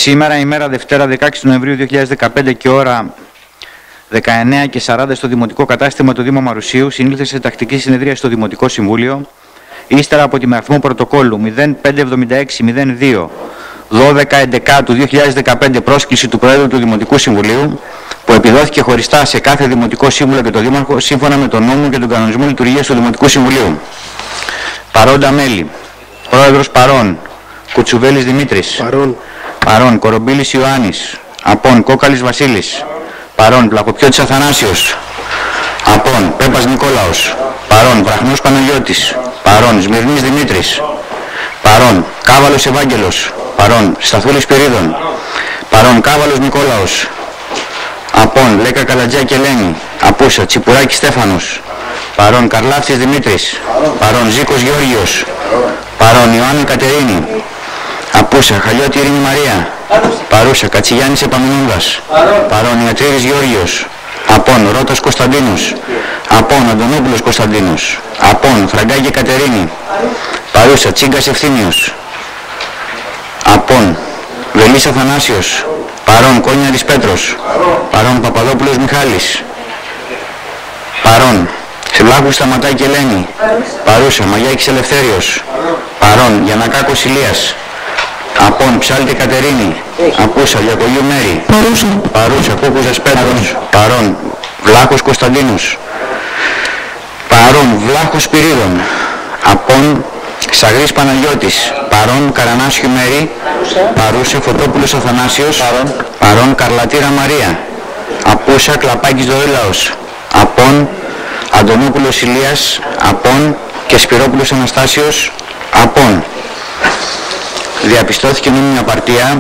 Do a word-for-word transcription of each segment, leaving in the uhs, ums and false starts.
Σήμερα, ημέρα Δευτέρα δεκαέξι Νοεμβρίου δύο χιλιάδες δεκαπέντε και ώρα δεκαεννέα και σαράντα στο Δημοτικό Κατάστημα του Δήμου Μαρουσίου συνήλθε σε τακτική συνεδρία στο Δημοτικό Συμβούλιο ύστερα από τη με αριθμό πρωτοκόλλου μηδέν πέντε εβδομήντα έξι μηδέν δύο δώδεκα έντεκα του δύο χιλιάδες δεκαπέντε πρόσκληση του Προέδρου του Δημοτικού Συμβουλίου που επιδόθηκε χωριστά σε κάθε Δημοτικό Σύμβουλο και το Δήμαρχο σύμφωνα με τον νόμο και τον κανονισμό λειτουργίας του Δημοτικού Συμβουλίου. Παρόντα μέλη. Πρόεδρος παρών. Κουτσουβέλης Δημήτρης. Παρών. Παρών. Κορομπίλης Ιωάννης. Απόν. Κόκαλης Βασίλης. Παρών. Πλακοπιώτης Αθανάσιος. Απόν. Πέπας Νικόλαος. Παρών. Βραχνός Παναγιώτης. Παρών. Σμυρνής Δημήτρης. Παρών. Κάβαλος Ευάγγελος. Παρών. Σταθούλης Πυρίδων. Παρών. Κάβαλος Νικόλαος. Απόν. Λέκα Καλατζάκη Ελένη. Απούσα. Τσιπουράκη Στέφανος. Παρών. Καρλάφτης Δημήτρης. Παρών. Ζήκος Γεώργιος. Παρών. Ιωάννη Κατερίνη. Απούσα. Χαλιώτη Ειρήνη Μαρία. Παρούσα. Κατσιγιάννης Επαμινούδας. Παρών. Ιατρίδης Γεώργιος. Απόν. Ρώτας Κωνσταντίνος. Απόν. Αντωνόπουλος Κωνσταντίνος. Απόν. Φραγκάκη Κατερίνη. Παρούσα. Τσίγκας Ευθύμιος. Απόν. Βελής Αθανάσιος. Παρών. Κόνιαρης Πέτρος. Παρών. Παπαδόπουλος Μιχάλης. Παρών. Συλλάχου Σταματάκη Ελένη. Παρούσα. Μαγιάκης Ελευθέριος. Παρών. Γιαννακάκος Ηλίας. Απόν. Ψάλτη Κατερίνη. Απούσα. Λιακογιού Μέρη. Παρούσα. Παρούσα. Κούκουζας Πέτρος. Παρών. Βλάχος Κωνσταντίνος. Παρών. Βλάχος Πυρίδων. Απόν. Σαγρής Παναγιώτης. Παρών. Καρανάσιου Μέρη. Παρούσα. Φωτόπουλος Αθανάσιος. Παρών. Παρών. Καρλατήρα Μαρία. Απούσα. Κλαπάκης Δωρήλαος. Απόν. Αντωνόπουλος Ηλίας. Απόν. Και Σπυρόπουλος Αναστάσιος. Απόν. Διαπιστώθηκε νόμιμη απαρτία.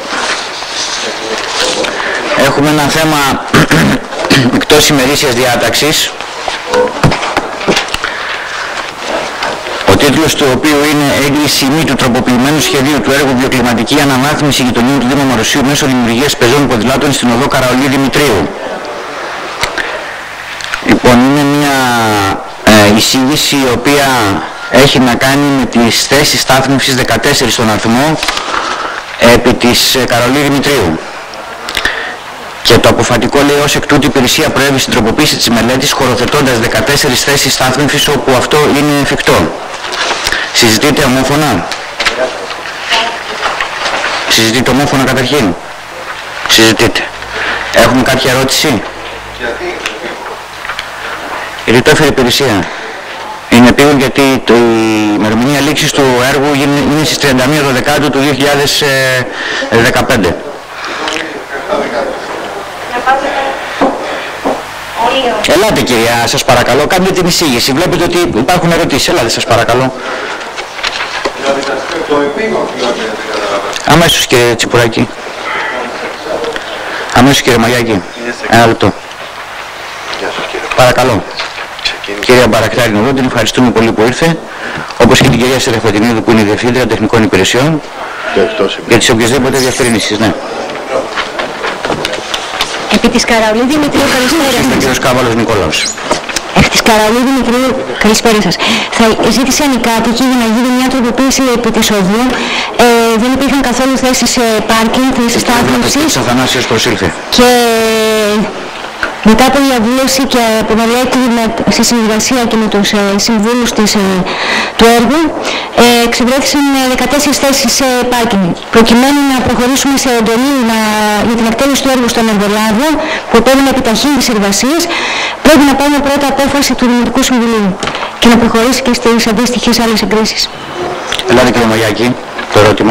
Έχουμε ένα θέμα εκτός ημερήσιας διάταξης, ο τίτλος του οποίου είναι «Έγκριση μη του τροποποιημένου σχεδίου του έργου Βιοκλιματική Αναβάθμιση Γειτονιών του Δήμου Μαρουσίου μέσω δημιουργίας πεζών ποδηλάτων στην οδό Καραολί Δημητρίου». Λοιπόν, είναι μια ε, εισήγηση η οποία έχει να κάνει με τις θέσεις στάθμευσης δεκατέσσερα στον αριθμό επί της ε, Καραολί Δημητρίου. Και το αποφατικό λέει ως εκ τούτου η υπηρεσία προέβη στην τροποποίηση της μελέτης χωροθετώντας δεκατέσσερις θέσεις στάθμευσης όπου αυτό είναι εφικτό. Συζητείτε ομόφωνα. Συζητείτε ομόφωνα καταρχήν. Συζητείτε. Έχουμε κάποια ερώτηση. Γιατί. Γιατί το έφερε η υπηρεσία. Είναι επίγον γιατί το, η ημερομηνία λήξης του έργου είναι στις τριάντα μία Δεκεμβρίου του δύο χιλιάδες δεκαπέντε. Ελάτε κυρία, σας παρακαλώ, κάντε την εισήγηση. Βλέπετε ότι υπάρχουν ερωτήσεις. Ελάτε σας παρακαλώ. Αμέσως κύριε Τσιπουράκη. Αμέσως κύριε Μαγιάκη. Ένα λεπτό. Παρακαλώ. Κυρία Μπαρακτάρη Νουρού, την ευχαριστούμε πολύ που ήρθε. Όπως και την κυρία Σερεφωτινίδου που είναι η Διευθύντρια Τεχνικών Υπηρεσιών. Για τις οποιασδήποτε διευκρινήσεις, ναι. Επί της Καραολί Δημητρίου, καλησπέρα σας. Είστε κύριος Κάβαλος Νικόλαος. Επί της Καραολί Δημητρίου, καλησπέρα σας. Θα ζήτησαν οι κάτοικοι για να γίνει μια τροποποίηση επί της οδού. Ε, δεν υπήρχαν καθόλου θέσεις σε πάρκινγκ, θέσεις στάθμευσης. Ο Αθανάσιος προσήλθε. Και μετά από διαβούλευση και από μελέτη σε συνεργασία και με τους ε, συμβούλους της, ε, του έργου, ε, εξευρέθησαν δεκατέσσερις θέσεις σε πάρκινγκ. Προκειμένου να προχωρήσουμε σε εντολή να, για την εκτέλεση του έργου στον εργολάβο, που πρέπει να επιταχύνει τις εργασίες, πρέπει να πάρουμε πρώτα απόφαση του Δημοτικού Συμβουλίου και να προχωρήσει και στις αντίστοιχες άλλες εγκρίσεις. Ελάτε κύριε Μαγιάκη, το ερώτημα.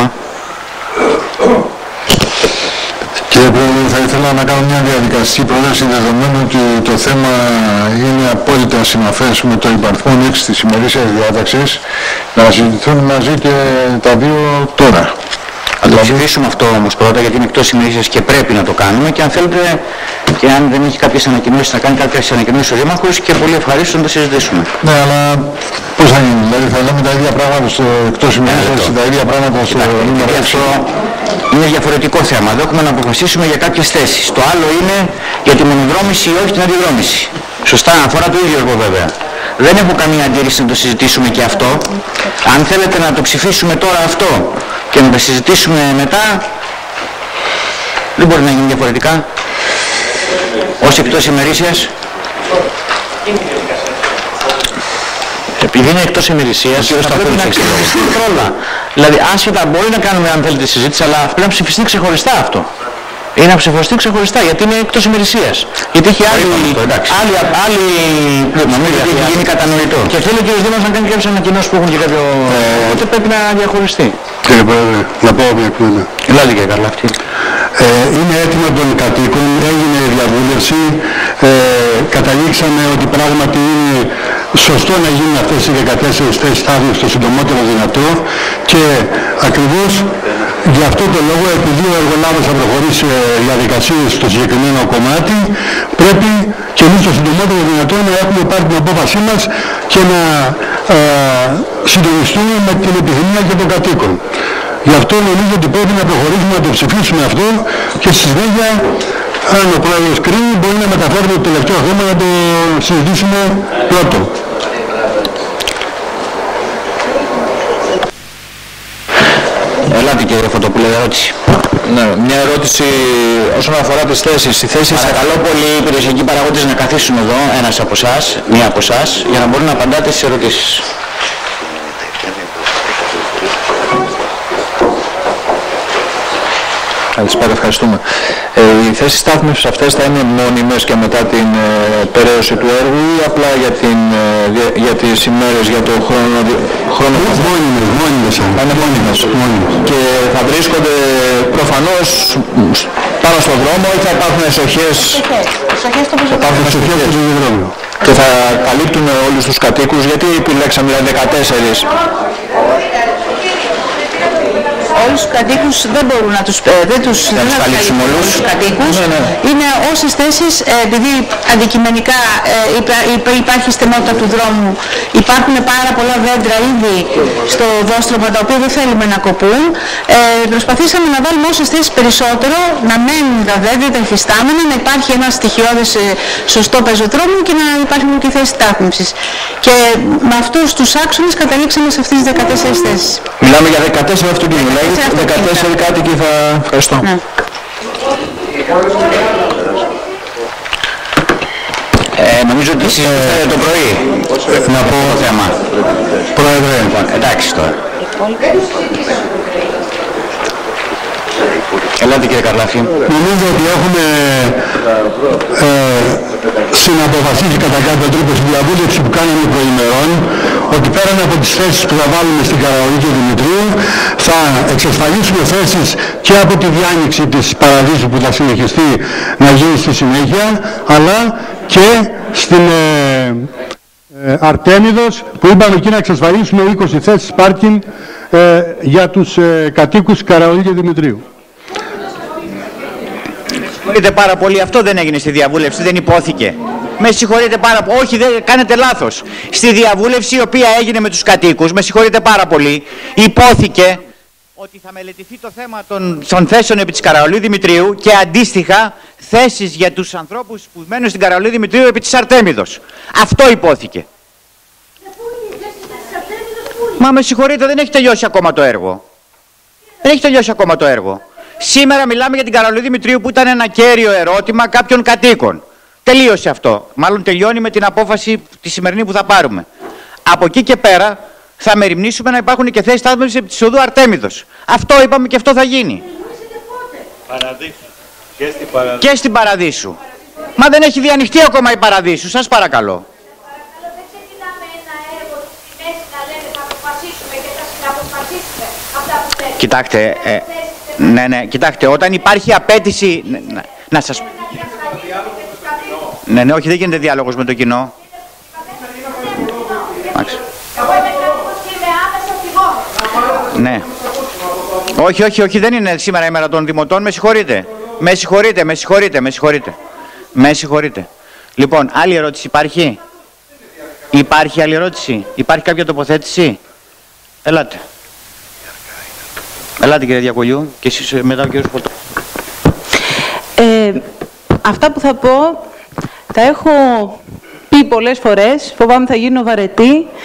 Κύριε Πρόεδρε, θα ήθελα να κάνω μια διαδικαστική πρόταση δεδομένου ότι το θέμα είναι απόλυτα συμμαφές με το υπαριθμό έξι της ημερήσιας διάταξης, να συζητηθούν μαζί και τα δύο τώρα. Θα το ψηφίσουμε αυτό όμως πρώτα γιατί είναι εκτός ημερήσιας και πρέπει να το κάνουμε και αν θέλετε και αν δεν έχει κάποιες ανακοινώσεις να κάνει κάποιες ανακοινώσεις ο Δήμαρχος και πολύ ευχαρίστως να το συζητήσουμε. Ναι, αλλά πώς θα γίνει, δηλαδή θα λέμε τα ίδια πράγματα στο εκτός ημερήσιας και τα ίδια πράγματα στο νούμερο έξι. Είναι διαφορετικό θέμα. Εδώ έχουμε να αποφασίσουμε για κάποιες θέσεις. Το άλλο είναι για τη μονοδρόμηση ή όχι την αντιδρόμηση. Σωστά, αφορά το ίδιο έργο βέβαια. Δεν έχω καμία αντίρρηση να το συζητήσουμε και αυτό. Αν θέλετε να το ψηφίσουμε τώρα αυτό και να το συζητήσουμε μετά, Δεν μπορεί να γίνει διαφορετικά. Ως εκτός ημερήσιας. Επειδή είναι εκτός ημερησίας, θα πρέπει να ξεχωριστεί όλα. Δηλαδή, άσχετα μπορεί να κάνουμε αν θέλετε συζήτηση, αλλά πρέπει να ψηφιστεί ξεχωριστά αυτό. Ή να ψηφιστεί ξεχωριστά, γιατί είναι εκτός ημερησίας. Γιατί έχει άλλη, άλλη, άλλη νομίζω ότι έχει γίνει κατανοητό. Και θέλει ο κ. Δήμος να κάνει κάποιες ανακοινώσεις που έχουν και κάποιο... Ε, οπότε πρέπει να διαχωριστεί. Κύριε Πρόεδρε, να πω μια κουβέντα. Ελάτε κύριε Καρλαφτή. Ε, είναι έτοιμα των κατοίκων, έγινε διαβούλευση, ε, καταλήξαμε ότι πράγματι είναι σωστό να γίνουν αυτές οι δεκατέσσερις θέσεις στάδιους το συντομότερο δυνατό και ακριβώς γι' αυτό το λόγο, επειδή ο εργολάβος θα προχωρήσει σε διαδικασίες στο συγκεκριμένο κομμάτι, πρέπει και εμείς το συντομότερο δυνατό να έχουμε πάρει την απόφασή μας και να ε, συντονιστούμε με την επιθυμία και των κατοίκων. Γι' αυτό νομίζω ότι πρέπει να προχωρήσουμε να το ψηφίσουμε αυτό και στη συνέχεια, αν ο Πρόεδρος κρίνει, μπορεί να μεταφέρουμε το τελευταίο θέμα να το συζητήσουμε πρώτο. Ελάτε κύριε Φωτοπούλε, ερώτηση. Ναι, μια ερώτηση όσον αφορά τις θέσεις. Οι θέσεις... Παρακαλώ πολύ οι περιουσιακοί παραγόντες να καθίσουν εδώ, ένας από εσάς, μία από εσάς, για να μπορούν να απαντάτε στις ερωτήσεις. Καλησπέρα, ευχαριστούμε. Ε, οι θέσεις στάθμευσης αυτές θα είναι μόνιμες και μετά την ε, περαίωση του έργου ή απλά για, την, ε, για τις ημέρες, για το χρόνο... χρόνο μόνιμες, μόνιμες. Θα είναι μόνιμες. μόνιμες. Και θα βρίσκονται προφανώς πάνω στον δρόμο ή θα υπάρχουν εσοχές... Εσοχές στο πεζοδρόμιο. Και θα καλύπτουν όλους τους κατοίκους. Γιατί επιλέξαμε δηλαδή δεκατέσσερις. Όλους τους κατοίκους δεν μπορούν να τους, ε, δεν τους, δεν τους καλύψουμε όλους τους κατοίκους. Ναι, ναι. Είναι όσες θέσεις, ε, επειδή αντικειμενικά ε, υπά, υπά, υπάρχει στενότητα του δρόμου, υπάρχουν πάρα πολλά δέντρα ήδη στο δόστρωμα τα οποία δεν θέλουμε να κοπούν. Ε, προσπαθήσαμε να βάλουμε όσες θέσεις περισσότερο, να μένουν τα δέντρα, τα υφιστάμενα, να υπάρχει ένα στοιχειώδες ε, σωστό πεζοδρόμιο και να υπάρχουν και θέσεις στάθμευσης. Και με αυτούς τους άξονες καταλήξαμε σε αυτές τις δεκατέσσερις θέσεις. Μιλάμε για δεκατέσσερα αυτοκίνητα. δεκατέσσερα κάτοικοι θα... Ευχαριστώ. Ναι. Ε, νομίζω ότι συζητήσατε το πρωί. Ε, να πω το θέμα. Πρόεδρε. Εντάξει τώρα. Ελάτε κύριε Καρλαφή. Νομίζω ότι έχουμε ε, συναποφασίσει κατά κάποιο τρόπο στη διαβούλευση που κάναμε προημερών ότι πέραν από τις θέσεις που θα βάλουμε στην Καραολή και Δημητρίου θα εξασφαλίσουμε θέσεις και από τη διάνοιξη της Παραδείσου που θα συνεχιστεί να γίνει στη συνέχεια, αλλά και στην ε, ε, Αρτέμιδος που είπαμε εκεί να εξασφαλίσουμε είκοσι θέσεις πάρκινγκ ε, για τους ε, κατοίκους Καραολή και Δημητρίου. Συγχωρείτε πάρα πολύ, αυτό δεν έγινε στη διαβούλευση, δεν υπόθηκε. Με συγχωρείτε πάρα πολύ, όχι δεν κάνετε λάθος. Στη διαβούλευση η οποία έγινε με τους κατοίκους, με συγχωρείτε πάρα πολύ, υπόθηκε ότι θα μελετηθεί το θέμα των, των θέσεων επί της Καραολίου Δημητρίου και αντίστοιχα θέσεις για τους ανθρώπους που μένουν στην Καραολίου Δημητρίου επί της Αρτέμιδος. Αυτό υπόθηκε. Μα με συγχωρείτε, δεν έχει τελειώσει ακόμα το έργο. Δεν έχει τελειώσει ακόμα το έργο. Σήμερα μιλάμε για την Καραολίου Δημητρίου που ήταν ένα κέριο ερώτημα κάποιων κατοίκων. Τελείωσε αυτό. Μάλλον τελειώνει με την απόφαση τη σημερινή που θα πάρουμε. Από εκεί και πέρα θα μεριμνήσουμε να υπάρχουν και θέσεις στάθμευσης επί της οδού Αρτέμιδος. Αυτό είπαμε και αυτό θα γίνει. Παραδείσου. Και στην Παραδείσου. Και στην Παραδείσου. Μα δεν έχει διανοιχτεί ακόμα η Παραδείσου. Σας παρακαλώ. Κοιτάξτε, ε, ναι, ναι, κοιτάξτε, όταν υπάρχει απέτηση, ναι, ναι, να σας... Ναι, ναι, όχι, δεν γίνεται διάλογος με το κοινό. Ναι. Όχι, όχι, όχι, δεν είναι σήμερα η μέρα των δημοτών, με συγχωρείτε. Με συγχωρείτε, με συγχωρείτε, με συγχωρείτε. Με συγχωρείτε. Λοιπόν, άλλη ερώτηση υπάρχει? Υπάρχει άλλη ερώτηση? Υπάρχει κάποια τοποθέτηση? Ελάτε. Ελάτε κύριε Διακολιού και εσείς μετά ο κύριος Φωτό. Ε, αυτά που θα πω τα έχω πει πολλές φορές, φοβάμαι θα γίνω βαρετή.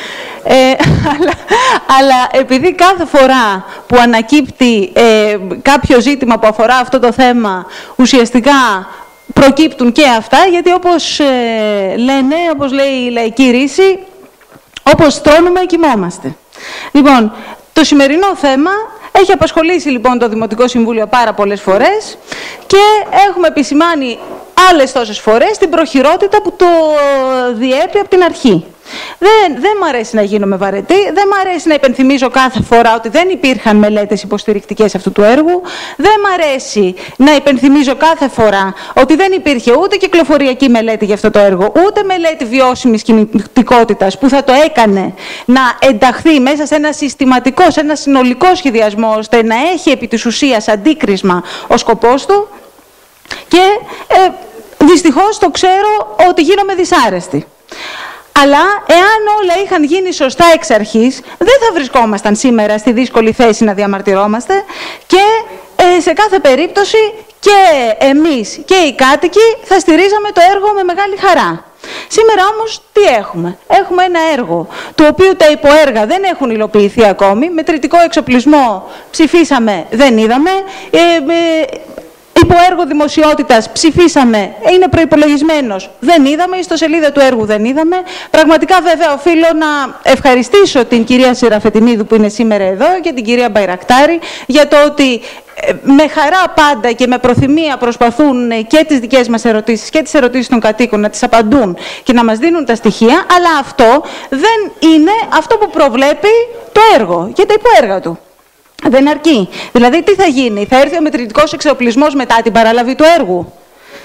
Ε, αλλά, αλλά επειδή κάθε φορά που ανακύπτει ε, κάποιο ζήτημα που αφορά αυτό το θέμα, ουσιαστικά προκύπτουν και αυτά, γιατί όπως ε, λένε, όπως λέει η λαϊκή ρίση, όπως τρώνουμε, κοιμόμαστε. Λοιπόν, το σημερινό θέμα έχει απασχολήσει λοιπόν το Δημοτικό Συμβούλιο πάρα πολλές φορές και έχουμε επισημάνει άλλες τόσες φορές την προχειρότητα που το διέπει από την αρχή. Δεν, δεν μ' αρέσει να γίνομαι βαρετή, δεν μ' αρέσει να υπενθυμίζω κάθε φορά ότι δεν υπήρχαν μελέτες υποστηρικτικές αυτού του έργου, δεν μ' αρέσει να υπενθυμίζω κάθε φορά ότι δεν υπήρχε ούτε κυκλοφοριακή μελέτη για αυτό το έργο, ούτε μελέτη βιώσιμης κινητικότητας που θα το έκανε να ενταχθεί μέσα σε ένα συστηματικό, σε ένα συνολικό σχεδιασμό, ώστε να έχει επί της ουσίας αντίκρισμα ο σκοπός του. Και ε, δυστυχώς το ξέρω ότι γίνομαι δυσάρεστη. Αλλά εάν όλα είχαν γίνει σωστά εξ αρχής, δεν θα βρισκόμασταν σήμερα στη δύσκολη θέση να διαμαρτυρόμαστε και ε, σε κάθε περίπτωση και εμείς και οι κάτοικοι θα στηρίζαμε το έργο με μεγάλη χαρά. Σήμερα όμως τι έχουμε? Έχουμε ένα έργο του οποίου τα υποέργα δεν έχουν υλοποιηθεί ακόμη, μετρητικό εξοπλισμό ψηφίσαμε, δεν είδαμε, ε, ε, υποέργο δημοσιότητας ψηφίσαμε, είναι προϋπολογισμένος, δεν είδαμε, ιστοσελίδα του έργου δεν είδαμε. Πραγματικά βέβαια οφείλω να ευχαριστήσω την κυρία Σεραφετινίδου που είναι σήμερα εδώ και την κυρία Μπαϊρακτάρη για το ότι με χαρά πάντα και με προθυμία προσπαθούν και τις δικές μας ερωτήσεις και τις ερωτήσεις των κατοίκων να τις απαντούν και να μας δίνουν τα στοιχεία, αλλά αυτό δεν είναι αυτό που προβλέπει το έργο και τα υποέργα του. Δεν αρκεί. Δηλαδή, τι θα γίνει? Θα έρθει ο μετρητικός εξοπλισμός μετά την παραλαβή του έργου?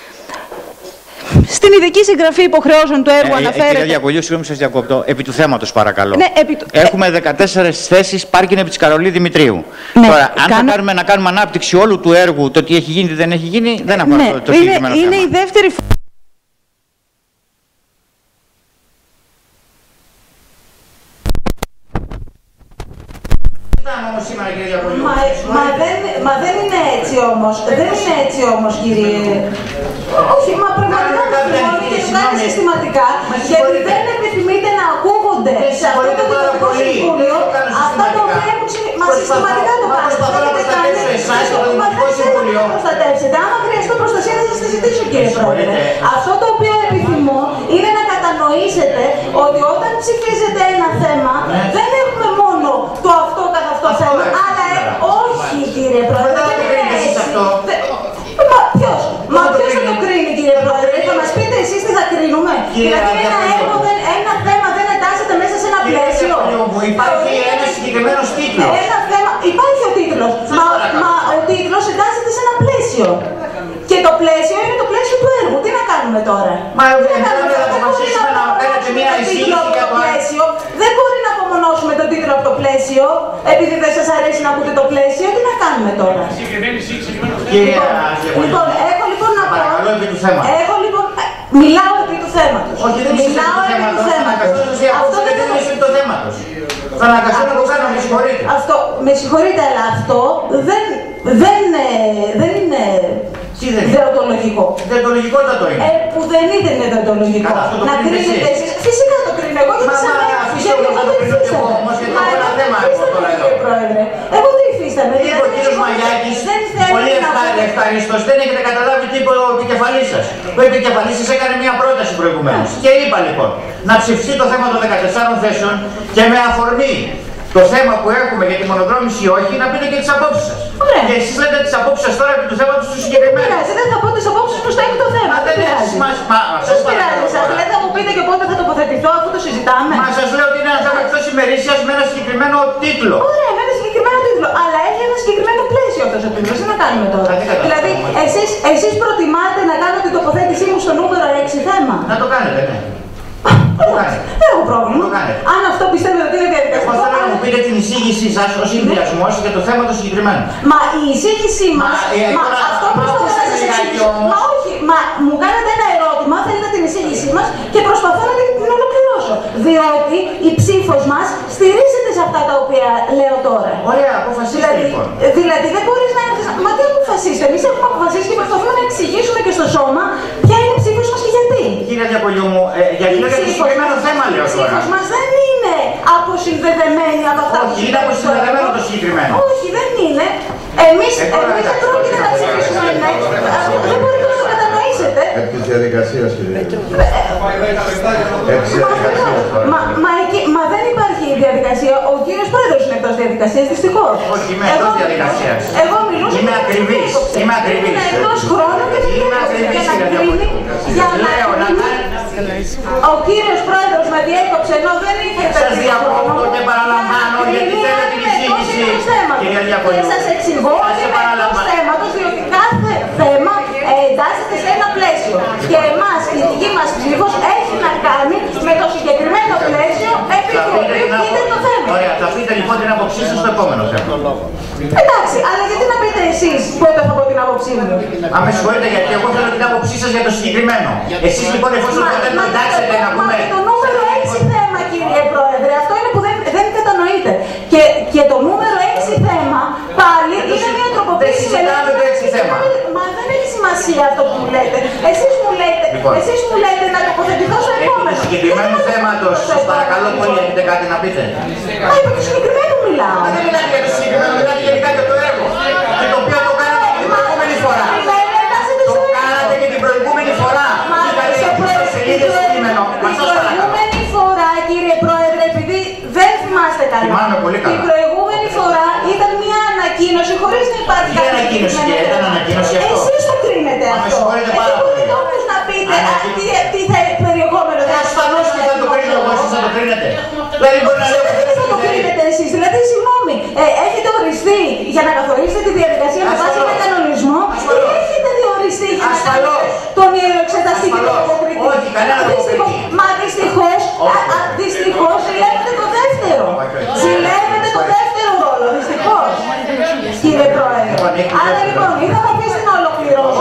Στην ειδική συγγραφή υποχρεώσεων του έργου ε, αναφέρεται... Κύριε Διακολίου, συγγνώμη σας διακόπτω. Επί του θέματος, παρακαλώ. Ναι, επί του... Έχουμε δεκατέσσερις θέσεις πάρκινγκ επί της Καρολή Δημητρίου. Ναι, Τώρα, αν κάνω... θα κάνουμε να κάνουμε ανάπτυξη όλου του έργου, το τι έχει γίνει, τι δεν έχει γίνει, δεν αφορά ναι, το, το συγκεκριμένο θέμα. Είναι η δεύτερη... Σήμερα, μα, μα, δεν, μα δεν είναι έτσι όμως, δεν είναι έτσι όμως κύριε. Όχι, μα πραγματικά το θυμώνει και το κάνει συστηματικά, γιατί δεν επιθυμείτε να ακούγονται σε αυτό το Δημοτικό Συμβούλιο αυτά τα οποία έχουν μα συστηματικά το κάνετε. Προσπαθώ να προστατεύσετε. Άμα χρειαστώ προστασία θα σας τη ζητήσω κύριε Πρόεδρε. Αυτό το οποίο επιθυμώ είναι να κατανοήσετε ότι όταν ψηφίζετε ένα θέμα δεν έχουμε μόνο το αυτό καθ' αυτό θέμα, αλλά όχι κύριε Πρόεδρε, δεν είναι έτσι. Μα ποιος, μα ποιος θα το κρίνει κύριε Πρόεδρε? Θα μας πείτε εσείς τι θα κρίνουμε? Δηλαδή ένα έργο, ένα θέμα δεν εντάσσεται μέσα σε ένα πλαίσιο? Υπάρχει ένα συγκεκριμένο τίτλο. Ένα θέμα, υπάρχει ο τίτλος, μα, μα ο τίτλος εντάσσεται σε ένα πλαίσιο. Και το πλαίσιο είναι το πλαίσιο του έργου. Τι να κάνουμε τώρα? Μα δεν μπορούμε να αποφασίσουμε να κάνετε μια εισήγηση για το πλαίσιο. Δεν μπορεί να απομονώσουμε τον τίτλο από το πλαίσιο, επειδή δεν σας αρέσει να ακούτε το πλαίσιο. Τι να κάνουμε τώρα? Λοιπόν, έχω λοιπόν να πω. Παρακαλώ επί του θέματος. Έχω λοιπόν. Μιλάω επί του θέματος. Όχι, δεν μιλάω επί του θέματος. Αυτό δεν είναι επί του θέματος. Θα αναγκαστώ να το κάνω, με συγχωρείτε. Αυτό, με συγχωρείτε, αλλά αυτό δεν, δεν, δεν είναι δεοντολογικό. Δεοντολογικότατο είναι. Ε, που δεν είναι δεοντολογικό. Να κρίνετε εσείς. Φυσικά το κρίνω εγώ, γιατί σαν μένα. Γιατί εγώ δεν υφίσταμαι. Μα εγώ δεν υφίσταμαι, κύριε Πρόεδρε. Εγώ δεν υφίσταμαι. Είπε ο κύριος Μαγιάκης, πολύ ευχαριστώς, δεν έχετε καταλάβει τι είπε ο επικεφαλής σας. Ο επικεφαλής σας έκανε μια πρόταση προηγουμένως. Και είπα λοιπόν, να ψηφιστεί το θέμα των δεκατεσσάρων θέσεων και με αφορμή το θέμα που έχουμε για τη μονοδρόμηση ή όχι, να πείτε και τις απόψεις σας. Ωραία. Και εσείς λέτε τις απόψεις σας τώρα επί του θέματος του συγκεκριμένου. Πειράζει, δεν θα πω τις απόψεις μου στο έκτο θέμα. Μα δεν έχει σημασία. Σας πειράζει, σας λέτε θα μου πείτε και πότε θα τοποθετηθώ αφού το συζητάμε. Μα σας λέω ότι είναι ένα θέμα εκτός ημερήσιας με ένα συγκεκριμένο τίτλο. Ωραία, με ένα συγκεκριμένο τίτλο. Αλλά έχει ένα συγκεκριμένο πλαίσιο αυτός ο τίτλος. Τι να κάνουμε τώρα? Δηλαδή, εσείς, εσείς προτιμάτε να κάνω την τοποθέτησή μου στο νούμερο έξι θέμα. Να το κάνετε, ναι. Δεν έχω πρόβλημα. Αν αυτό πιστεύετε ότι είναι διαδικαστικό. Εγώ θέλω να μου πείτε την εισήγησή σας ως συνδυασμός για το θέμα το συγκεκριμένο. Μα η εισήγησή μας. Μα αυτό προσπαθώ να σας εξηγήσω. Μα όχι, μα μου κάνετε ένα ερώτημα, θέλετε την εισήγησή μας και προσπαθώ να την ολοκληρώσω. Διότι η ψήφος μας στηρίζεται σε αυτά τα οποία λέω τώρα. Ωραία, αποφασίστε λοιπόν. Δηλαδή δεν μπορείς να έρθεις. Μα τι αποφασίστε? Εμείς έχουμε αποφασίσει και προσπαθούμε να εξηγήσουμε και στο σώμα ποια είναι η ψήφος μας και γιατί. Κύριε Διακολιού μου, ε, γιατί λέω για το συγκεκριμένο θέμα λέω τώρα. Η ψήφος μας δεν είναι από Είναι αποσυνδεδεμένο το συγκεκριμένο. Όχι, δεν είναι. Εμείς δεν πρόκειται να ψηφίσουμε ναι. Δεν μπορείτε να το κατανοήσετε. Επί της διαδικασίας, κύριε. Μα δεν υπάρχει διαδικασία. Ο κύριος Πρόεδρος είναι εκτός διαδικασίας, δυστυχώς. Όχι, είμαι εκτός διαδικασίας. Εγώ μιλούσα. Είμαι ακριβής. Είμαι ακριβής. Είναι εκτός χρόνου και δεν είναι ακριβής. Για να ο κύριος Πρόεδρος με διέκοψε ενώ δεν είχε σας διακόπτω και παραλαμβάνω γιατί θέλω την εισήγηση. Κυρία Διάκονου, και σας εξηγώ ότι είναι εκτός θέματος, διότι κάθε θέμα εντάσσεται σε ένα πλαίσιο. Και εμάς η δική μας ψήφος έχει να κάνει με το συγκεκριμένο πλαίσιο επί του οποίου είναι το θέμα. Ωραία, θα πείτε λοιπόν την άποψή σας στο επόμενο θέμα. Εντάξει, αλλά γιατί να πείτε εσείς πότε θα πω την άποψή μου. Αν με συγχωρείτε, γιατί εγώ θέλω την άποψή σας για το συγκεκριμένο. Εσείς λοιπόν εφόσον δεν το εντάξετε να πούμε. Μα το νούμερο έξι θέμα, κύριε Πρόεδρε, αυτό είναι που δεν, δεν κατανοείτε. Και, και το νούμερο έξι θέμα πάλι είναι μια τροποποίηση. Δεν συζητάμε το έξι θέμα. Μα δεν έχει σημασία αυτό που μου λέτε. Εσείς μου λέτε, λοιπόν, εσείς μου λέτε να τοποθετηθώ στο επόμενο. Επί του συγκεκριμένου θέματος, σας παρακαλώ πολύ, έχετε κάτι να πείτε. Μα επί του συγκεκριμένου μιλάω. Μα δεν μιλάτε για το συγκεκριμένο, μιλάτε γενικά για το έργο. Και το οποίο το κάνατε και την προηγούμενη φορά. Το κάνατε και την προηγούμενη φορά. Την προηγούμενη φορά, κύριε Πρόεδρε, επειδή δεν θυμάστε καλά. Θυμάμαι πολύ καλά. Την προηγούμενη φορά ήταν μια ανακοίνωση χωρίς να υπάρχει κάποια ανακοίνωση και ήταν ανακοίνωση αυτό. Εσείς το κρίνετε αυτό. Εσείς μπορείτε όμως να πείτε τι, τι θα περιεχόμενο θα έχει. Ασφαλώς και θα το κρίνω εγώ, εσείς θα το κρίνετε. Δηλαδή μπορεί να λέω τι θα το κρίνετε εσείς, δηλαδή συγγνώμη, ε, έχετε οριστεί για να καθορίσετε τη διαδικασία με βάση ένα κανονισμό ή έχετε διοριστεί για να κάνετε τον ιεροεξεταστή και τον αποκριτή. Όχι, κανένα αποκριτή. Μα δυστυχώς, δυστυχώς ζηλεύετε το δεύτερο. Ζηλεύετε το δεύτερο ρόλο, δυστυχώς. Κύριε Πρόεδρε. Άρα λοιπόν, ή θα με αφήσετε να ολοκληρώσω,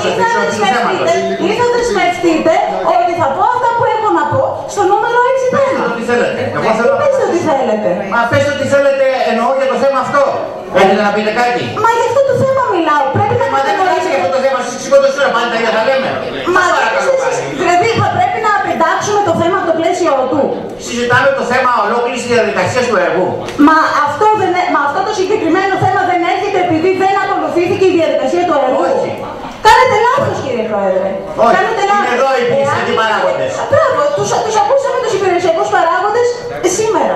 ή θα δεσμευτείτε ότι θα πω αυτά που έχω να πω στο νούμερο έξι θέμα. Τι θέλετε. Εγώ θέλω να πείτε ό,τι θέλετε. Μα πες ό,τι θέλετε, εννοώ για το θέμα αυτό. Έχετε να πείτε κάτι. Μα για αυτό το θέμα μιλάω. Πρέπει να Μα δεν μιλάτε για αυτό το θέμα, σας εξηγώ τόση ώρα πάλι τα ίδια θα λέμε. Μα δηλαδή θα πρέπει να απεντάξουμε το θέμα από το πλαίσιο του. Συζητάμε το θέμα ολόκληρης διαδικασίας του έργου. Μα αυτό, δεν, μα αυτό το συγκεκριμένο θέμα δεν έρχεται επειδή δεν ακολουθήθηκε η διαδικασία του έργου. Όχι. Κάνετε λάθος, κύριε Πρόεδρε. Όχι. Κάνετε λάθος. Είναι εδώ οι υπηρεσιακοί παράγοντες. Μπράβο, τους, τους ακούσαμε τους υπηρεσιακούς παράγοντες σήμερα.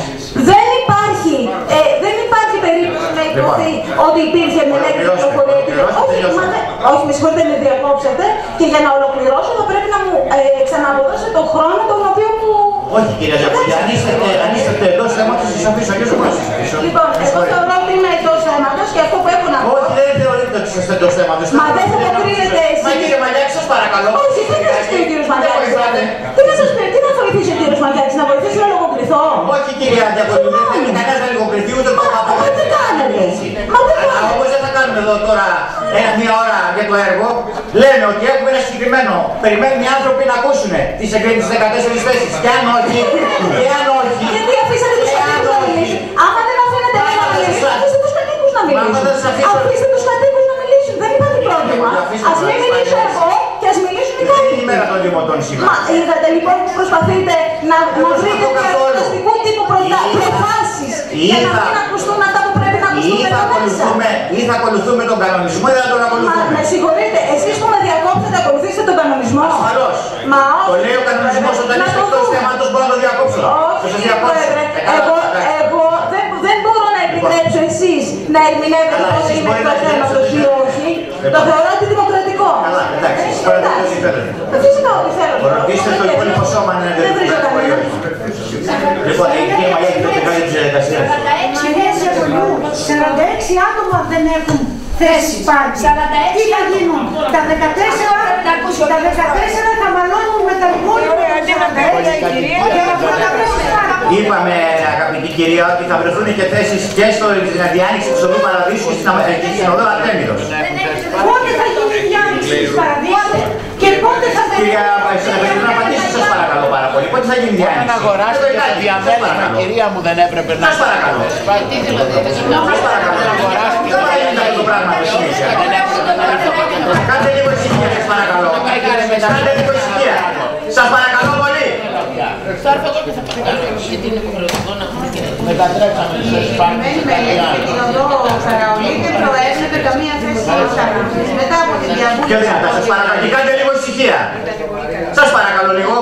Δεν υπάρχει, ε, δεν υπάρχει περίπτωση να υποθεί ότι υπήρχε μελέτη πληροφοριακή. Όχι, όχι, με συγχωρείτε, με διακόψετε και για να ολοκληρώσω θα πρέπει να μου ε, ξαναποδώσετε τον χρόνο τον οποίο μου. Όχι, κύριε Διακοπή, αν είστε εντός θέματος, σας αφήσω και στο πρόσωπο. Λοιπόν, εγώ θεωρώ ότι είμαι εντός θέματος και αυτό που έχω να πω. Όχι, δεν θεωρείτε ότι είστε εντός θέματος. Μα δεν θα το κρίνετε εσείς. Μα κύριε Μαλιάκη, σας παρακαλώ. Όχι, τι θα σας πει ο κύριος Μαλιάκης. Τι θα σας πει, τι θα βοηθήσει ο κύριος Μαλιάκης, να βοηθήσει να λογοκριθώ. Όχι, κυρία Διακοπή, δεν θέλει κανένας να λογοκριθεί ούτε το παπά. Μα τι κάνετε. Μα τι κάνετε. Όπως δεν θα κάνουμε εδώ τώρα μία ώρα για το έργο, λέμε ότι έχουμε ένα συγκεκριμένο. Περιμένουν οι άνθρωποι να ακούσουν τις δεκατέσσερις θέσεις. Και αν όχι, και αν όχι. Γιατί αφήσατε τους κατοίκους να μιλήσουν. Άμα δεν αφήνετε εμένα να μιλήσουν, αφήστε τους κατοίκους να μιλήσουν. Αφήστε τους κατοίκους να μιλήσουν. Δεν υπάρχει πρόβλημα. Ας μην μιλήσω εγώ και ας μιλήσουν οι κάτοικοι. Είναι η μέρα των δημοτών σήμερα. Μα είδατε λοιπόν που προσπαθείτε να βρείτε διαδικαστικού τύπου προφάσεις για να μην ακουστούν αυτά που πρέπει να ακουστούν εδώ μέσα. Ή θα ακολουθούμε τον κανονισμό ή δεν θα τον ακολουθούμε. Μα με συγχωρείτε, εσείς που με διακόψετε ακολουθήσετε τον κανονισμό. Ασφαλώς. Μα όχι. Το λέει ο κανονισμός όταν είστε εκτός θέματος μπορώ να το διακόψω. Όχι, Πρόεδρε, εγώ, εγώ δεν, δεν μπορώ να επιτρέψω εσείς να ερμηνεύετε πώς είναι εκτός θέματος ή όχι. Το θεωρώ αντιδημοκρατικό. Καλά, εντάξει, παραδείτε ό,τι θέλετε. Φυσικά ό,τι θέλω. Ρωτήστε το υπόλοιπο σώμα αν είναι δημοκρατικό ή όχι. Λοιπόν, η κυρία Μαλιάκη το κάνει τις διαδικασίες. σαράντα έξι άτομα δεν έχουν θέση πάρτι. Τι θα γίνουν, τα δεκατέσσερα, τα δεκατέσσερα θα μαλώνουν με τα υπόλοιπα σαράντα έξι. Είπαμε, αγαπητή κυρία, ότι θα βρεθούν και θέσεις και στην διάνοιξη του Οδού Παραδείσου και στην Οδό Αρτέμιδος. Πότε θα γίνει η διάνοιξη της Παραδείσου και πότε θα γίνει. Κυρία Παϊσέλα, να απαντήσω σας παρακαλώ πάρα πολύ. Πότε θα γίνει η διάνοιξη. Αν αγοράσετε τα διαμέρισμα, κυρία μου, δεν έπρεπε να. Σας παρακαλώ. Τι δηλαδή, σας παρακαλώ. Δεν θα γίνει αυτό το πράγμα. Κάντε λίγο ησυχία, σας παρακαλώ. Κάντε λίγο ησυχία. Σας παρακαλώ πολύ. Θα έρθω εγώ και θα παρακαλέσω, γιατί είναι υποχρεωτικό να έχουμε και μετατρέψαμε σε σπάνια. Η μελέτη με την οδό Καραολί δεν προέρχεται καμία θέση της. Μετά από τη διαβούλευση. Πιο δυνατά, σας παρακαλώ, και κάντε λίγο ησυχία. Σας παρακαλώ λίγο.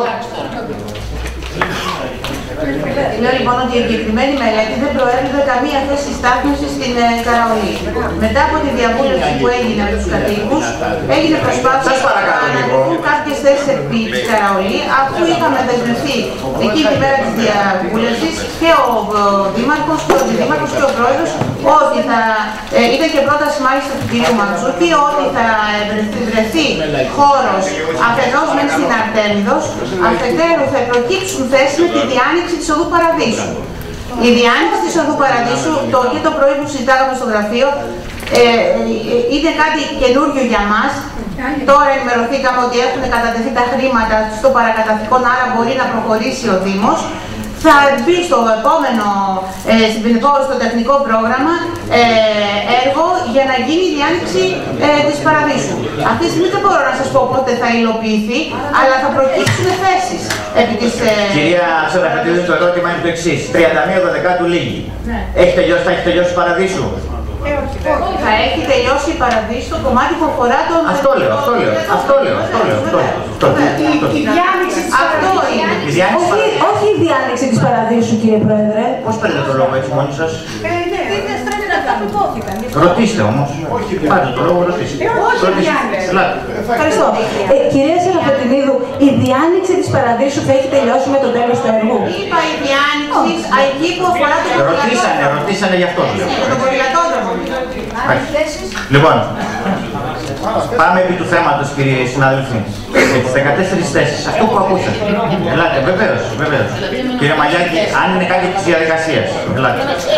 Λέω λοιπόν ότι η εγκεκριμένη μελέτη δεν προέρχεται καμία θέση στάθμισης στην ε, Καραολί. Μετά από τη διαβούλευση που έγινε με τους κατοίκους, έγινε προσπάθεια να αναδειχθούν κάποιες θέσεις επί της Καραολί, αφού είχαμε δεσμευτεί εκεί τη μέρα της διαβούλευσης και ο Δήμαρχος και ο Αντιδήμαρχος και ο Πρόεδρος ότι θα ε, ήταν και πρόταση μάλιστα του κ. Μαντζούκη ότι θα βρεθεί χώρος αφενός μεν στην Αρτέμιδος, αφετέρου θα προκύψουν θέσεις με τη διάνοιξη της Οδού Παραδείσου. Η διάνοιξη της Οδού Παραδείσου, το και το πρωί που συζητάγαμε στο γραφείο, ε, είναι κάτι καινούριο για μας. Τώρα ενημερωθήκαμε ότι έχουν κατατεθεί τα χρήματα στο παρακαταθήκον, άρα μπορεί να προχωρήσει ο Δήμος. Θα μπει στο επόμενο, ε, στο τεχνικό πρόγραμμα ε, έργο για να γίνει η διάνοιξη ε, της Παραδείσου. Αυτή τη στιγμή δεν μπορώ να σας πω πότε θα υλοποιηθεί, αλλά θα προκύψουν θέσεις επί της... Ε... Κυρία Σεραφετίδη, το ερώτημα είναι το εξής. τριάντα μία Δεκάτου λίγη. Ναι. Έχει τελειώσει, θα έχει τελειώσει η Παραδείσου. Θα έχει τελειώσει η Παραδείσου το κομμάτι που αφορά τον... Αυτό λέω, αυτό λέω, αυτό λέω, αυτό λέω, αυτό λέω. Η διάνοιξη της Παραδείσου. Όχι η διάνοιξη της Παραδείσου, κύριε Πρόεδρε. Πώς παίρνετε το λόγο έτσι μόνοι σας? Είναι στρέφεται αυτά που υπόθηκαν. Ρωτήστε όμως. Πάρτε το λόγο, ρωτήστε. Όχι η διάνοιξη. Ευχαριστώ. Κυρία Σεραφετινίδου, η διάνοιξη της Παραδείσου θα έχει τελειώσει με το τέλος του έργου? Είπα η διάνοιξη εκεί που αφορά το ποδηλατόδρομο. Ρωτήσανε, ρωτήσανε γι' αυτό το λέω. Το ποδηλατόδρομο. Λοιπόν, πάμε επί του θέματος, κύριοι συνάδελφοι. Τις δεκατέσσερις θέσεις, αυτό που ακούσατε. Ελάτε, βεβαίως, βεβαίως. Κύριε Μαλιάκη, αν είναι κάτι της διαδικασίας. Ελάτε.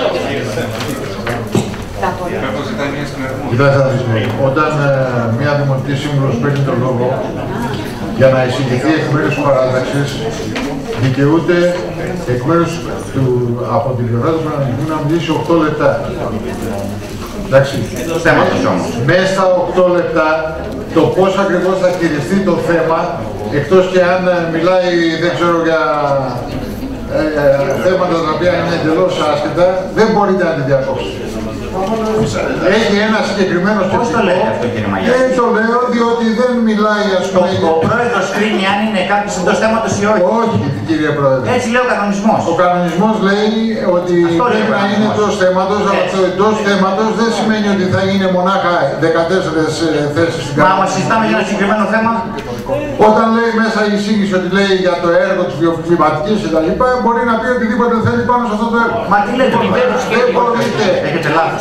Κοιτάξτε, όταν ε, μια δημοτική σύμβουλος παίρνει τον λόγο για να εισηγηθεί εκ μέρους της παράταξης, δικαιούται εκ μέρους του, από την πλευρά του Παναγικού να μιλήσει οκτώ λεπτά. Εντάξει. Θέματος όμως. Μέσα στα οκτώ λεπτά το πώς ακριβώς θα χειριστεί το θέμα, εκτός και αν μιλάει, δεν ξέρω, για ε, θέματα τα οποία είναι εντελώς άσχετα, δεν μπορείτε να τη διακόψετε. Έχει ένα συγκεκριμένο σκεπτικό. Πώς το λέτε αυτό, κύριε Μαγιάκη? Δεν το λέω διότι δεν μιλάει, ας πούμε. Ο, ο πρόεδρος κρίνει αν είναι κάποιος εντός θέματος ή όχι. Όχι, κύριε Πρόεδρε. Έτσι λέει ο κανονισμός. Ο κανονισμός λέει ότι πρέπει να είναι εντός θέματος, αλλά το εντός θέματος δεν σημαίνει ότι θα είναι μονάχα δεκατέσσερις θέσεις στην Μα άμα συζητάμε για ένα συγκεκριμένο θέμα. Όταν λέει μέσα η εισήγηση ότι λέει για το έργο της βιοκλιματικής κτλ., μπορεί να πει οτιδήποτε θέλει πάνω σε αυτό το έργο. Μα τι λέτε, δεν μπορείτε. Έχετε λάθος.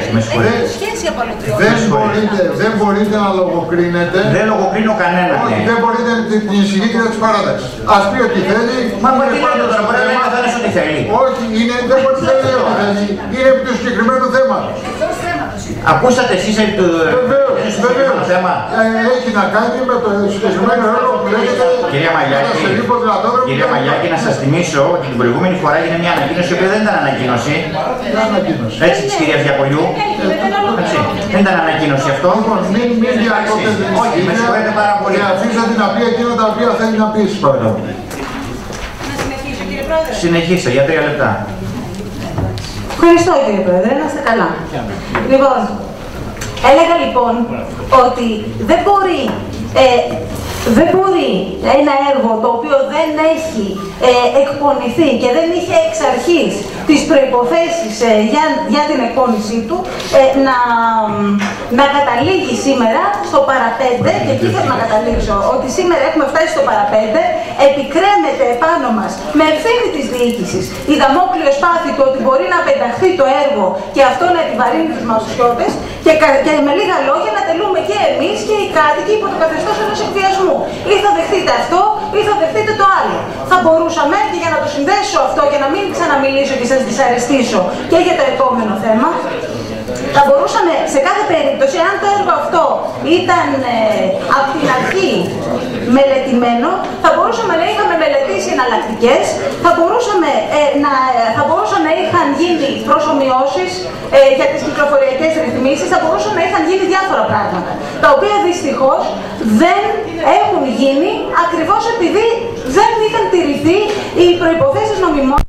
Δεν μπορείτε, δεν μπορείτε να λογοκρίνετε. Δεν λογοκρίνω κανένα. Όχι, δεν μπορείτε την εισηγήτρια της παράταξης. Ας πει ότι θέλει. Μα τι λέτε τώρα, μπορεί να καθένας ό,τι θέλει. Όχι, είναι, δεν μπορεί να θέλει ό,τι θέλει. Είναι επί του συγκεκριμένου θέματος. Ακούσατε εσείς επί του συγκεκριμένου θέμα. Έχει να κάνει με το συγκεκριμένο έργο που λέγεται. Κυρία Μαγιάκη, κυρία Μαγιάκη, να σας θυμίσω ότι την προηγούμενη φορά έγινε μια ανακοίνωση, η οποία δεν ήταν ανακοίνωση. Έτσι, της κυρίας Διακολιού. Δεν ήταν ανακοίνωση αυτό. Μην διακόπτετε. Όχι, με συγχωρείτε πάρα πολύ. Και αφήσατε να πει εκείνα τα οποία θέλει να πει, παρακαλώ. Να συνεχίσω, κύριε Πρόεδρε. Συνεχίστε για τρία λεπτά. Ευχαριστώ, κύριε Πρόεδρε, να είστε καλά. Λοιπόν, έλεγα λοιπόν ότι δεν μπορεί, ε, δεν μπορεί ένα έργο το οποίο δεν έχει ε, εκπονηθεί και δεν είχε εξ αρχής τις προϋποθέσεις ε, για, για την εκπόνησή του ε, να, να καταλήγει σήμερα στο παραπέντε, και εκεί θέλω να καταλήξω, ότι σήμερα έχουμε φτάσει στο παραπέντε, επικρέμεται επάνω μας με ευθύνη της διοίκησης η δαμόκλειο σπάθη του ότι μπορεί να πενταχθεί το έργο και αυτό να επιβαρύνει τους μασουσιώτες και, και με λίγα λόγια να τελούμε και εμείς και οι κάτοικοι υπό το καθεστώς ενός εκβιασμού. Ή θα δεχτείτε αυτό ή θα δεχτείτε το άλλο. Θα μπορούσαμε, και για να το συνδέσω αυτό και να μην ξαναμιλήσω και σας δυσαρεστήσω και για το επόμενο θέμα, θα μπορούσαμε σε κάθε περίπτωση, αν το έργο αυτό ήταν ε, από την αρχή μελετημένο, θα μπορούσαμε να είχαμε μελετήσει εναλλακτικές, θα, μπορούσαμε, ε, να, θα μπορούσαν να είχαν γίνει προσομοιώσεις ε, για τις κυκλοφοριακές ρυθμίσεις, θα μπορούσαν να είχαν γίνει διάφορα πράγματα, τα οποία δυστυχώς δεν έχουν γίνει ακριβώς επειδή δεν είχαν τηρηθεί οι προϋποθέσεις νομιμότητας.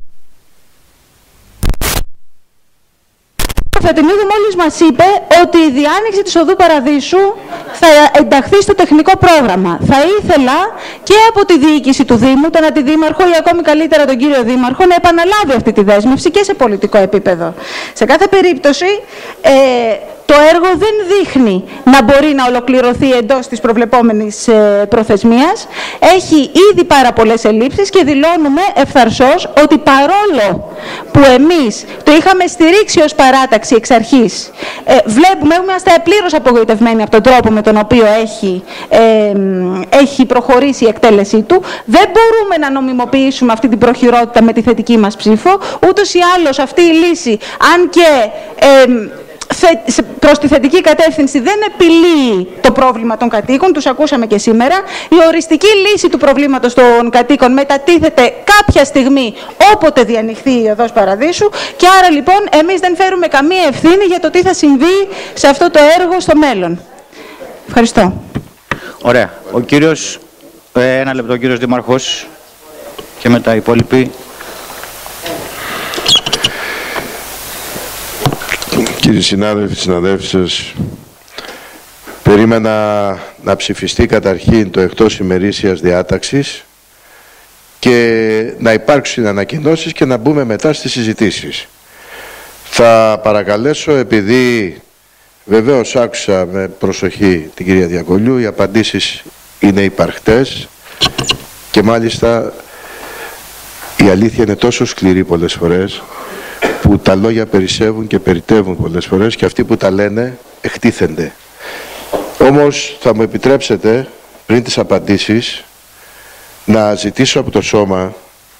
Ο Φετινίδου μόλις μας είπε ότι η διάνοιξη της Οδού Παραδείσου θα ενταχθεί στο τεχνικό πρόγραμμα. Θα ήθελα και από τη διοίκηση του Δήμου, τον Αντιδήμαρχο ή ακόμη καλύτερα τον κύριο Δήμαρχο, να επαναλάβει αυτή τη δέσμευση και σε πολιτικό επίπεδο. Σε κάθε περίπτωση, ε, το έργο δεν δείχνει να μπορεί να ολοκληρωθεί εντός της προβλεπόμενης ε, προθεσμίας. Έχει ήδη πάρα πολλές ελλείψεις και δηλώνουμε ευθαρσώς ότι παρόλο που εμείς το είχαμε στηρίξει ως παράταξη εξ αρχής, ε, βλέπουμε, είμαστε πλήρως απογοητευμένοι από τον τρόπο με τον οποίο έχει, ε, έχει προχωρήσει η εκτέλεσή του. Δεν μπορούμε να νομιμοποιήσουμε αυτή την προχειρότητα με τη θετική μας ψήφο. Ούτως ή άλλως αυτή η λύση, αν και ε, προς τη θετική κατεύθυνση, δεν επιλύει το πρόβλημα των κατοίκων, τους ακούσαμε και σήμερα. Η οριστική λύση του προβλήματος των κατοίκων μετατίθεται κάποια στιγμή όποτε διανοιχθεί η Οδός Παραδείσου και άρα λοιπόν εμείς δεν φέρουμε καμία ευθύνη για το τι θα συμβεί σε αυτό το έργο στο μέλλον. Ευχαριστώ. Ωραία. Ο κύριος, ένα λεπτό, ο κύριος Δήμαρχος και μετά οι υπόλοιποι. Κύριοι συνάδελφοι, συναδέλφοι σας, περίμενα να ψηφιστεί καταρχήν το εκτός ημερήσιας διάταξης και να υπάρξουν ανακοινώσεις και να μπούμε μετά στις συζητήσεις. Θα παρακαλέσω, επειδή βεβαίως άκουσα με προσοχή την κυρία Διακολιού, οι απαντήσεις είναι υπαρκτές και μάλιστα η αλήθεια είναι τόσο σκληρή πολλές φορές που τα λόγια περισσεύουν και περιτεύουν πολλές φορές και αυτοί που τα λένε εκτίθενται. Όμως θα μου επιτρέψετε πριν τις απαντήσεις να ζητήσω από το Σώμα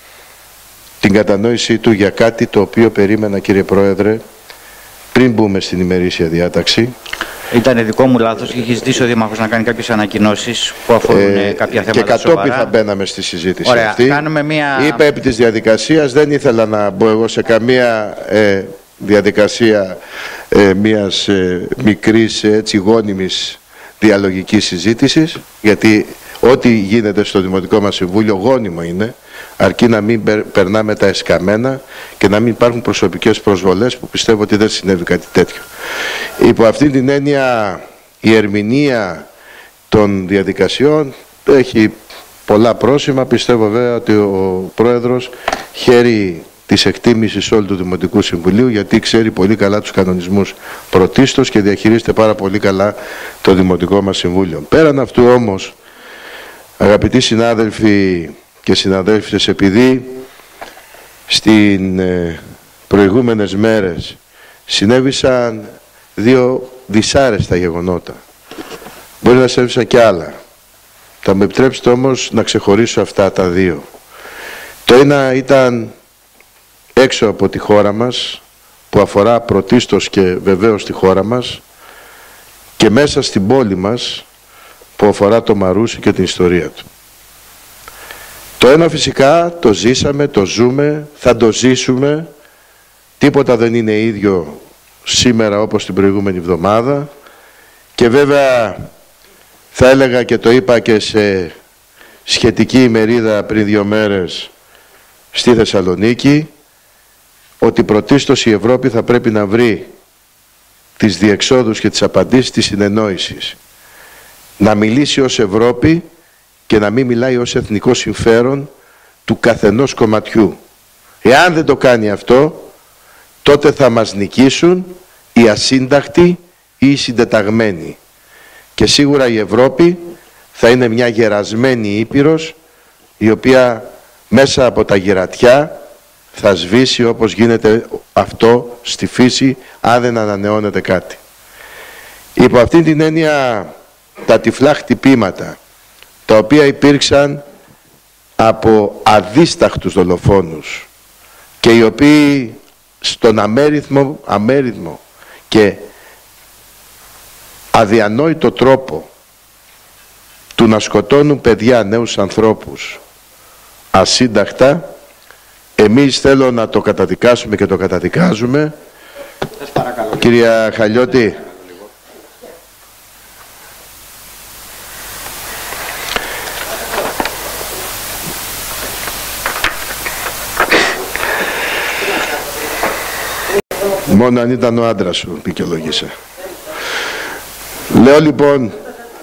την κατανόησή του για κάτι το οποίο περίμενα, κύριε Πρόεδρε, πριν μπούμε στην ημερήσια διάταξη. Ήταν δικό μου λάθος και είχε ζητήσει ο Δήμαρχος να κάνει κάποιες ανακοινώσεις που αφορούν ε, κάποια θέματα. Και κατόπιν θα μπαίναμε στη συζήτηση. Ωραία, αυτή. Κάνουμε μια... Είπα επί της διαδικασίας, δεν ήθελα να μπω εγώ σε καμία ε, διαδικασία ε, μιας ε, μικρής έτσι γόνιμης διαλογικής συζήτησης, γιατί ό,τι γίνεται στο Δημοτικό μας Συμβούλιο γόνιμο είναι, αρκεί να μην περνάμε τα εσκαμμένα και να μην υπάρχουν προσωπικές προσβολές, που πιστεύω ότι δεν συνέβη κάτι τέτοιο. Υπό αυτή την έννοια η ερμηνεία των διαδικασιών έχει πολλά πρόσημα. Πιστεύω βέβαια ότι ο Πρόεδρος χαίρει της εκτίμησης όλου του Δημοτικού Συμβουλίου, γιατί ξέρει πολύ καλά τους κανονισμούς πρωτίστως και διαχειρίζεται πάρα πολύ καλά το Δημοτικό μας Συμβούλιο. Πέραν αυτού όμως, αγαπητοί συνάδελφοι και συναδέλφες, επειδή στην ε, προηγούμενες μέρες συνέβησαν δύο δυσάρεστα γεγονότα, μπορεί να συνέβησαν και άλλα, θα με επιτρέψετε όμως να ξεχωρίσω αυτά τα δύο. Το ένα ήταν έξω από τη χώρα μας, που αφορά πρωτίστως και βεβαίως τη χώρα μας, και μέσα στην πόλη μας, που αφορά το Μαρούσι και την ιστορία του. Το ένα φυσικά το ζήσαμε, το ζούμε, θα το ζήσουμε. Τίποτα δεν είναι ίδιο σήμερα όπως την προηγούμενη εβδομάδα. Και βέβαια θα έλεγα, και το είπα και σε σχετική ημερίδα πριν δύο μέρες στη Θεσσαλονίκη, ότι πρωτίστως η Ευρώπη θα πρέπει να βρει τις διεξόδους και τις απαντήσεις της συνεννόησης. Να μιλήσει ως Ευρώπη και να μην μιλάει ως εθνικό συμφέρον του καθενός κομματιού. Εάν δεν το κάνει αυτό, τότε θα μας νικήσουν οι ασύντακτοι ή οι συντεταγμένοι. Και σίγουρα η Ευρώπη θα είναι μια γερασμένη ήπειρος, η οποία μέσα από τα γερατιά θα σβήσει, όπως γίνεται αυτό στη φύση, αν δεν ανανεώνεται κάτι. Υπό αυτήν την έννοια, τα τυφλά χτυπήματα, τα οποία υπήρξαν από αδίσταχτους δολοφόνους και οι οποίοι στον αμέριθμο, αμέριθμο και αδιανόητο τρόπο του να σκοτώνουν παιδιά, νέους ανθρώπους, ασύνταχτα. Εμείς θέλω να το καταδικάσουμε και το καταδικάζουμε. Κυρία Χαλιώτη. Μόνο αν ήταν ο άντρας σου δικαιολογήσε. Λέω λοιπόν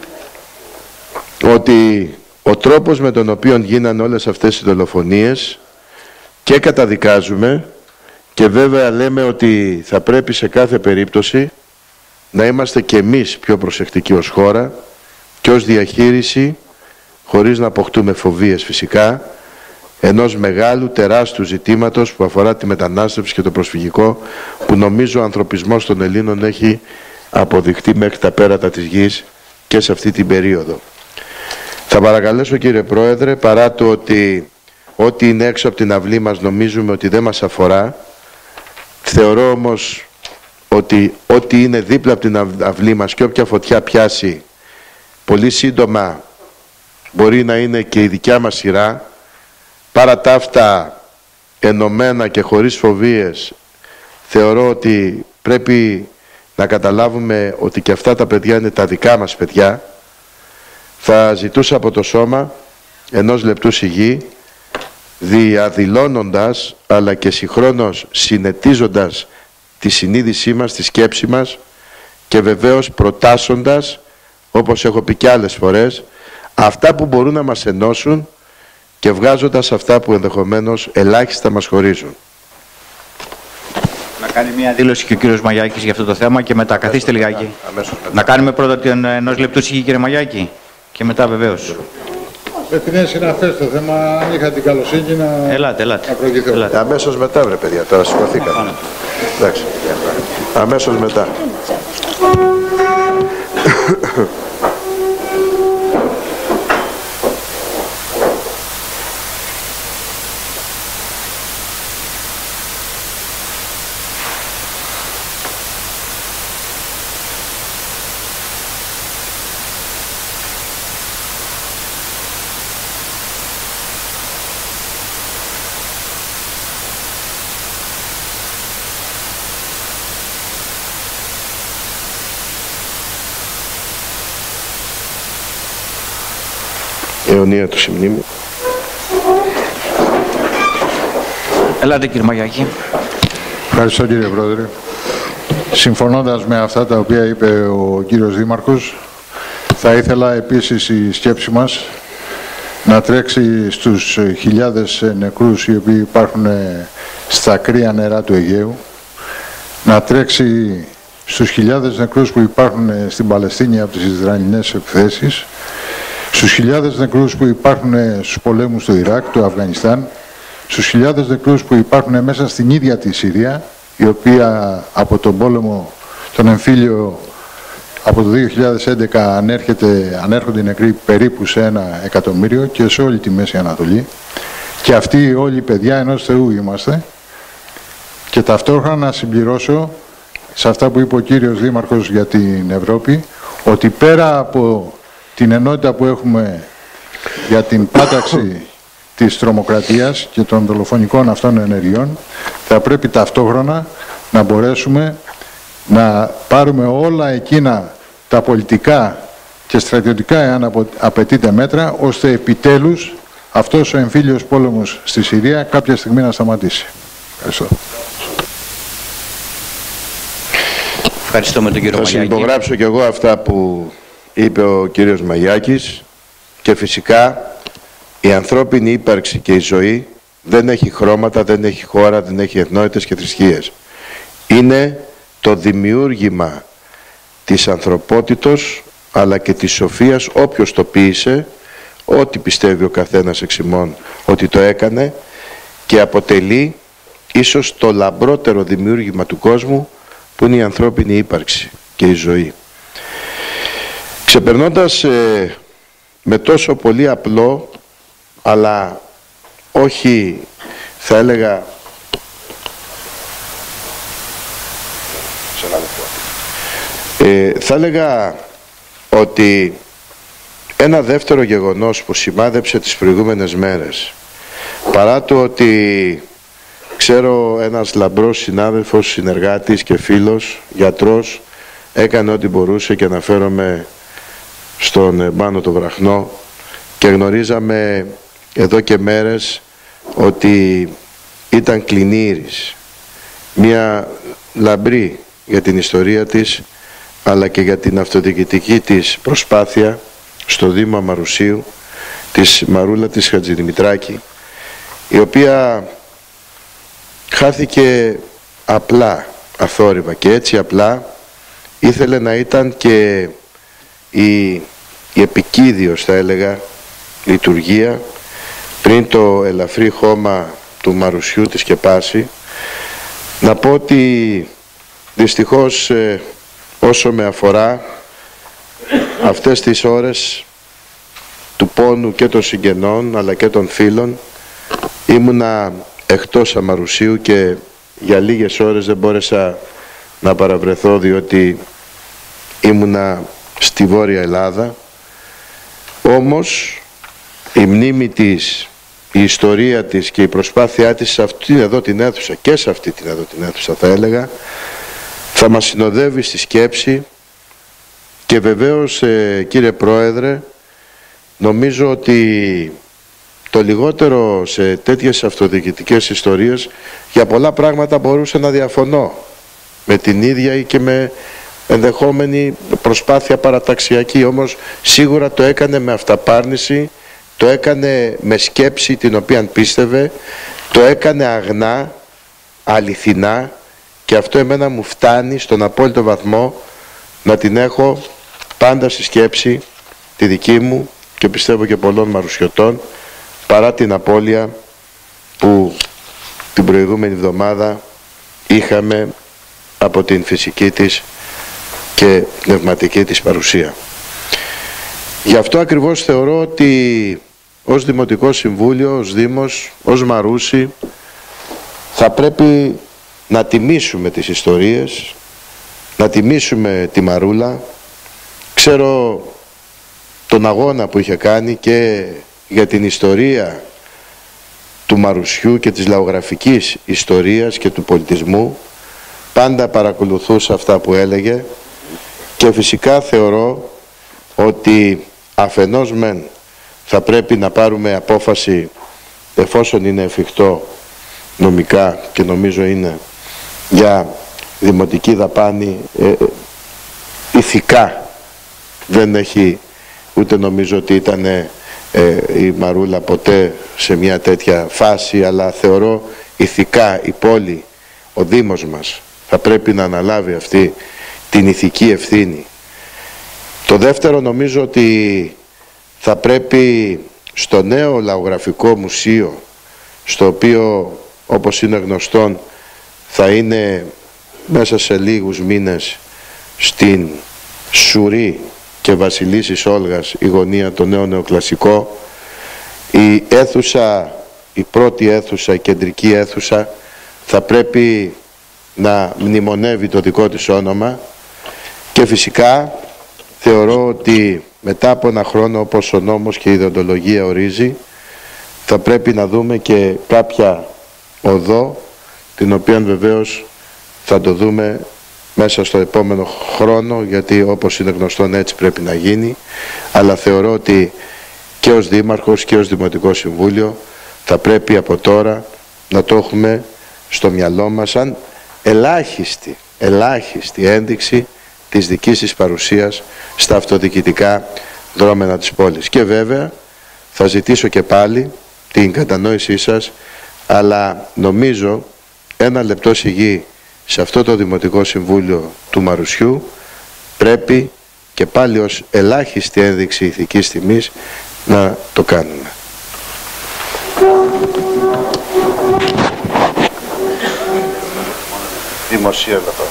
ότι ο τρόπος με τον οποίο γίνανε όλες αυτές οι δολοφονίες και καταδικάζουμε και βέβαια λέμε ότι θα πρέπει σε κάθε περίπτωση να είμαστε και εμείς πιο προσεκτικοί ως χώρα και ως διαχείριση, χωρίς να αποκτούμε φοβίες φυσικά, ενός μεγάλου τεράστιου ζητήματος που αφορά τη μετανάστευση και το προσφυγικό, που νομίζω ο ανθρωπισμός των Ελλήνων έχει αποδειχτεί μέχρι τα πέρατα της γης και σε αυτή την περίοδο. Θα παρακαλέσω κύριε Πρόεδρε, παρά το ότι ό,τι είναι έξω από την αυλή μας νομίζουμε ότι δεν μας αφορά, θεωρώ όμως ότι ό,τι είναι δίπλα από την αυλή μας και όποια φωτιά πιάσει πολύ σύντομα μπορεί να είναι και η δικιά μας σειρά. Παρά τα αυτά, ενωμένα και χωρίς φοβίες, θεωρώ ότι πρέπει να καταλάβουμε ότι και αυτά τα παιδιά είναι τα δικά μας παιδιά. Θα ζητούσα από το σώμα ενός λεπτού σιγή, διαδηλώνοντας αλλά και συγχρόνως συνετίζοντας τη συνείδησή μας, τη σκέψη μας και βεβαίως προτάσσοντας, όπως έχω πει και άλλες φορές, αυτά που μπορούν να μας ενώσουν και βγάζοντας αυτά που ενδεχομένως ελάχιστα μας χωρίζουν. Να κάνει μια δήλωση και ο κύριος Μαγιάκης για αυτό το θέμα και μετά καθίστε λιγάκι. Αμέσως μετά. Να κάνουμε πρώτα την ενός λεπτού σιγή κύριε Μαγιάκη και μετά βεβαίως. Με την συναφές το θέμα, αν είχα την καλοσύνη να, ελάτε, ελάτε. να προηγηθώ. Ελάτε. Αμέσως μετά βρε παιδιά, τώρα σηκωθήκαμε. Εντάξει. Αμέσως μετά. Αιωνία του συμμνήμου. Ελάτε κύριε Μαγιάκη. Ευχαριστώ κύριε Πρόεδρε. Συμφωνώντας με αυτά τα οποία είπε ο κύριος Δήμαρχος, θα ήθελα επίσης η σκέψη μας να τρέξει στους χιλιάδες νεκρούς οι οποίοι υπάρχουν στα κρύα νερά του Αιγαίου, να τρέξει στους χιλιάδες νεκρούς που υπάρχουν στην Παλαιστίνη από τις Ισραηλινές επιθέσεις, στους χιλιάδες νεκρούς που υπάρχουν στους πολέμους του Ιράκ, του Αφγανιστάν, στους χιλιάδες νεκρούς που υπάρχουν μέσα στην ίδια τη Συρία, η οποία από τον πόλεμο, τον εμφύλιο, από το δύο χιλιάδες έντεκα ανέρχεται, ανέρχονται οι νεκροί περίπου σε ένα εκατομμύριο και σε όλη τη Μέση Ανατολή. Και αυτοί όλοι οι παιδιά ενός Θεού είμαστε. Και ταυτόχρονα να συμπληρώσω σε αυτά που είπε ο κύριος Δήμαρχος για την Ευρώπη, ότι πέρα από την ενότητα που έχουμε για την πάταξη της τρομοκρατίας και των δολοφονικών αυτών ενεργειών, θα πρέπει ταυτόχρονα να μπορέσουμε να πάρουμε όλα εκείνα τα πολιτικά και στρατιωτικά, εάν απαιτείται, μέτρα, ώστε επιτέλους αυτός ο εμφύλιος πόλεμος στη Συρία κάποια στιγμή να σταματήσει. Ευχαριστώ. Ευχαριστώ τον κύριο Θα Μαγιάκη. συμπογράψω και εγώ αυτά που είπε ο κύριος Μαγιάκης και φυσικά η ανθρώπινη ύπαρξη και η ζωή δεν έχει χρώματα, δεν έχει χώρα, δεν έχει εθνότητες και θρησκείες. Είναι το δημιούργημα της ανθρωπότητος αλλά και της σοφίας, όποιος το ποίησε, ό,τι πιστεύει ο καθένας εξ ημών ότι το έκανε, και αποτελεί ίσως το λαμπρότερο δημιούργημα του κόσμου, που είναι η ανθρώπινη ύπαρξη και η ζωή. Ξεπερνώντας ε, με τόσο πολύ απλό, αλλά όχι, θα έλεγα, ε, θα έλεγα ότι ένα δεύτερο γεγονός που σημάδεψε τις προηγούμενες μέρες παρά το ότι ξέρω ένας λαμπρός συνάδελφος, συνεργάτης και φίλος, γιατρός, έκανε ό,τι μπορούσε, και αναφέρομαι στον Μάνο το Βραχνό, και γνωρίζαμε εδώ και μέρες ότι ήταν κλινήρης, μια λαμπρή για την ιστορία της, αλλά και για την αυτοδιοικητική της προσπάθεια στο Δήμο Αμαρουσίου, της Μαρούλα της Χατζηδημητράκη, η οποία χάθηκε απλά, αθόρυβα, και έτσι απλά ήθελε να ήταν και η, η επικίδιος, θα έλεγα, λειτουργία πριν το ελαφρύ χώμα του Μαρουσιού της σκεπάσει. Να πω ότι δυστυχώς ε, όσο με αφορά, αυτές τις ώρες του πόνου και των συγγενών αλλά και των φίλων, ήμουνα εκτός Αμαρουσίου και για λίγες ώρες δεν μπόρεσα να παραβρεθώ, διότι ήμουνα στη Βόρεια Ελλάδα. Όμως η μνήμη της, η ιστορία της και η προσπάθειά της σε αυτήν εδώ την αίθουσα, και σε αυτή την εδώ την αίθουσα θα έλεγα, θα μας συνοδεύει στη σκέψη. Και βεβαίως ε, κύριε Πρόεδρε, νομίζω ότι το λιγότερο σε τέτοιες αυτοδιοικητικές ιστορίες, για πολλά πράγματα μπορούσα να διαφωνώ με την ίδια ή και με ενδεχόμενη προσπάθεια παραταξιακή, όμως σίγουρα το έκανε με αυταπάρνηση, το έκανε με σκέψη την οποία πίστευε, το έκανε αγνά, αληθινά, και αυτό εμένα μου φτάνει στον απόλυτο βαθμό να την έχω πάντα στη σκέψη τη δική μου και πιστεύω και πολλών Μαρουσιωτών, παρά την απώλεια που την προηγούμενη εβδομάδα είχαμε από την φυσική της και πνευματική της παρουσία. Γι' αυτό ακριβώς θεωρώ ότι ως Δημοτικό Συμβούλιο, ως Δήμος, ως Μαρούσι, θα πρέπει να τιμήσουμε τις ιστορίες, να τιμήσουμε τη Μαρούλα. Ξέρω τον αγώνα που είχε κάνει και για την ιστορία του Μαρουσιού και της λαογραφικής ιστορίας και του πολιτισμού. Πάντα παρακολουθούσα αυτά που έλεγε και φυσικά θεωρώ ότι αφενός μεν θα πρέπει να πάρουμε απόφαση, εφόσον είναι εφικτό νομικά, και νομίζω είναι, για δημοτική δαπάνη. ε, ηθικά δεν έχει, ούτε νομίζω ότι ήταν ε, η Μαρούλα ποτέ σε μια τέτοια φάση, αλλά θεωρώ ηθικά η πόλη, ο Δήμος μας θα πρέπει να αναλάβει αυτή την ηθική ευθύνη. Το δεύτερο, νομίζω ότι θα πρέπει στο νέο λαογραφικό μουσείο, στο οποίο όπως είναι γνωστόν θα είναι μέσα σε λίγους μήνες στην Σουρή και Βασιλίσσης Όλγας η γωνία, το νέο νεοκλασικό, η αίθουσα, η πρώτη αίθουσα, η κεντρική αίθουσα θα πρέπει να μνημονεύει το δικό της όνομα. Και φυσικά θεωρώ ότι μετά από ένα χρόνο, όπως ο νόμος και η ιδεοντολογία ορίζει, θα πρέπει να δούμε και κάποια οδό, την οποία βεβαίως θα το δούμε μέσα στο επόμενο χρόνο, γιατί όπως είναι γνωστόν έτσι πρέπει να γίνει, αλλά θεωρώ ότι και ως Δήμαρχος και ως Δημοτικό Συμβούλιο θα πρέπει από τώρα να το έχουμε στο μυαλό μας σαν ελάχιστη, ελάχιστη ένδειξη της δικής της παρουσίας στα αυτοδιοικητικά δρόμενα της πόλης. Και βέβαια θα ζητήσω και πάλι την κατανόησή σας, αλλά νομίζω ένα λεπτό σιγή σε αυτό το Δημοτικό Συμβούλιο του Μαρουσιού πρέπει και πάλι ως ελάχιστη ένδειξη ηθικής τιμής να το κάνουμε. Δημοσία να πάω.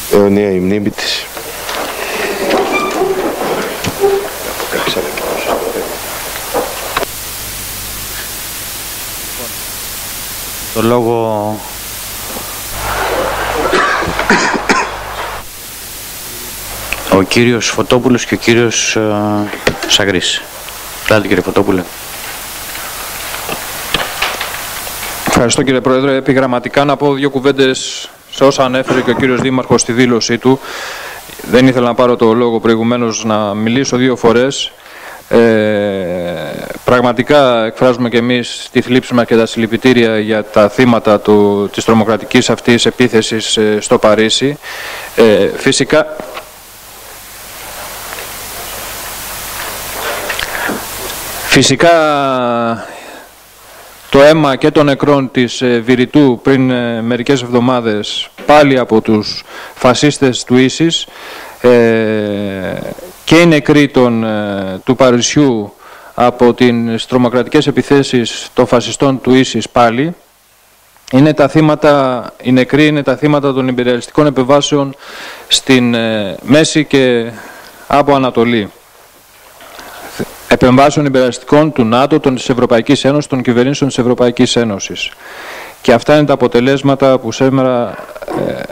αιωνία η μνήμη της. Το λόγο ο κύριος Φωτόπουλος και ο κύριος uh, Σαγρής. Κλάτε κύριε Φωτόπουλε. Ευχαριστώ κύριε Πρόεδρε. Επιγραμματικά να πω δύο κουβέντες σε όσα ανέφερε και ο κύριος Δήμαρχος στη δήλωσή του. Δεν ήθελα να πάρω το λόγο προηγουμένως να μιλήσω δύο φορές. Ε, πραγματικά εκφράζουμε και εμείς τη θλίψη μας και τα συλληπιτήρια για τα θύματα του, της τρομοκρατικής αυτής επίθεσης ε, στο Παρίσι. Ε, φυσικά... Φυσικά το αίμα και των νεκρών της ε, Βηρητού πριν ε, μερικές εβδομάδες πάλι από τους φασίστες του Ίσις ε, και οι νεκροί των, ε, του Παρισιού από τις τρομοκρατικές επιθέσεις των φασιστών του Ίσις πάλι είναι τα θύματα, οι νεκροί είναι τα θύματα των υπεριαλιστικών επεμβάσεων στην ε, Μέση και από Ανατολή. Επεμβάσεων υπεραστικών του ΝΑΤΟ, της Ευρωπαϊκής Ένωσης, των κυβερνήσεων της Ευρωπαϊκής Ένωσης. Και αυτά είναι τα αποτελέσματα που σήμερα ε,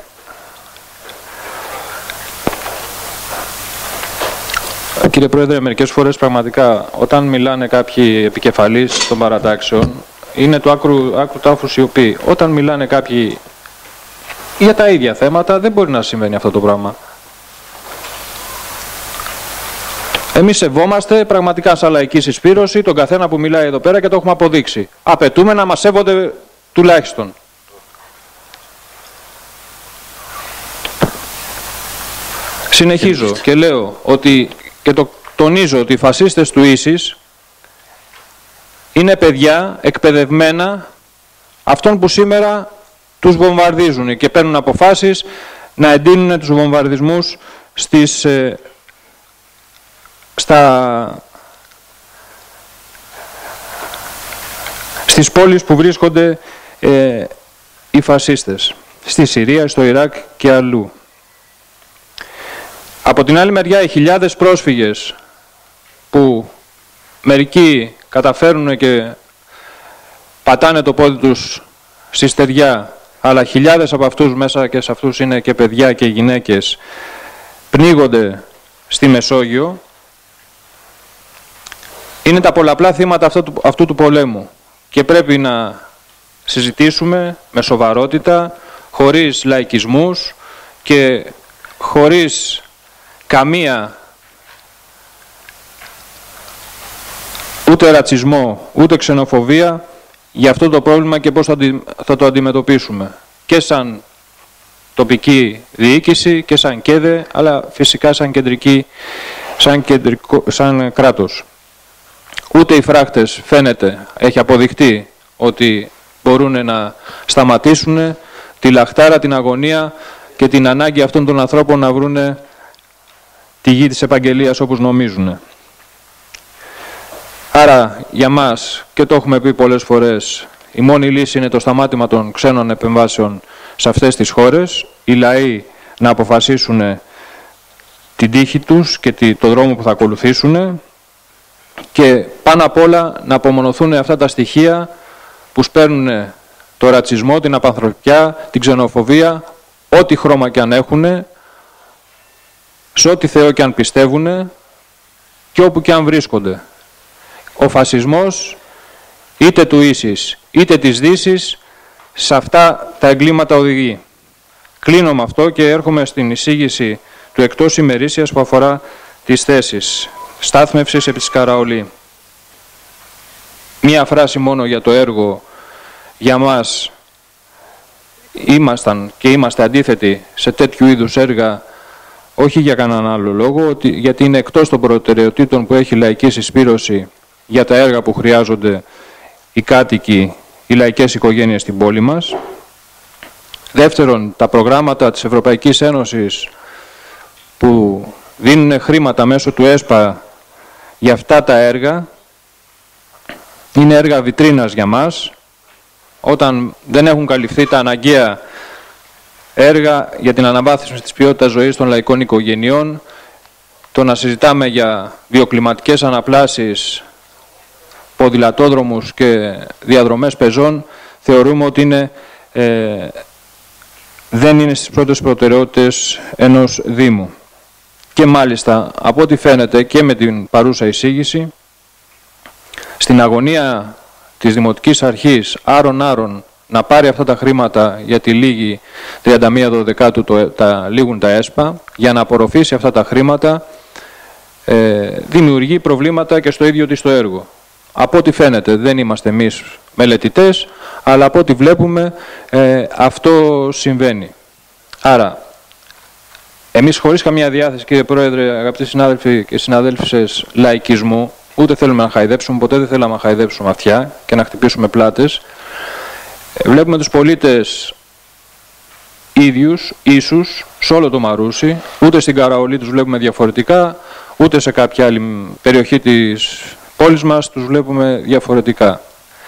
κύριε Πρόεδρε, μερικές φορές πραγματικά όταν μιλάνε κάποιοι επικεφαλείς των παρατάξεων είναι του άκρου, άκρου τάφους οι οποίοι όταν μιλάνε κάποιοι για τα ίδια θέματα δεν μπορεί να συμβαίνει αυτό το πράγμα. Εμείς σεβόμαστε πραγματικά σαν λαϊκή συσπήρωση τον καθένα που μιλάει εδώ πέρα και το έχουμε αποδείξει. Απαιτούμε να μας σέβονται τουλάχιστον. Συνεχίζω και λέω ότι, και το τονίζω ότι οι φασίστες του Ίσις είναι παιδιά εκπαιδευμένα αυτών που σήμερα τους βομβαρδίζουν και παίρνουν αποφάσεις να εντείνουν τους βομβαρδισμούς στις Στα... στις πόλεις που βρίσκονται ε, οι φασίστες, στη Συρία, στο Ιράκ και αλλού. Από την άλλη μεριά, οι χιλιάδες πρόσφυγες που μερικοί καταφέρουν και πατάνε το πόδι τους στη στεριά, αλλά χιλιάδες από αυτούς μέσα και σε αυτούς είναι και παιδιά και γυναίκες, πνίγονται στη Μεσόγειο. Είναι τα πολλαπλά θύματα αυτού του, αυτού του πολέμου και πρέπει να συζητήσουμε με σοβαρότητα, χωρίς λαϊκισμούς και χωρίς καμία ούτε ρατσισμό, ούτε ξενοφοβία για αυτό το πρόβλημα και πώς θα, θα το αντιμετωπίσουμε. Και σαν τοπική διοίκηση και σαν ΚΕΔΕ, αλλά φυσικά σαν, κεντρική, σαν, κεντρικό, σαν κράτος. Ούτε οι φράχτες φαίνεται, έχει αποδειχτεί ότι μπορούν να σταματήσουν τη λαχτάρα, την αγωνία και την ανάγκη αυτών των ανθρώπων να βρούνε τη γη της επαγγελίας όπως νομίζουν. Άρα για μας, και το έχουμε πει πολλές φορές, η μόνη λύση είναι το σταμάτημα των ξένων επεμβάσεων σε αυτές τις χώρες, οι λαοί να αποφασίσουν την τύχη τους και το δρόμο που θα ακολουθήσουν και πάνω απ' όλα να απομονωθούν αυτά τα στοιχεία που σπέρνουν το ρατσισμό, την απανθρωπιά, την ξενοφοβία, ό,τι χρώμα και αν έχουν, σε ό,τι Θεό και αν πιστεύουν και όπου και αν βρίσκονται. Ο φασισμός, είτε του Ίσις, είτε της Δύσης, σε αυτά τα εγκλήματα οδηγεί. Κλείνω με αυτό και έρχομαι στην εισήγηση του εκτός ημερήσιας που αφορά τις θέσεις στάθμευσης επί της Καραολί. Μία φράση μόνο για το έργο. Για μας ήμασταν και είμαστε αντίθετοι σε τέτοιου είδους έργα, όχι για κανέναν άλλο λόγο, ότι, γιατί είναι εκτός των προτεραιοτήτων που έχει η λαϊκή συσπήρωση για τα έργα που χρειάζονται οι κάτοικοι, οι λαϊκές οικογένειες στην πόλη μας. Δεύτερον, τα προγράμματα της Ευρωπαϊκής Ένωσης που δίνουν χρήματα μέσω του ΕΣΠΑ για αυτά τα έργα είναι έργα βιτρίνας για μας. Όταν δεν έχουν καλυφθεί τα αναγκαία έργα για την αναβάθμιση της ποιότητας ζωής των λαϊκών οικογενειών, το να συζητάμε για βιοκλιματικές αναπλάσεις, ποδηλατόδρομους και διαδρομές πεζών, θεωρούμε ότι είναι, ε, δεν είναι στις πρώτες προτεραιότητες ενός Δήμου. Και μάλιστα, από ό,τι φαίνεται και με την παρούσα εισήγηση, στην αγωνία της Δημοτικής Αρχής άρον-άρον να πάρει αυτά τα χρήματα για τη λίγη τριάντα μία Δωδεκάτου το, τα, λήγουν τα ΕΣΠΑ, για να απορροφήσει αυτά τα χρήματα, ε, δημιουργεί προβλήματα και στο ίδιο της το έργο. Από ό,τι φαίνεται δεν είμαστε εμείς μελετητές, αλλά από ό,τι βλέπουμε ε, αυτό συμβαίνει. Άρα, εμείς χωρίς καμία διάθεση, κύριε Πρόεδρε, αγαπητοί συνάδελφοι και συναδέλφισες, λαϊκισμού, ούτε θέλουμε να χαϊδέψουμε, ποτέ δεν θέλαμε να χαϊδέψουμε αυτιά και να χτυπήσουμε πλάτες. Βλέπουμε τους πολίτες ίδιους, ίσους, σε όλο το Μαρούσι, ούτε στην Καραολή τους βλέπουμε διαφορετικά, ούτε σε κάποια άλλη περιοχή της πόλης μας τους βλέπουμε διαφορετικά.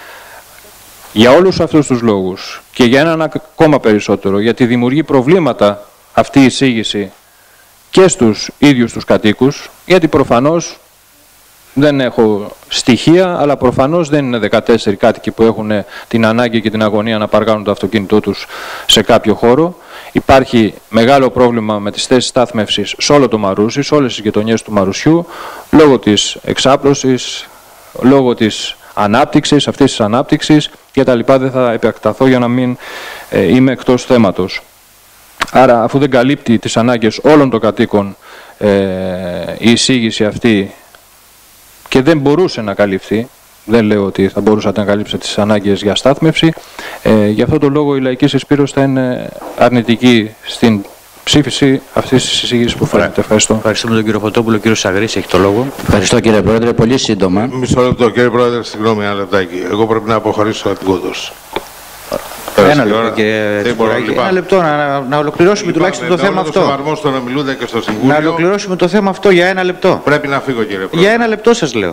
Για όλους αυτούς τους λόγους και για έναν ακόμα περισσότερο, γιατί δημιουργεί προβλήματα αυτή η εισήγηση και στους ίδιους τους κατοίκους, γιατί προφανώς δεν έχω στοιχεία, αλλά προφανώς δεν είναι δεκατέσσερις κάτοικοι που έχουν την ανάγκη και την αγωνία να παρκάρουν το αυτοκίνητό τους σε κάποιο χώρο. Υπάρχει μεγάλο πρόβλημα με τις θέσεις στάθμευσης σε όλο το Μαρούσι, σε όλες τις γειτονιές του Μαρουσιού, λόγω της εξάπλωσης, λόγω της ανάπτυξης, αυτής της ανάπτυξης και τα λοιπά. Δεν θα επεκταθώ για να μην ε, είμαι εκτός θέματος. Άρα, αφού δεν καλύπτει τις ανάγκες όλων των κατοίκων ε, η εισήγηση αυτή, και δεν μπορούσε να καλυφθεί, δεν λέω ότι θα μπορούσατε να καλύψετε τις ανάγκες για στάθμευση, ε, γι' αυτό το λόγο η Λαϊκή Συσπήρωση θα είναι αρνητική στην ψήφιση αυτής της εισήγησης που φαίνεται. Ευχαριστώ. Ευχαριστούμε τον κύριο Φωτόπουλο. Ο κύριος Σαγρής έχει το λόγο. Ευχαριστώ κύριε Πρόεδρε. Πολύ σύντομα. Μισό λεπτό κύριε Πρόεδρε, συγγνώμη ένα λεπτάκι. Εγώ πρέπει να αποχωρήσω από την Κόντος. Ένα λεπτό, κύριε Τσιπουράκη. Ένα λεπτό να, να ολοκληρώσουμε τουλάχιστον το θέμα αυτό. Να, μιλούνται και στο Συμβούλιο. Να ολοκληρώσουμε το θέμα αυτό για ένα λεπτό. Πρέπει να φύγω κύριε Πρόεδρε. Για ένα λεπτό σας λέω.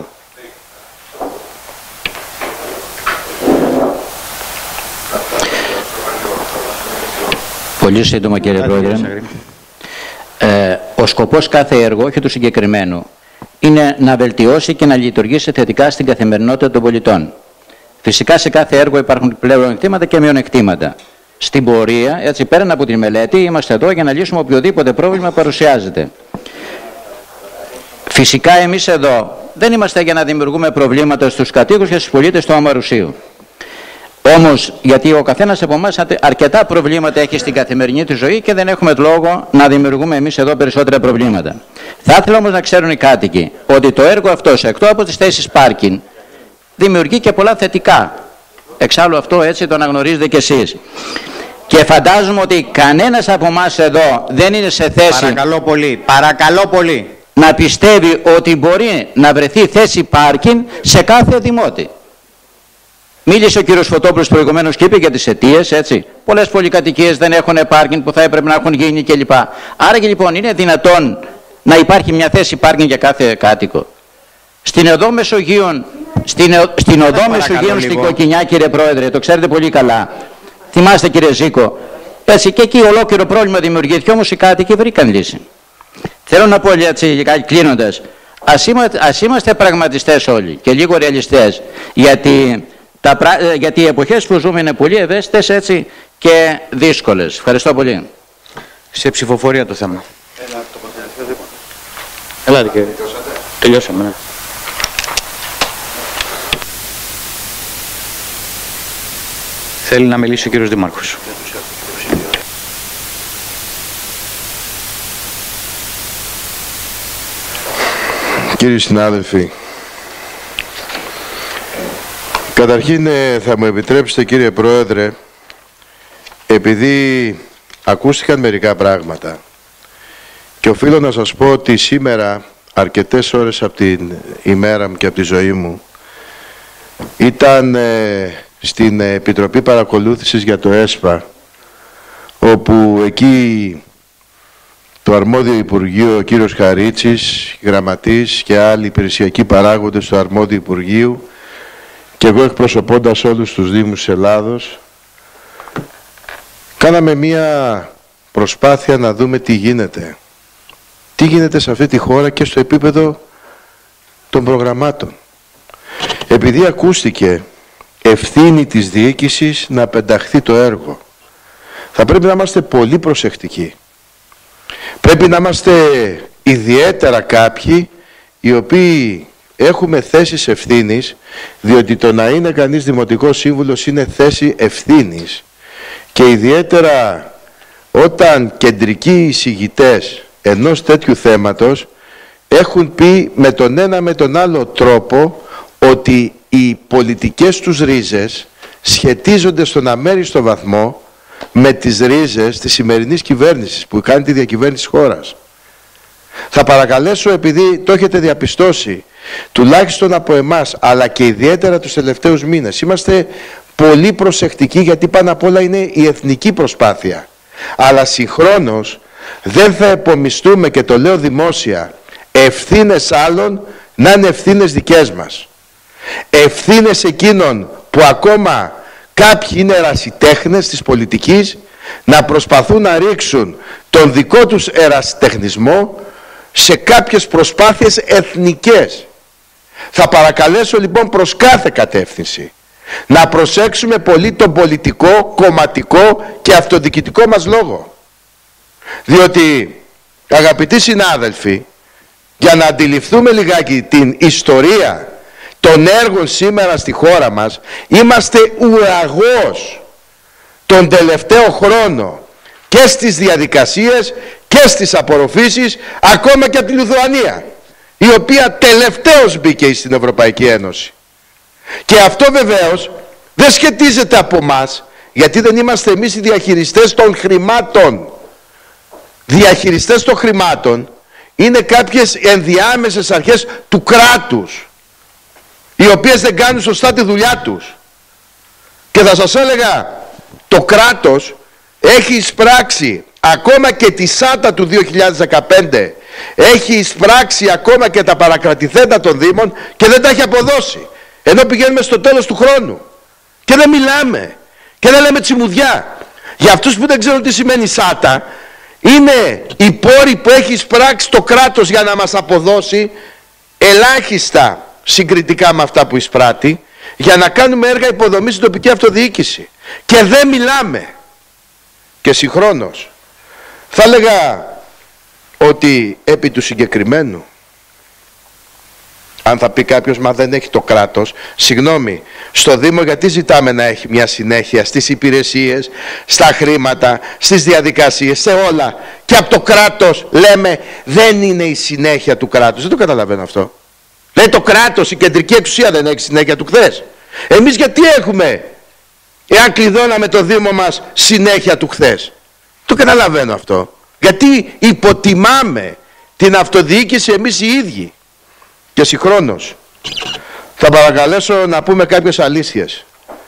Πολύ σύντομα κύριε Πρόεδρε. Ε, ο σκοπός κάθε έργου, όχι του συγκεκριμένου, είναι να βελτιώσει και να λειτουργήσει θετικά στην καθημερινότητα των πολιτών. Φυσικά σε κάθε έργο υπάρχουν πλεονεκτήματα και μειονεκτήματα. Στην πορεία, έτσι πέραν από τη μελέτη, είμαστε εδώ για να λύσουμε οποιοδήποτε πρόβλημα παρουσιάζεται. Φυσικά εμείς εδώ δεν είμαστε για να δημιουργούμε προβλήματα στους κατοίκους και στους πολίτες του Αμαρουσίου. Όμως, γιατί ο καθένας από εμάς αρκετά προβλήματα έχει στην καθημερινή του ζωή και δεν έχουμε λόγο να δημιουργούμε εμείς εδώ περισσότερα προβλήματα. Θα ήθελα όμως να ξέρουν οι κάτοικοι ότι το έργο αυτό, εκτός από τις θέσεις πάρκινγκ, δημιουργεί και πολλά θετικά. Εξάλλου αυτό έτσι το αναγνωρίζετε κι εσείς. Και φαντάζομαι ότι κανένας από εμάς εδώ δεν είναι σε θέση... Παρακαλώ πολύ, παρακαλώ πολύ. ...να πιστεύει ότι μπορεί να βρεθεί θέση πάρκινγκ σε κάθε δημότη. Μίλησε ο κύριος Φωτόπουλος προηγουμένως και είπε για τις αιτίες, έτσι. Πολλές πολυκατοικίες δεν έχουν πάρκινγκ που θα έπρεπε να έχουν γίνει κλπ. Άρα και λοιπόν είναι δυνατόν να υπάρχει μια θέση πάρκινγκ για κάθε κάτοικο. Στην οδό Μεσογείων, στην, στην οδό Μεσογείων στην Κοκκινιά, κύριε Πρόεδρε, το ξέρετε πολύ καλά. Θυμάστε κύριε Ζήκο, έτσι και εκεί ολόκληρο πρόβλημα δημιουργήθηκε, όμως οι κάτοικοι βρήκαν λύση. Θέλω να πω έτσι, κλείνοντας, ας είμαστε, ας είμαστε πραγματιστές όλοι και λίγο ρεαλιστές, γιατί, τα, γιατί οι εποχές που ζούμε είναι πολύ ευαίσθητες έτσι και δύσκολες. Ευχαριστώ πολύ. Σε ψηφοφορία το θέμα. Ελάτε κύριε. Τελειώσαμε, ναι. Θέλει να μιλήσει ο κύριος Δήμαρχος. Κύριοι συνάδελφοι, καταρχήν θα μου επιτρέψετε κύριε Πρόεδρε, επειδή ακούστηκαν μερικά πράγματα και οφείλω να σας πω ότι σήμερα αρκετές ώρες από την ημέρα μου και από τη ζωή μου ήταν ε, στην Επιτροπή Παρακολούθησης για το ΕΣΠΑ, όπου εκεί το αρμόδιο Υπουργείο, ο κύριος Χαρίτσης, γραμματής και άλλοι υπηρεσιακοί παράγοντες του αρμόδιου Υπουργείου και εγώ εκπροσωπώντας όλους τους Δήμους της Ελλάδος, κάναμε μία προσπάθεια να δούμε τι γίνεται. Τι γίνεται σε αυτή τη χώρα και στο επίπεδο των προγραμμάτων. Επειδή ακούστηκε ευθύνη της διοίκησης να πενταχθεί το έργο, θα πρέπει να είμαστε πολύ προσεκτικοί. Πρέπει να είμαστε ιδιαίτερα κάποιοι οι οποίοι έχουμε θέσεις ευθύνης, διότι το να είναι κανείς δημοτικός σύμβουλος είναι θέση ευθύνης, και ιδιαίτερα όταν κεντρικοί εισηγητές ενός τέτοιου θέματος έχουν πει με τον ένα με τον άλλο τρόπο ότι οι πολιτικές τους ρίζες σχετίζονται στον αμέριστο βαθμό με τις ρίζες της σημερινής κυβέρνησης που κάνει τη διακυβέρνηση της χώρας. Θα παρακαλέσω, επειδή το έχετε διαπιστώσει, τουλάχιστον από εμάς, αλλά και ιδιαίτερα τους τελευταίους μήνες, είμαστε πολύ προσεκτικοί, γιατί πάνω απ' όλα είναι η εθνική προσπάθεια. Αλλά συγχρόνως δεν θα επομιστούμε, και το λέω δημόσια, ευθύνες άλλων να είναι ευθύνες δικές μας. Ευθύνες εκείνων που ακόμα κάποιοι είναι ερασιτέχνες της πολιτικής, να προσπαθούν να ρίξουν τον δικό τους ερασιτεχνισμό σε κάποιες προσπάθειες εθνικές. Θα παρακαλέσω λοιπόν προς κάθε κατεύθυνση να προσέξουμε πολύ τον πολιτικό, κομματικό και αυτοδιοικητικό μας λόγο. Διότι, αγαπητοί συνάδελφοι, για να αντιληφθούμε λιγάκι την ιστορία των έργων σήμερα στη χώρα μας, είμαστε ουραγός τον τελευταίο χρόνο και στις διαδικασίες και στις απορροφήσεις, ακόμα και από τη Λιθουανία, η οποία τελευταίως μπήκε στην Ευρωπαϊκή Ένωση. Και αυτό βεβαίως δεν σχετίζεται από μας, γιατί δεν είμαστε εμείς οι διαχειριστές των χρημάτων. Διαχειριστές των χρημάτων είναι κάποιες ενδιάμεσες αρχές του κράτους, οι οποίες δεν κάνουν σωστά τη δουλειά τους. Και θα σας έλεγα, το κράτος έχει εισπράξει ακόμα και τη ΣΑΤΑ του δύο χιλιάδες δεκαπέντε, έχει εισπράξει ακόμα και τα παρακρατηθέντα των Δήμων και δεν τα έχει αποδώσει. Ενώ πηγαίνουμε στο τέλος του χρόνου και δεν μιλάμε και δεν λέμε τσιμουδιά. Για αυτούς που δεν ξέρουν τι σημαίνει ΣΑΤΑ, είναι οι πόροι που έχει εισπράξει το κράτος για να μας αποδώσει ελάχιστα συγκριτικά με αυτά που εισπράττει, για να κάνουμε έργα υποδομής στην τοπική αυτοδιοίκηση. Και δεν μιλάμε. Και συγχρόνως θα έλεγα ότι επί του συγκεκριμένου, αν θα πει κάποιος, μα δεν έχει το κράτος, συγγνώμη, στο Δήμο γιατί ζητάμε να έχει μια συνέχεια στις υπηρεσίες, στα χρήματα, στις διαδικασίες, σε όλα, και από το κράτος λέμε δεν είναι η συνέχεια του κράτους? Δεν το καταλαβαίνω αυτό. Λέει το κράτος, η κεντρική εξουσία δεν έχει συνέχεια του χθες. Εμείς γιατί έχουμε, εάν κλειδώναμε το Δήμο μας, συνέχεια του χθες? Το καταλαβαίνω αυτό. Γιατί υποτιμάμε την αυτοδιοίκηση εμείς οι ίδιοι. Και συγχρόνως θα παρακαλέσω να πούμε κάποιες αλήθειες.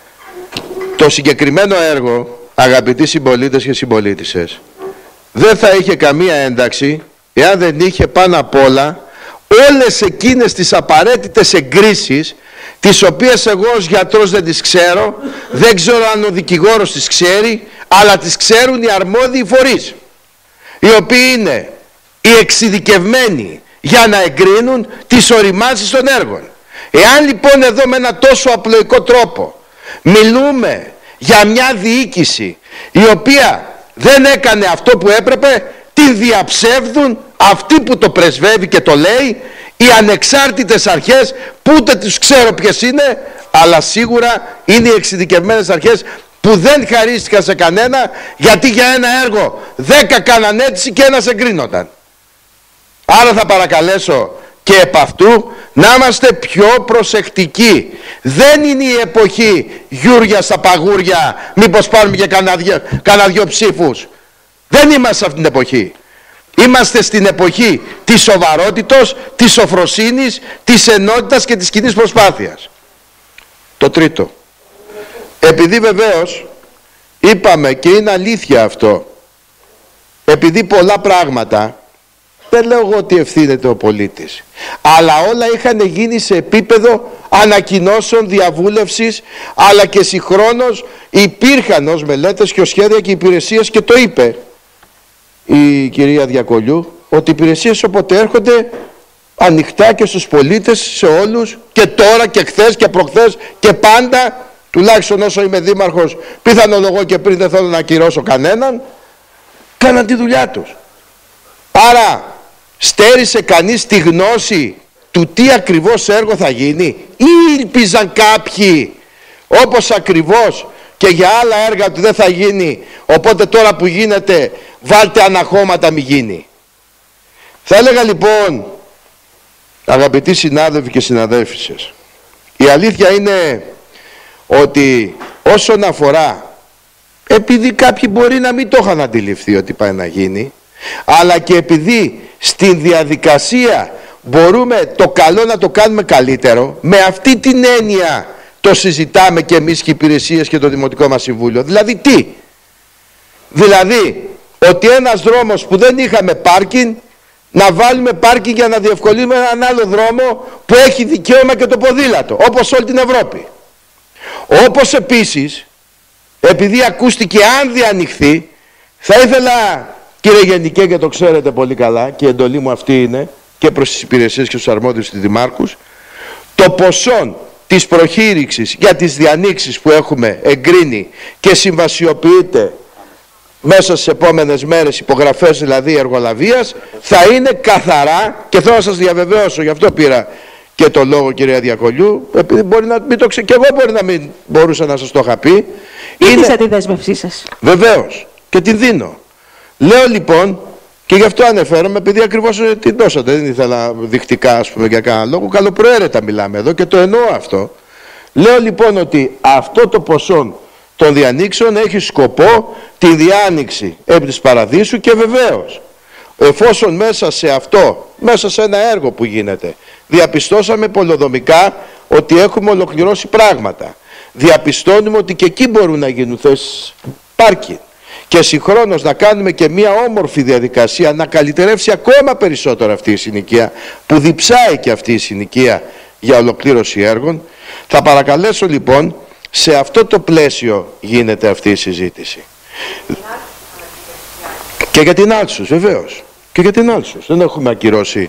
Το συγκεκριμένο έργο, αγαπητοί συμπολίτες και συμπολίτησες, δεν θα είχε καμία ένταξη εάν δεν είχε πάνω απ' όλα όλες εκείνες τις απαραίτητες εγκρίσεις, τις οποίες εγώ ως γιατρός δεν τις ξέρω, δεν ξέρω αν ο δικηγόρος τις ξέρει, αλλά τις ξέρουν οι αρμόδιοι φορείς, οι οποίοι είναι οι εξειδικευμένοι για να εγκρίνουν τις οριμάνσεις των έργων. Εάν λοιπόν εδώ με ένα τόσο απλοϊκό τρόπο μιλούμε για μια διοίκηση η οποία δεν έκανε αυτό που έπρεπε, την διαψεύδουν αυτοί που το πρεσβεύει και το λέει, οι ανεξάρτητες αρχές που ούτε τους ξέρω ποιες είναι, αλλά σίγουρα είναι οι εξειδικευμένες αρχές που δεν χαρίστηκαν σε κανένα, γιατί για ένα έργο δέκα κάναν αίτηση και ένας εγκρίνονταν. Άρα θα παρακαλέσω και επ' αυτού να είμαστε πιο προσεκτικοί. Δεν είναι η εποχή γιούρια στα παγούρια, μήπως πάρουμε και κανένα δυο, κανένα δυο ψήφους. Δεν είμαστε σε αυτήν την εποχή. Είμαστε στην εποχή της σοβαρότητος, της σοφροσύνης, της ενότητας και της κοινής προσπάθειας. Το τρίτο. Επειδή βεβαίως είπαμε, και είναι αλήθεια αυτό, επειδή πολλά πράγματα, δεν λέω εγώ ότι ευθύνεται ο πολίτης, αλλά όλα είχαν γίνει σε επίπεδο ανακοινώσεων, διαβούλευσης, αλλά και συγχρόνως υπήρχαν ως μελέτες και ως σχέδια και υπηρεσίες, και το είπε η κυρία Διακολιού, ότι οι υπηρεσίες όποτε έρχονται ανοιχτά και στους πολίτες, σε όλους, και τώρα και χθες και προχθές και πάντα, τουλάχιστον όσο είμαι δήμαρχος, πιθανολογώ και πριν, δεν θέλω να ακυρώσω κανέναν, κάναν τη δουλειά τους. Άρα στέρισε κανείς τη γνώση του τι ακριβώς έργο θα γίνει, ή ήλπιζαν κάποιοι όπως ακριβώς και για άλλα έργα του δεν θα γίνει, οπότε τώρα που γίνεται βάλτε αναχώματα μη γίνει. Θα έλεγα λοιπόν, αγαπητοί συνάδελφοι και συναδέλφισες, η αλήθεια είναι ότι όσον αφορά, επειδή κάποιοι μπορεί να μην το είχαν αντιληφθεί ότι πάει να γίνει, αλλά και επειδή στην διαδικασία μπορούμε το καλό να το κάνουμε καλύτερο, με αυτή την έννοια το συζητάμε και εμείς και οι υπηρεσίες και το Δημοτικό μας Συμβούλιο. Δηλαδή τι? Δηλαδή ότι ένας δρόμος που δεν είχαμε πάρκινγκ, να βάλουμε πάρκινγκ για να διευκολύνουμε έναν άλλο δρόμο που έχει δικαίωμα και το ποδήλατο, όπως όλη την Ευρώπη. Όπως επίσης, επειδή ακούστηκε αν διανοιχθεί, θα ήθελα, κύριε Γενικέ, και το ξέρετε πολύ καλά και η εντολή μου αυτή είναι και προς τις υπηρεσίες και στους αρμόδιους της Δημάρχους, το ποσό της προκήρυξης για τις διανοίξεις που έχουμε εγκρίνει και συμβασιοποιείται μέσα στις επόμενες μέρες, υπογραφές δηλαδή εργολαβίας, θα είναι καθαρά, και θέλω να σας διαβεβαιώσω, γι' αυτό πήρα και το λόγο, κυρία Διακολιού, επειδή μπορεί να μην το ξέρω, και εγώ μπορεί να μην μπορούσα να σας το είχα πει. Ήρθατε τη δέσμευσή σας. Βεβαίως, και την δίνω. Λέω λοιπόν, και γι' αυτό αναφέρομαι, επειδή ακριβώς την δώσατε, δεν ήθελα δεικτικά, ας πούμε, για κανένα λόγο, καλοπροαίρετα μιλάμε εδώ και το εννοώ αυτό. Λέω λοιπόν ότι αυτό το ποσό των διανοίξεων έχει σκοπό τη διάνοιξη επί της Παραδείσου, και βεβαίως εφόσον μέσα σε αυτό, μέσα σε ένα έργο που γίνεται, διαπιστώσαμε πολεοδομικά ότι έχουμε ολοκληρώσει πράγματα, διαπιστώνουμε ότι και εκεί μπορούν να γίνουν θέσεις πάρκινγκ, και συγχρόνως να κάνουμε και μια όμορφη διαδικασία να καλυτερεύσει ακόμα περισσότερο αυτή η συνοικία, που διψάει και αυτή η συνοικία για ολοκλήρωση έργων. Θα παρακαλέσω λοιπόν, σε αυτό το πλαίσιο γίνεται αυτή η συζήτηση. Και για την Άλσους, βεβαίως. Και για την Άλσους. Δεν έχουμε ακυρώσει.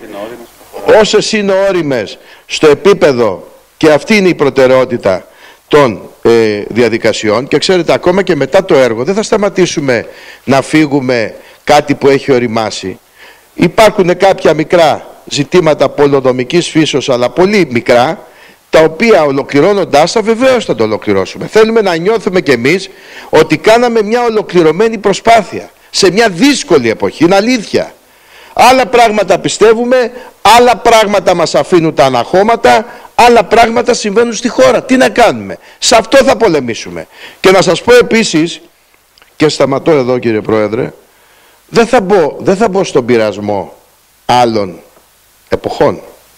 Όσες είναι όριμες στο επίπεδο, και αυτή είναι η προτεραιότητα των ε, διαδικασιών, και ξέρετε, ακόμα και μετά το έργο δεν θα σταματήσουμε να φύγουμε κάτι που έχει οριμάσει. Υπάρχουν κάποια μικρά ζητήματα πολεοδομικής φύσεως, αλλά πολύ μικρά, τα οποία ολοκληρώνοντάς τα βεβαίως θα το ολοκληρώσουμε. Θέλουμε να νιώθουμε κι εμείς ότι κάναμε μια ολοκληρωμένη προσπάθεια σε μια δύσκολη εποχή, είναι αλήθεια. Άλλα πράγματα πιστεύουμε, άλλα πράγματα μας αφήνουν τα αναχώματα, άλλα πράγματα συμβαίνουν στη χώρα. Τι να κάνουμε? Σε αυτό θα πολεμήσουμε. Και να σας πω επίσης, και σταματώ εδώ κύριε Πρόεδρε, δεν θα μπω, δεν θα μπω στον πειρασμό άλλων εποχών.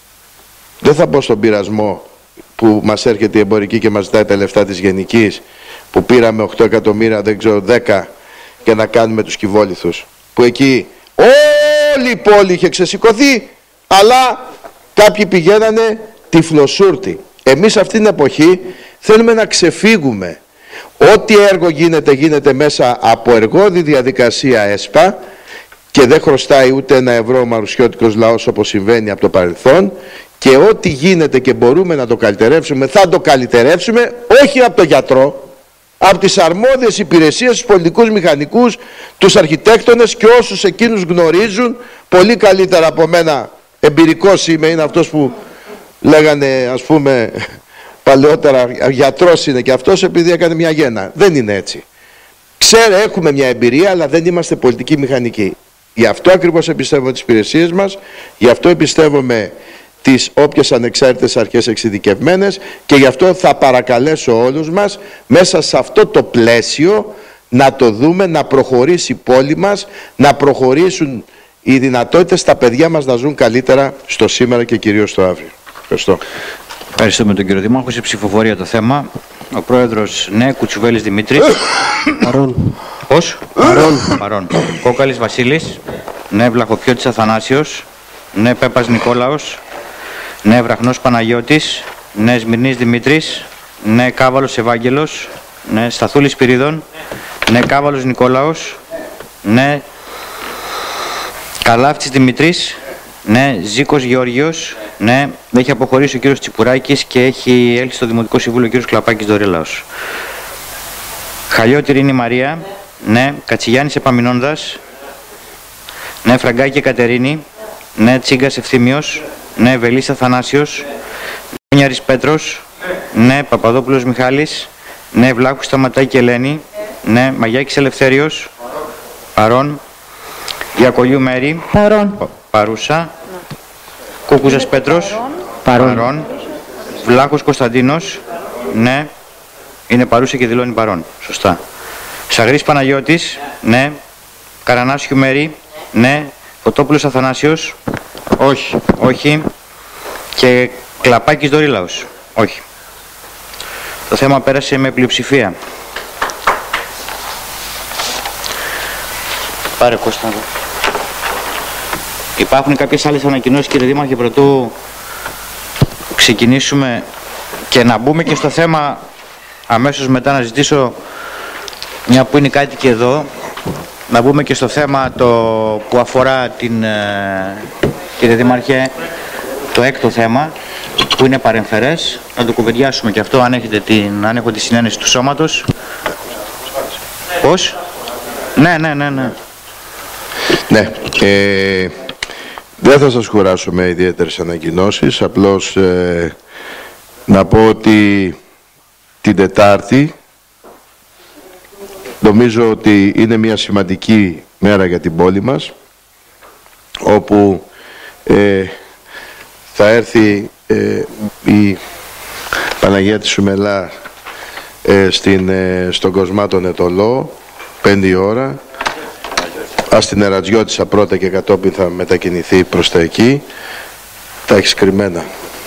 Δεν θα μπω στον πειρασμό που μας έρχεται η εμπορική και μας ζητάει τα λεφτά της Γενικής, που πήραμε οκτώ εκατομμύρια, δεν ξέρω, δέκα, για να κάνουμε τους Κιβόλιθους, που εκεί όλη η πόλη είχε ξεσηκωθεί, αλλά κάποιοι πηγαίνανε τυφλοσούρτη. Εμείς αυτήν την εποχή θέλουμε να ξεφύγουμε. Ό,τι έργο γίνεται, γίνεται μέσα από εργώδη διαδικασία ΕΣΠΑ, και δεν χρωστάει ούτε ένα ευρώ ο μαρουσιώτικος λαός όπως συμβαίνει από το παρελθόν, και ό,τι γίνεται και μπορούμε να το καλυτερεύσουμε, θα το καλυτερεύσουμε, όχι από το γιατρό, από τις αρμόδιες υπηρεσίες, τους πολιτικούς μηχανικούς, τους αρχιτέκτονες και όσους εκείνους γνωρίζουν πολύ καλύτερα από μένα. Εμπειρικός είμαι, είναι αυτός που λέγανε, ας πούμε, παλαιότερα γιατρός είναι και αυτός επειδή έκανε μια γέννα. Δεν είναι έτσι. Ξέρε, έχουμε μια εμπειρία, αλλά δεν είμαστε πολιτικοί μηχανικοί. Γι' αυτό ακριβώς εμπιστεύομαι τις υπηρεσίες μας, γι' αυτό εμπιστεύομαι τις όποιες ανεξάρτητες αρχές εξειδικευμένες, και γι' αυτό θα παρακαλέσω όλους μας μέσα σε αυτό το πλαίσιο να το δούμε, να προχωρήσει η πόλη μας, να προχωρήσουν οι δυνατότητες στα παιδιά μας να ζουν καλύτερα στο σήμερα και κυρίως στο αύριο. Ευχαριστώ. Ευχαριστούμε τον κύριο Δήμαρχο. Σε ψηφοφορία το θέμα. Ο πρόεδρος ναι, Κουτσουβέλης Δημήτρης. Παρόν. Πώς? Παρόν. Παρόν. Κόκαλης Βασίλης. Ναι, Βλαχοπιώτης Αθανάσιος. Ναι, Πέπας Νικόλαος. Ναι, Βραχνός Παναγιώτης. Ναι, Σμυρνής Δημήτρης. Ναι, Κάβαλος Ευάγγελος. Ναι, Σταθούλης Πυρίδων. Ναι, Κάβαλος Νικόλαος. Ναι, Καλάφτης Δημητρής, ναι. Ζήκος Γεώργιος, ναι. Έχει αποχωρήσει ο κύριος Τσιπουράκης και έχει έλθει στο Δημοτικό Συμβούλιο ο κύριος Κλαπάκης Δωρήλαος. Χαλιώτη Ρίνη Μαρία, ναι. Κατσιγιάννης Επαμεινώνδας, ναι. Φραγκάκη Κατερίνη, ναι. Τσίγκας Ευθύμιος, ναι. Βελίσσα Θανάσιος, Νιάρης Πέτρος, ναι. Παπαδόπουλος Μιχάλης, ναι. Βλάχου Σταματάκη Ελένη, ναι. Μαγιάκης Ελευθέριος, παρόν. Ιακολιού Μέρη, παρόν. Παρούσα. Ναι. Κούκουζας Πέτρος, παρόν. παρόν. Βλάχος Κωνσταντίνος, ναι. Είναι παρούσα και δηλώνει παρόν. Σωστά. Σαγρής Παναγιώτης, ναι. Καρανάσιου Μέρη, ναι. Φωτόπουλος Αθανάσιος, όχι. όχι. Και Κλαπάκης Δωρήλαος, όχι. Το θέμα πέρασε με πλειοψηφία. Πάρε Κώστα εδώ. Υπάρχουν κάποιες άλλες ανακοινώσεις, κύριε Δήμαρχε, πρωτού ξεκινήσουμε και να μπούμε και στο θέμα αμέσως μετά, να ζητήσω, μια που είναι κάτοικοι εδώ, να μπούμε και στο θέμα το που αφορά την, ε, κύριε Δήμαρχε, το έκτο θέμα, που είναι παρεμφερές, να το κουβεντιάσουμε και αυτό, αν, έχετε την, αν έχω τη συνένεση του σώματος. Πώς? Ναι, ναι, ναι, ναι. Ναι, ε, δεν θα σας κουράσω με ιδιαίτερες ανακοινώσεις, απλώς ε, να πω ότι την Τετάρτη νομίζω ότι είναι μια σημαντική μέρα για την πόλη μας, όπου ε, θα έρθει ε, η Παναγία της Σουμελά ε, στην, ε, στον Κοσμάτων Ετωλό, πέντε η ώρα. Στην Ερατζιώτισσα πρώτα και κατόπιν θα μετακινηθεί προς τα εκεί. Τα έχεις κρυμμένα.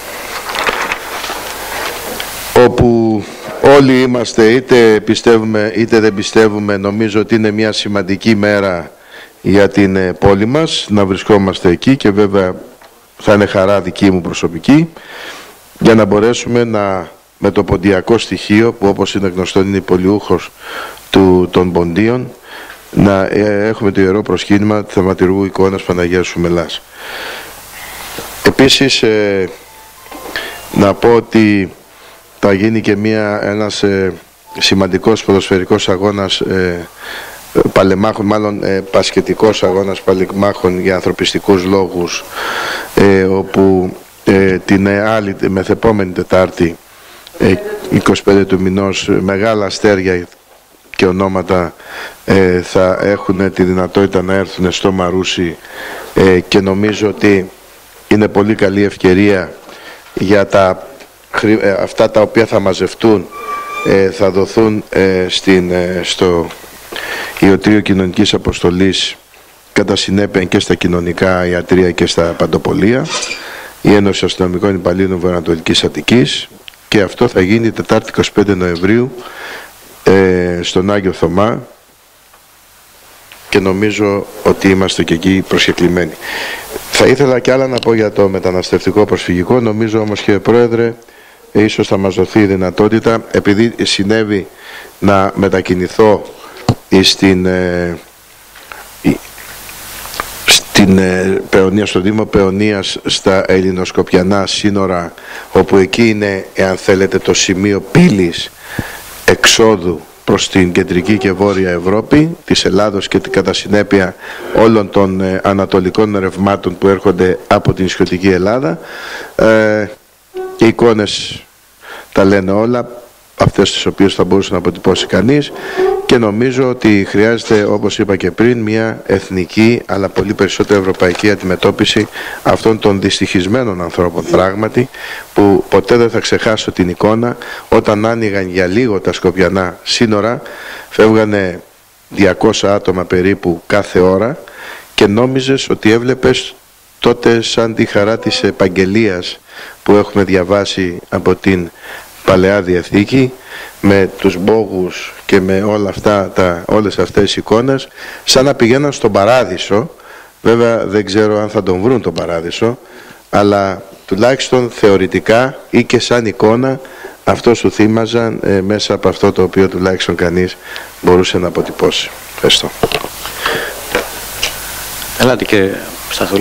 Όπου όλοι είμαστε, είτε πιστεύουμε είτε δεν πιστεύουμε, νομίζω ότι είναι μια σημαντική μέρα για την πόλη μας να βρισκόμαστε εκεί, και βέβαια θα είναι χαρά δική μου προσωπική, για να μπορέσουμε να, με το ποντιακό στοιχείο, που όπως είναι γνωστό είναι υπολοιούχος του, των ποντίων, να ε, έχουμε το ιερό προσκύνημα του Θαυματουργού Εικόνας Παναγίας Σουμελάς. Επίσης, ε, να πω ότι θα γίνει και μια, ένας ε, σημαντικός ποδοσφαιρικός αγώνας ε, παλεμάχων, μάλλον ε, πασχετικός αγώνας παλεμάχων για ανθρωπιστικούς λόγους, ε, όπου ε, την άλλη μεθεπόμενη Τετάρτη, ε, είκοσι πέντε του μηνός, μεγάλα αστέρια και ονόματα ε, θα έχουν τη δυνατότητα να έρθουν στο Μαρούσι, ε, και νομίζω ότι είναι πολύ καλή ευκαιρία για τα, ε, αυτά τα οποία θα μαζευτούν, ε, θα δοθούν ε, στην, ε, στο Ιατρείο Κοινωνικής Αποστολής, κατά συνέπεια και στα κοινωνικά ιατρεία και στα παντοπολία, η Ένωση Αστυνομικών Υπαλλήλων Βορειοανατολικής Αττικής, και αυτό θα γίνει Τετάρτη είκοσι πέντε Νοεμβρίου ε, στον Άγιο Θωμά, και νομίζω ότι είμαστε και εκεί προσκεκλημένοι. Θα ήθελα και άλλα να πω για το μεταναστευτικό προσφυγικό, νομίζω όμως, κύριε Πρόεδρε, ε, ίσως θα μας δοθεί η δυνατότητα, επειδή συνέβη να μετακινηθώ στην, ε, στην ε, Παιωνία, στο Δήμο Παιωνίας, στα ελληνοσκοπιανά σύνορα, όπου εκεί είναι, εάν θέλετε, το σημείο πύλης εξόδου προς την κεντρική και βόρεια Ευρώπη της Ελλάδος, και κατά συνέπεια όλων των ε, ανατολικών ρευμάτων που έρχονται από την νησιωτική Ελλάδα. Ε, οι εικόνες τα λένε όλα, αυτές τις οποίες θα μπορούσε να αποτυπώσει κανείς, και νομίζω ότι χρειάζεται, όπως είπα και πριν, μια εθνική αλλά πολύ περισσότερο ευρωπαϊκή αντιμετώπιση αυτών των δυστυχισμένων ανθρώπων, πράγματι, που ποτέ δεν θα ξεχάσω την εικόνα όταν άνοιγαν για λίγο τα σκοπιανά σύνορα, φεύγανε διακόσια άτομα περίπου κάθε ώρα, και νόμιζες ότι έβλεπες τότε σαν τη χαρά της επαγγελίας που έχουμε διαβάσει από την Παλαιά Διαθήκη, με τους μπόγους και με όλα αυτά, τα, όλες αυτές τις εικόνες, σαν να πηγαίναν στον παράδεισο. Βέβαια δεν ξέρω αν θα τον βρουν τον παράδεισο, αλλά τουλάχιστον θεωρητικά ή και σαν εικόνα αυτό σου θύμαζαν ε, μέσα από αυτό το οποίο τουλάχιστον κανείς μπορούσε να αποτυπώσει. Ευχαριστώ. Ελάτε κύριε Σταθούλη.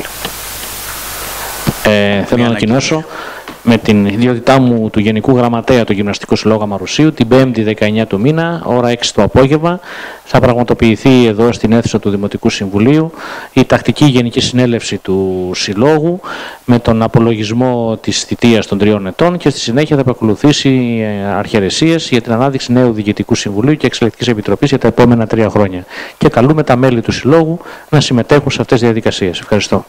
Ε, θέλω να ανακοινώσω με την ιδιότητά μου του Γενικού Γραμματέα του Γυμναστικού Συλλόγου Αμαρουσίου την πέμπτη δεκαεννιά του μήνα, ώρα έξι το απόγευμα, θα πραγματοποιηθεί εδώ στην αίθουσα του Δημοτικού Συμβουλίου η τακτική Γενική Συνέλευση του Συλλόγου με τον απολογισμό της θητείας των τριών ετών και στη συνέχεια θα επακολουθήσει αρχαιρεσίες για την ανάδειξη νέου Διοικητικού Συμβουλίου και Εξελεκτικής Επιτροπής για τα επόμενα τρία χρόνια. Και καλούμε τα μέλη του Συλλόγου να συμμετέχουν σε αυτές τις διαδικασίες. Ευχαριστώ.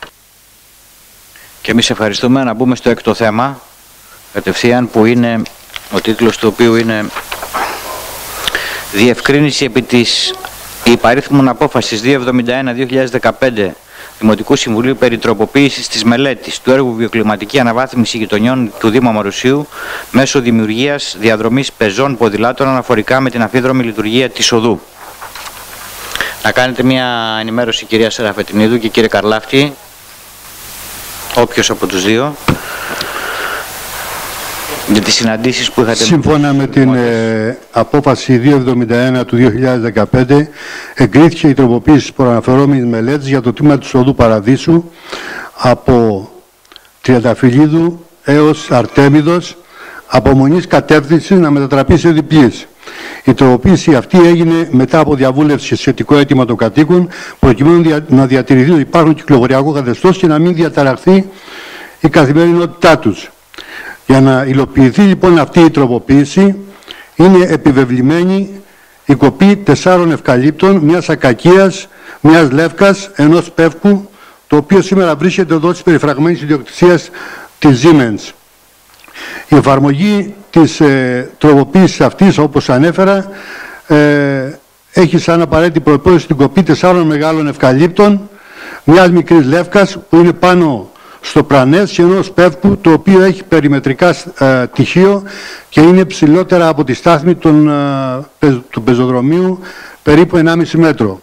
Και εμείς ευχαριστούμε. Να μπούμε στο έκτο θέμα, κατευθείαν, που είναι, ο τίτλος του οποίου είναι «Διευκρίνηση επί της υπαρίθμων απόφασης διακόσια εβδομήντα ένα δύο χιλιάδες δεκαπέντε Δημοτικού Συμβουλίου περί τροποποίησης της μελέτης του έργου Βιοκλιματική Αναβάθμιση Γειτονιών του Δήμου Αμαρουσίου μέσω δημιουργίας διαδρομής πεζών ποδηλάτων αναφορικά με την αμφίδρομη λειτουργία της οδού». Να κάνετε μια ενημέρωση, κυρία Σεραφετινίδου και κύριε Καρλάφτη, όποιος από τους δύο, για τις συναντήσεις που είχατε. Σύμφωνα με την ε, απόφαση διακόσια εβδομήντα ένα του δύο χιλιάδες δεκαπέντε, εγκρίθηκε η τροποποίηση της προαναφερόμενης μελέτης για το τμήμα της οδού Παραδείσου από Τριανταφυλλίδου έως Αρτέμιδος, από μονής κατεύθυνσης να μετατραπεί σε διπλής. Η τροποποίηση αυτή έγινε μετά από διαβούλευση σε σχετικό αίτημα των κατοίκων, προκειμένου να διατηρηθεί το υπάρχον κυκλοφοριακό καθεστώς και να μην διαταραχθεί η καθημερινότητά τους. Για να υλοποιηθεί λοιπόν αυτή η τροποποίηση, είναι επιβεβλημένη η κοπή τεσσάρων ευκαλύπτων, μιας ακακίας, μιας λεύκας, ενός πεύκου, το οποίο σήμερα βρίσκεται εδώ της περιφραγμένης ιδιοκτησίας της Siemens. Η εφαρμογή της ε, τροποποίησης αυτής, όπως ανέφερα, ε, έχει σαν απαραίτητη προπόθεση την κοπή τεσσάρων μεγάλων ευκαλύπτων, μιας μικρής λεύκας που είναι πάνω στο πρανές και ενός πεύκου, το οποίο έχει περιμετρικά ε, τυχείο και είναι ψηλότερα από τη στάθμη των, ε, του πεζοδρομίου, περίπου ενάμιση μέτρο.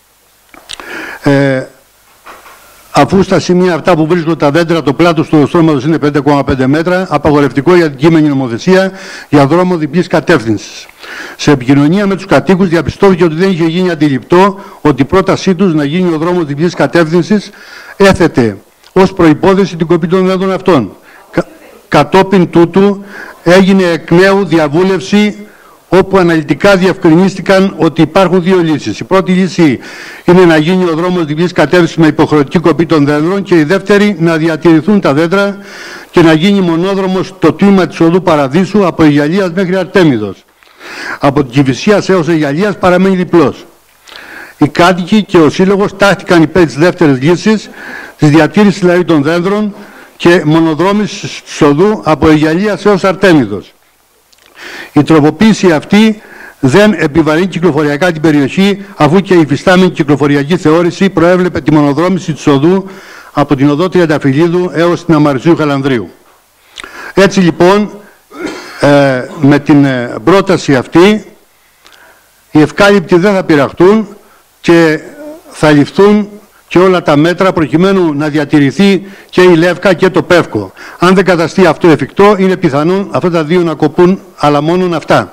Ε, Αφού στα σημεία αυτά που βρίσκονται τα δέντρα, το πλάτος του οδοστρώματος είναι πέντε κόμμα πέντε μέτρα, απαγορευτικό για την κείμενη νομοθεσία για δρόμο διπλής κατεύθυνσης. Σε επικοινωνία με τους κατοίκους διαπιστώθηκε ότι δεν είχε γίνει αντιληπτό ότι η πρότασή τους να γίνει ο δρόμος διπλής κατεύθυνσης έθετε ως προϋπόθεση την κοπή των δέντρων αυτών. Κα, κατόπιν τούτου έγινε εκ νέου διαβούλευση, όπου αναλυτικά διευκρινίστηκαν ότι υπάρχουν δύο λύσεις. Η πρώτη λύση είναι να γίνει ο δρόμος διπλής κατεύθυνσης με υποχρεωτική κοπή των δέντρων και η δεύτερη να διατηρηθούν τα δέντρα και να γίνει μονόδρομος το τμήμα της οδού Παραδείσου από Αιγιαλίας μέχρι Αρτέμιδος. Από την Κηφισίας έως Αιγιαλίας παραμένει διπλός. Οι κάτοικοι και ο Σύλλογος τάχθηκαν υπέρ της δεύτερης λύσης, της διατήρησης δηλαδή των δέντρων και μονοδρόμησης της οδού από Αιγιαλίας έως Αρτέμιδος. Η τροποποίηση αυτή δεν επιβαρύνει κυκλοφοριακά την περιοχή, αφού και η υφιστάμενη κυκλοφοριακή θεώρηση προέβλεπε τη μονοδρόμηση της οδού από την οδό Τριανταφυλλίδου έως την Αμαρουσίου Χαλανδρίου. Έτσι λοιπόν, ε, με την ε, πρόταση αυτή, οι ευκάλυπτοι δεν θα πειραχτούν και θα ληφθούν και όλα τα μέτρα προκειμένου να διατηρηθεί και η λεύκα και το πεύκο. Αν δεν καταστεί αυτό εφικτό, είναι πιθανόν αυτά τα δύο να κοπούν, αλλά μόνον αυτά.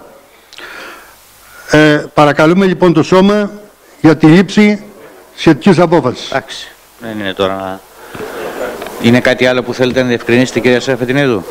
Ε, παρακαλούμε λοιπόν το Σώμα για τη λήψη σχετικής απόφασης. Εντάξει, δεν είναι τώρα να... Είναι κάτι άλλο που θέλετε να διευκρινίσετε, κυρία Σεραφετινίδου?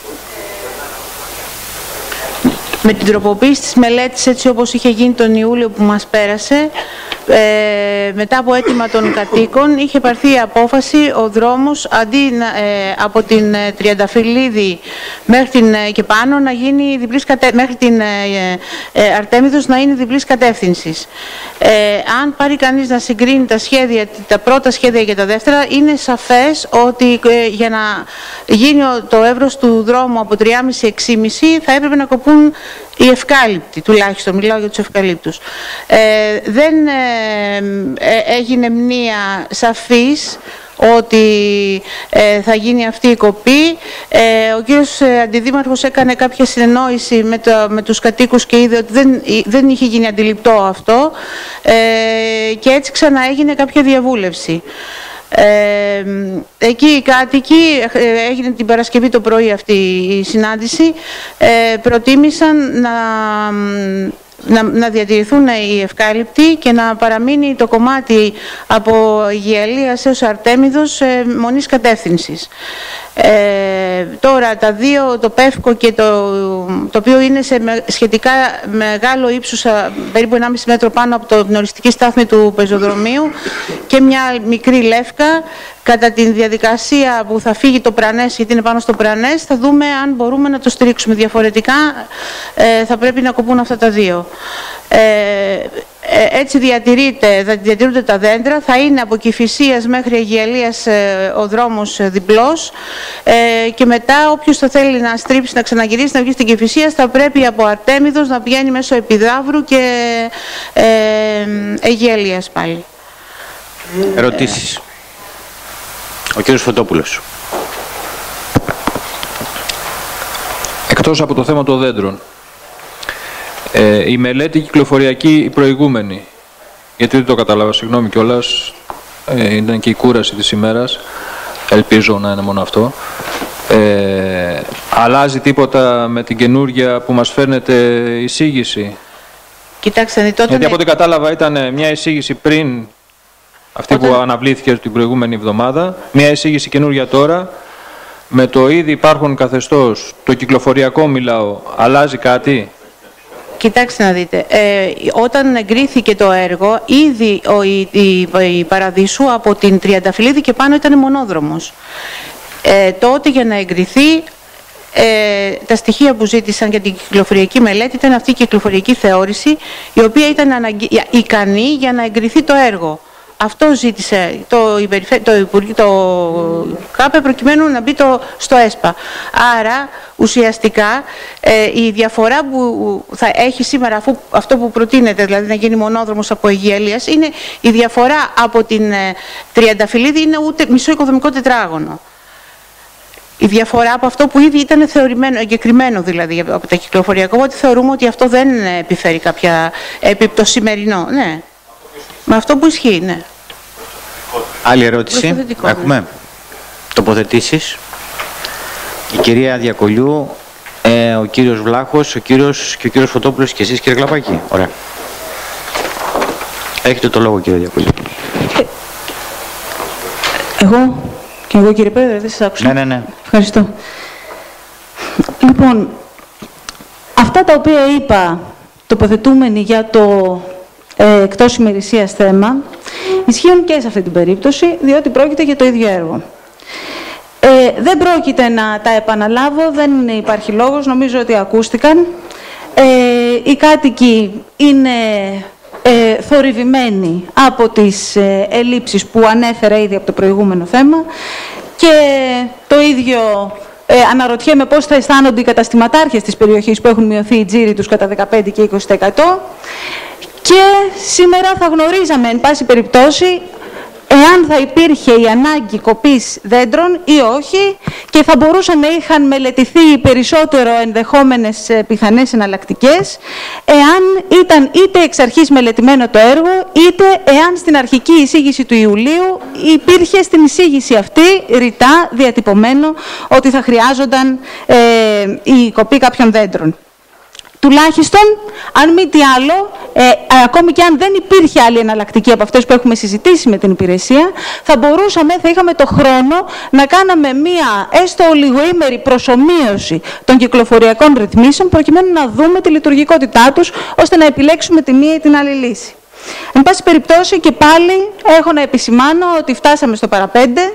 Με την τροποποίηση της μελέτης, έτσι όπως είχε γίνει τον Ιούλιο που μας πέρασε, ε, μετά από αίτημα των κατοίκων, είχε πάρθει η απόφαση ο δρόμος αντί ε, από την ε, Τριανταφυλλίδη μέχρι την, ε, και πάνω να γίνει διπλής κατε... μέχρι την ε, ε, Αρτέμιδος να είναι διπλής κατεύθυνσης. Ε, αν πάρει κανείς να συγκρίνει τα σχέδια, τα πρώτα σχέδια και τα δεύτερα, είναι σαφές ότι ε, για να γίνει το εύρος του δρόμου από τρία κόμμα πέντε έξι κόμμα πέντε θα έπρεπε να κοπούν οι ευκάλυπτοι, τουλάχιστον μιλάω για τους ευκαλύπτους. Ε, δεν ε, ε, έγινε μνήα σαφής ότι ε, θα γίνει αυτή η κοπή. Ε, ο κύριος Αντιδήμαρχος έκανε κάποια συνεννόηση με, το, με τους κατοίκους και είδε ότι δεν, δεν είχε γίνει αντιληπτό αυτό ε, και έτσι ξανά έγινε κάποια διαβούλευση. Ε, εκεί οι κάτοικοι, έγινε την Παρασκευή το πρωί αυτή η συνάντηση, ε, προτίμησαν να να, να διατηρηθούν οι ευκάλυπτοι και να παραμείνει το κομμάτι από Αιγιαλίας έως Αρτέμιδος ε, μονής κατεύθυνσης. Ε, τώρα τα δύο, το Πεύκο και το, το οποίο είναι σε με, σχετικά μεγάλο ύψος, περίπου ενάμιση μέτρο πάνω από την οριστική στάθμη του πεζοδρομίου, και μια μικρή Λεύκα. Κατά τη διαδικασία που θα φύγει το Πρανές, γιατί είναι πάνω στο Πρανές, θα δούμε αν μπορούμε να το στηρίξουμε. Διαφορετικά ε, θα πρέπει να κοπούν αυτά τα δύο. Ε, έτσι διατηρείται, θα διατηρούνται τα δέντρα, θα είναι από Κηφισίας μέχρι Αιγιαλίας ε, ο δρόμος ε, διπλός, ε, και μετά όποιος θα θέλει να στρίψει, να ξαναγυρίσει, να βγει στην Κηφισίας, θα πρέπει από Αρτέμιδος να πηγαίνει μέσω Επιδαύρου και ε, Αιγιαλίας πάλι. Ερωτήσεις. Ο κύριος Φωτόπουλος. Εκτός από το θέμα των δέντρων, ε, η μελέτη κυκλοφοριακή η προηγούμενη, γιατί δεν το κατάλαβα, συγγνώμη κιόλας, ε, ήταν και η κούραση της ημέρας, ελπίζω να είναι μόνο αυτό, ε, αλλάζει τίποτα με την καινούργια που μας φέρνετε εισήγηση? Κοιτάξτε, τότε... Γιατί από ό,τι κατάλαβα ήταν μια εισήγηση πριν αυτή Όταν... που αναβλήθηκε την προηγούμενη εβδομάδα, μια εισήγηση καινούργια τώρα, με το ήδη υπάρχον καθεστώς, το κυκλοφοριακό μιλάω, αλλάζει κάτι? Κοιτάξτε να δείτε, ε, όταν εγκρίθηκε το έργο, ήδη ο, η, η, η Παραδείσου από την Τριανταφυλλίδη και πάνω ήταν μονόδρομος. Ε, τότε για να εγκριθεί, ε, τα στοιχεία που ζήτησαν για την κυκλοφοριακή μελέτη ήταν αυτή η κυκλοφοριακή θεώρηση, η οποία ήταν αναγκη... ικανή για να εγκριθεί το έργο. Αυτό ζήτησε το, το Υπουργείο, το ΚΑΠΕ, προκειμένου να μπει το, στο ΕΣΠΑ. Άρα, ουσιαστικά, ε, η διαφορά που θα έχει σήμερα, αφού, αυτό που προτείνεται, δηλαδή να γίνει μονόδρομος από Αιγιαλίας, είναι η διαφορά από την ε, Τριανταφυλλίδη, είναι ούτε μισό οικοδομικό τετράγωνο. Η διαφορά από αυτό που ήδη ήταν θεωρημένο, εγκεκριμένο δηλαδή από τα κυκλοφοριακά, οπότε θεωρούμε ότι αυτό δεν επιφέρει κάποια επίπτωση σημερινό. Ναι. Με αυτό που ισχύει, ναι. Άλλη ερώτηση. Έχουμε. Ναι. Τοποθετήσεις. Η κυρία Διακολιού, ε, ο κύριος Βλάχος, ο κύριος και ο κύριος Φωτόπουλος και εσείς, κύριε Κλαπάκη. Ωραία. Έχετε το λόγο, κύριε Διακολιού. Εγώ και εγώ, κύριε Πρόεδρε, δεν σας άκουσα. Ναι, ναι, ναι. Ευχαριστώ. Λοιπόν, αυτά τα οποία είπα τοποθετούμενοι για το ε, εκτός ημερησίας θέμα ισχύουν και σε αυτή την περίπτωση, διότι πρόκειται για το ίδιο έργο. Ε, δεν πρόκειται να τα επαναλάβω, δεν υπάρχει λόγος, νομίζω ότι ακούστηκαν. Ε, οι κάτοικοι είναι ε, θορυβημένοι από τις ε, ελλείψεις που ανέφερα ήδη από το προηγούμενο θέμα, και το ίδιο ε, αναρωτιέμαι πώς θα αισθάνονται οι καταστηματάρχες της περιοχής που έχουν μειωθεί οι τζίροι τους κατά δεκαπέντε και είκοσι τοις εκατό. Και σήμερα θα γνωρίζαμε, εν πάση περιπτώσει, εάν θα υπήρχε η ανάγκη κοπής δέντρων ή όχι, και θα μπορούσαν να είχαν μελετηθεί περισσότερο ενδεχόμενες πιθανές εναλλακτικές, εάν ήταν είτε εξ αρχής μελετημένο το έργο, είτε εάν στην αρχική εισήγηση του Ιουλίου υπήρχε στην εισήγηση αυτή ρητά διατυπωμένο ότι θα χρειάζονταν ε, η κοπή κάποιων δέντρων. Τουλάχιστον, αν μη τι άλλο, ε, ακόμη και αν δεν υπήρχε άλλη εναλλακτική από αυτές που έχουμε συζητήσει με την υπηρεσία, θα μπορούσαμε, θα είχαμε το χρόνο να κάναμε μία έστω ολιγοήμερη προσομοίωση των κυκλοφοριακών ρυθμίσεων, προκειμένου να δούμε τη λειτουργικότητά τους, ώστε να επιλέξουμε τη μία ή την άλλη λύση. Εν πάση περιπτώσει, και πάλι έχω να επισημάνω ότι φτάσαμε στο παραπέντε,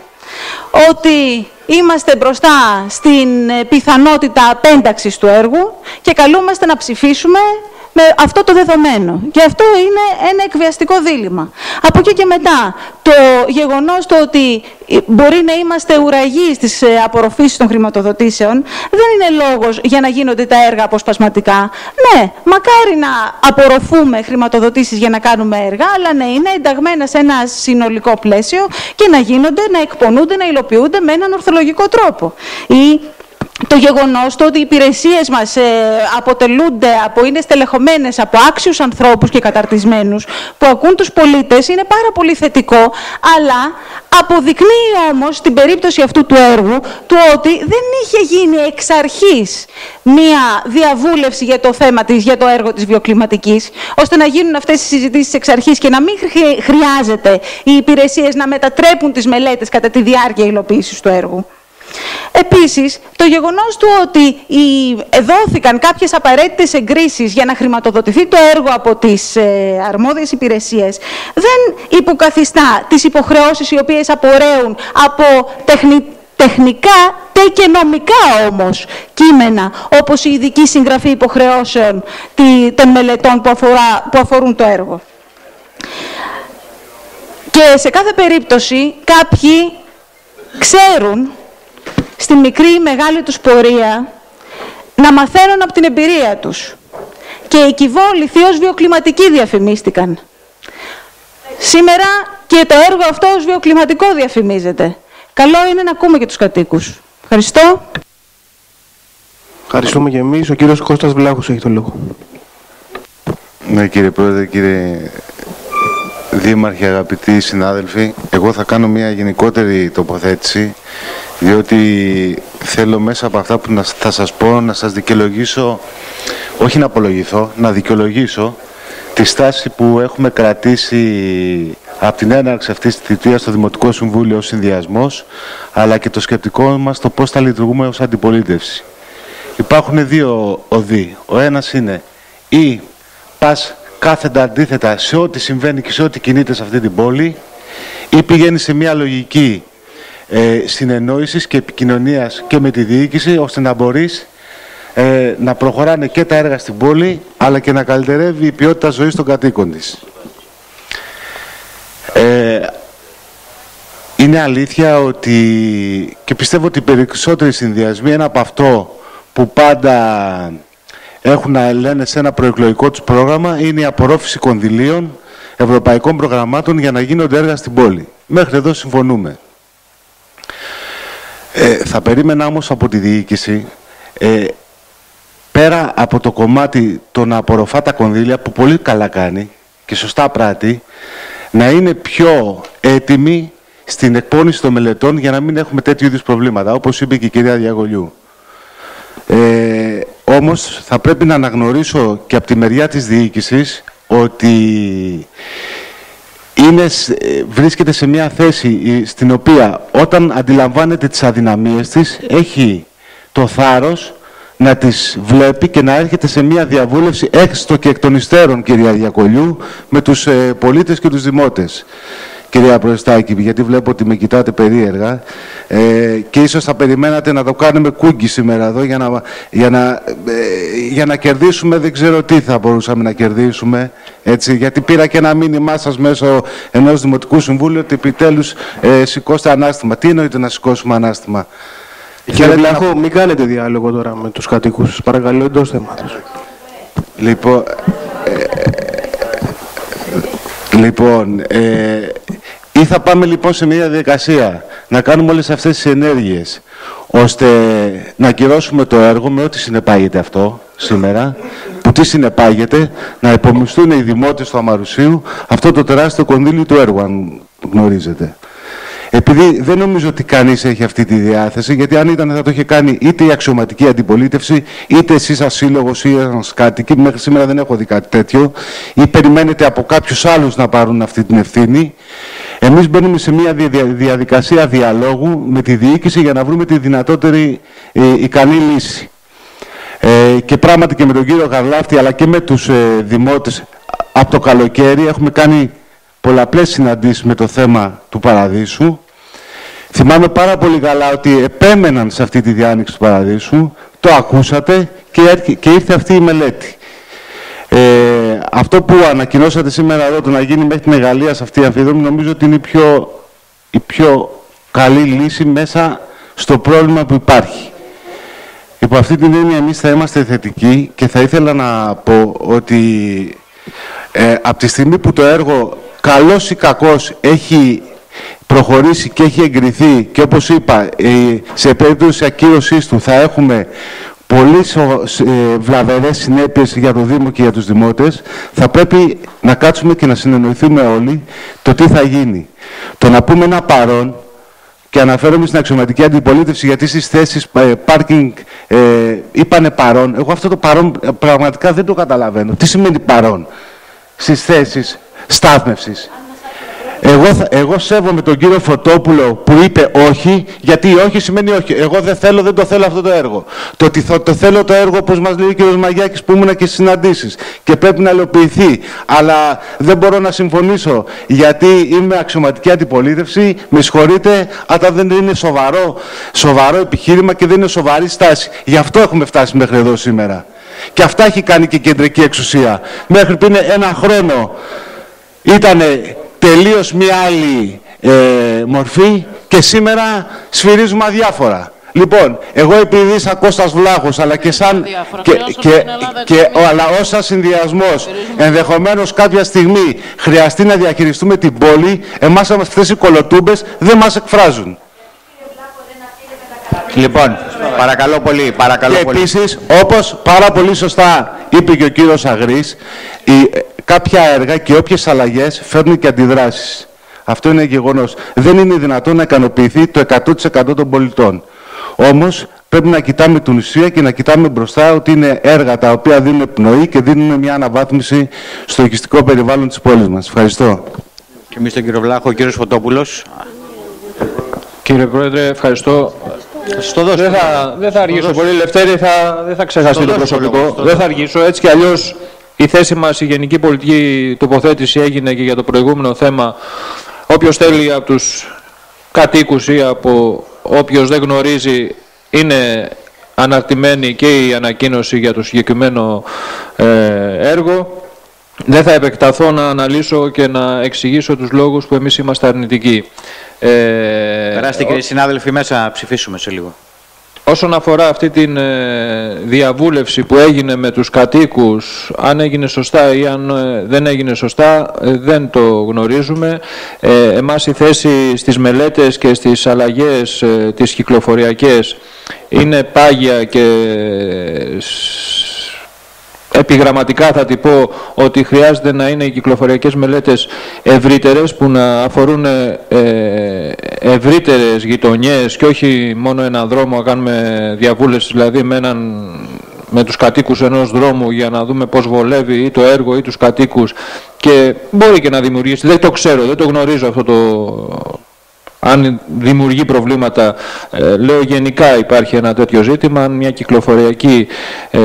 ότι είμαστε μπροστά στην πιθανότητα απένταξης του έργου και καλούμαστε να ψηφίσουμε με αυτό το δεδομένο. Και αυτό είναι ένα εκβιαστικό δίλημμα. Από εκεί και μετά, το γεγονός το ότι μπορεί να είμαστε ουραγοί στις απορροφήσεις των χρηματοδοτήσεων δεν είναι λόγος για να γίνονται τα έργα αποσπασματικά. Ναι, μακάρι να απορροφούμε χρηματοδοτήσεις για να κάνουμε έργα, αλλά να είναι ενταγμένα σε ένα συνολικό πλαίσιο και να γίνονται, να εκπονούνται, να υλοποιούνται με έναν ορθολογικό τρόπο. Ή το γεγονός το ότι οι υπηρεσίες μας ε, αποτελούνται από, είναι στελεχωμένες από άξιους ανθρώπους και καταρτισμένους που ακούν τους πολίτες είναι πάρα πολύ θετικό, αλλά αποδεικνύει όμως στην περίπτωση αυτού του έργου του ότι δεν είχε γίνει εξ αρχής μία διαβούλευση για το θέμα της, για το έργο της βιοκλιματικής, ώστε να γίνουν αυτές οι συζητήσεις εξ αρχής και να μην χρειάζεται οι υπηρεσίες να μετατρέπουν τις μελέτες κατά τη διάρκεια υλοποίησης του έργου. Επίσης, το γεγονός του ότι δόθηκαν κάποιες απαραίτητες εγκρίσεις για να χρηματοδοτηθεί το έργο από τις ε, αρμόδιες υπηρεσίες δεν υποκαθιστά τις υποχρεώσεις οι οποίες απορρέουν από τεχνη, τεχνικά και νομικά όμως κείμενα, όπως η ειδική συγγραφή υποχρεώσεων των μελετών που, αφορά, που αφορούν το έργο. Και σε κάθε περίπτωση κάποιοι ξέρουν στη μικρή ή μεγάλη τους πορεία να μαθαίνουν από την εμπειρία τους. Και οι κυβόληθοι ως βιοκλιματικοί διαφημίστηκαν. Σήμερα και το έργο αυτό ως βιοκλιματικό διαφημίζεται. Καλό είναι να ακούμε και τους κατοίκους. Ευχαριστώ. Ευχαριστούμε και εμείς. Ο κύριος Κώστας Βλάχος έχει το λόγο. Ναι, κύριε Πρόεδρε, κύριε Δήμαρχε, αγαπητοί συνάδελφοι, εγώ θα κάνω μια γενικότερη τοποθέτηση, διότι θέλω μέσα από αυτά που θα σας πω να σας δικαιολογήσω, όχι να απολογηθώ, να δικαιολογήσω τη στάση που έχουμε κρατήσει από την έναρξη αυτής της θητείας στο Δημοτικό Συμβούλιο ως συνδυασμός, αλλά και το σκεπτικό μας το πώς θα λειτουργούμε ως αντιπολίτευση. Υπάρχουν δύο οδοί. Ο ένας είναι ή πας κάθετα αντίθετα σε ό,τι συμβαίνει και σε ό,τι κινείται σε αυτή την πόλη, ή πηγαίνει σε μια λογική ε, συνεννόησης και επικοινωνίας και με τη διοίκηση, ώστε να μπορείς ε, να προχωράνε και τα έργα στην πόλη, αλλά και να καλυτερεύει η ποιότητα ζωής των κατοίκων της. Ε, είναι αλήθεια ότι, και πιστεύω ότι οι περισσότεροι συνδυασμοί, ένα από αυτό που πάντα έχουν να λένε σε ένα προεκλογικό τους πρόγραμμα, είναι η απορρόφηση κονδυλίων ευρωπαϊκών προγραμμάτων για να γίνονται έργα στην πόλη. Μέχρι εδώ συμφωνούμε. Ε, θα περίμενα όμως από τη διοίκηση, ε, πέρα από το κομμάτι το να απορροφά τα κονδύλια, που πολύ καλά κάνει και σωστά πράττει, να είναι πιο έτοιμη στην εκπόνηση των μελετών για να μην έχουμε τέτοιου είδους προβλήματα, όπως είπε και η κυρία Διαγολιού. Ε, όμως θα πρέπει να αναγνωρίσω και από τη μεριά της διοίκησης ότι είναι, βρίσκεται σε μια θέση στην οποία όταν αντιλαμβάνεται τις αδυναμίες της έχει το θάρρος να τις βλέπει και να έρχεται σε μια διαβούλευση έστω και εκ των υστέρων, κυρία Διακολιού, με τους ε, πολίτες και τους δημότες. Κυρία Προεστάκη, γιατί βλέπω ότι με κοιτάτε περίεργα ε, και ίσως θα περιμένατε να το κάνουμε κούγκι σήμερα εδώ για να, για, να, ε, για να κερδίσουμε, δεν ξέρω τι θα μπορούσαμε να κερδίσουμε, έτσι, γιατί πήρα και ένα μήνυμά σας μέσω ενός Δημοτικού Συμβούλου ότι επιτέλους ε, σηκώστε ανάστημα. Τι εννοείται να σηκώσουμε ανάστημα? Κύριε Βλάχο, να... μην κάνετε διάλογο τώρα με τους κατοίκους, παρακαλώ, εντός θέματος. Λοιπόν, ε, λοιπόν ε, ή θα πάμε λοιπόν σε μια διαδικασία να κάνουμε όλες αυτές τις ενέργειες ώστε να ακυρώσουμε το έργο με ό,τι συνεπάγεται αυτό σήμερα, που τι συνεπάγεται, να υπομισθούν οι δημότες του Αμαρουσίου αυτό το τεράστιο κονδύλι του έργου, αν γνωρίζετε. Επειδή δεν νομίζω ότι κανείς έχει αυτή τη διάθεση, γιατί αν ήταν θα το είχε κάνει είτε η αξιωματική αντιπολίτευση, είτε εσείς σαν σύλλογος ή ένας κάτοικοι, μέχρι σήμερα δεν έχω δει κάτι τέτοιο, ή περιμένετε από κάποιους άλλους να πάρουν αυτή την ευθύνη. Εμείς μπαίνουμε σε μια διαδικασία διαλόγου με τη διοίκηση για να βρούμε τη δυνατότερη ε, ικανή λύση. Ε, και πράγματι και με τον κύριο Γαρλάφτη, αλλά και με τους ε, δημότες από το καλοκαίρι έχουμε κάνει πολλαπλές συναντήσεις με το θέμα του Παραδείσου. Θυμάμαι πάρα πολύ καλά ότι επέμεναν σε αυτή τη διάνοιξη του Παραδείσου, το ακούσατε και, και ήρθε αυτή η μελέτη. Ε, αυτό που ανακοινώσατε σήμερα εδώ, το να γίνει μέχρι την Μεγαλεία σε αυτή η αμφιδρόμη, νομίζω ότι είναι η πιο, η πιο καλή λύση μέσα στο πρόβλημα που υπάρχει. Υπό αυτή την έννοια εμείς θα είμαστε θετικοί και θα ήθελα να πω ότι ε, από τη στιγμή που το έργο καλός ή κακός έχει προχωρήσει και έχει εγκριθεί και όπως είπα, σε περίπτωση ακύρωσής του θα έχουμε πολύ βλαβερές συνέπειες για το Δήμο και για τους δημότες, θα πρέπει να κάτσουμε και να συνεννοηθούμε όλοι το τι θα γίνει. Το να πούμε ένα παρόν, και αναφέρομαι στην αξιωματική αντιπολίτευση, γιατί στις θέσεις πάρκινγκ ε, είπανε παρόν. Εγώ αυτό το παρόν πραγματικά δεν το καταλαβαίνω. Τι σημαίνει παρόν στις θέσεις στάθμευσης? Εγώ, εγώ σέβομαι τον κύριο Φωτόπουλο που είπε όχι, γιατί όχι σημαίνει όχι. Εγώ δεν θέλω, δεν το θέλω αυτό το έργο. Το ότι το, το θέλω το έργο, όπως μας λέει ο κύριος Μαγιάκης, που ήμουν και στις συναντήσεις, και πρέπει να υλοποιηθεί. Αλλά δεν μπορώ να συμφωνήσω, γιατί είμαι αξιωματική αντιπολίτευση. Με συγχωρείτε, αλλά δεν είναι σοβαρό, σοβαρό επιχείρημα και δεν είναι σοβαρή στάση. Γι' αυτό έχουμε φτάσει μέχρι εδώ σήμερα. Και αυτά έχει κάνει και η κεντρική εξουσία. Μέχρι πριν ένα χρόνο ήτανε τελείως μια άλλη ε, μορφή και σήμερα σφυρίζουμε αδιάφορα. Λοιπόν, εγώ επειδή είσαι Κώστας Βλάχος, αλλά και σαν και, και, και, αλλά ως σαν συνδυασμός, ενδεχομένως κάποια στιγμή χρειαστεί να διαχειριστούμε την πόλη, εμάς αυτές οι κολοτούμπες δεν μας εκφράζουν. Λοιπόν, παρακαλώ πολύ, παρακαλώ και πολύ. επίσης, όπως πάρα πολύ σωστά είπε και ο κύριος Αγρής, η, κάποια έργα και όποιες αλλαγές φέρνουν και αντιδράσεις. Αυτό είναι γεγονός. Δεν είναι δυνατόν να ικανοποιηθεί το εκατό τοις εκατό των πολιτών. Όμως πρέπει να κοιτάμε την ουσία και να κοιτάμε μπροστά ότι είναι έργα τα οποία δίνουν πνοή και δίνουν μια αναβάθμιση στο οικιστικό περιβάλλον της πόλης μας. Ευχαριστώ. Και εμείς τον κύριο Βλάχο, ο κύριος Φωτόπουλος. Κύριε Πρόεδρε, ευχαριστώ. Στο δώσω. Δεν θα, δεν θα αργήσω πολύ, Λευτέρη, θα, δεν θα ξεχαστεί το προσωπικό. Δεν θα αργήσω, έτσι κι αλλιώς η θέση μας, η γενική πολιτική τοποθέτηση έγινε και για το προηγούμενο θέμα. Όποιος θέλει από τους κατοίκους ή από όποιος δεν γνωρίζει, είναι αναρτημένη και η ανακοίνωση για το συγκεκριμένο ε, έργο. Δεν θα επεκταθώ να αναλύσω και να εξηγήσω τους λόγους που εμείς είμαστε αρνητικοί. Ε, Περάστε κύριοι συνάδελφοι μέσα, να ψηφίσουμε σε λίγο. Όσον αφορά αυτή τη ε, διαβούλευση που έγινε με τους κατοίκους, αν έγινε σωστά ή αν ε, δεν έγινε σωστά, ε, δεν το γνωρίζουμε. Ε, εμάς η θέση στις μελέτες και στις αλλαγές ε, τις κυκλοφοριακές είναι πάγια και ε, επιγραμματικά θα την πω ότι χρειάζεται να είναι οι κυκλοφοριακές μελέτες ευρύτερες που να αφορούν ε, ευρύτερες γειτονιές και όχι μόνο ένα δρόμο, να κάνουμε διαβούλευση δηλαδή με, έναν, με τους κατοίκους ενός δρόμου για να δούμε πώς βολεύει ή το έργο ή τους κατοίκους και μπορεί και να δημιουργήσει, δεν το ξέρω, δεν το γνωρίζω αυτό το... Αν δημιουργεί προβλήματα, ε, λέω γενικά υπάρχει ένα τέτοιο ζήτημα, αν μια κυκλοφοριακή ε,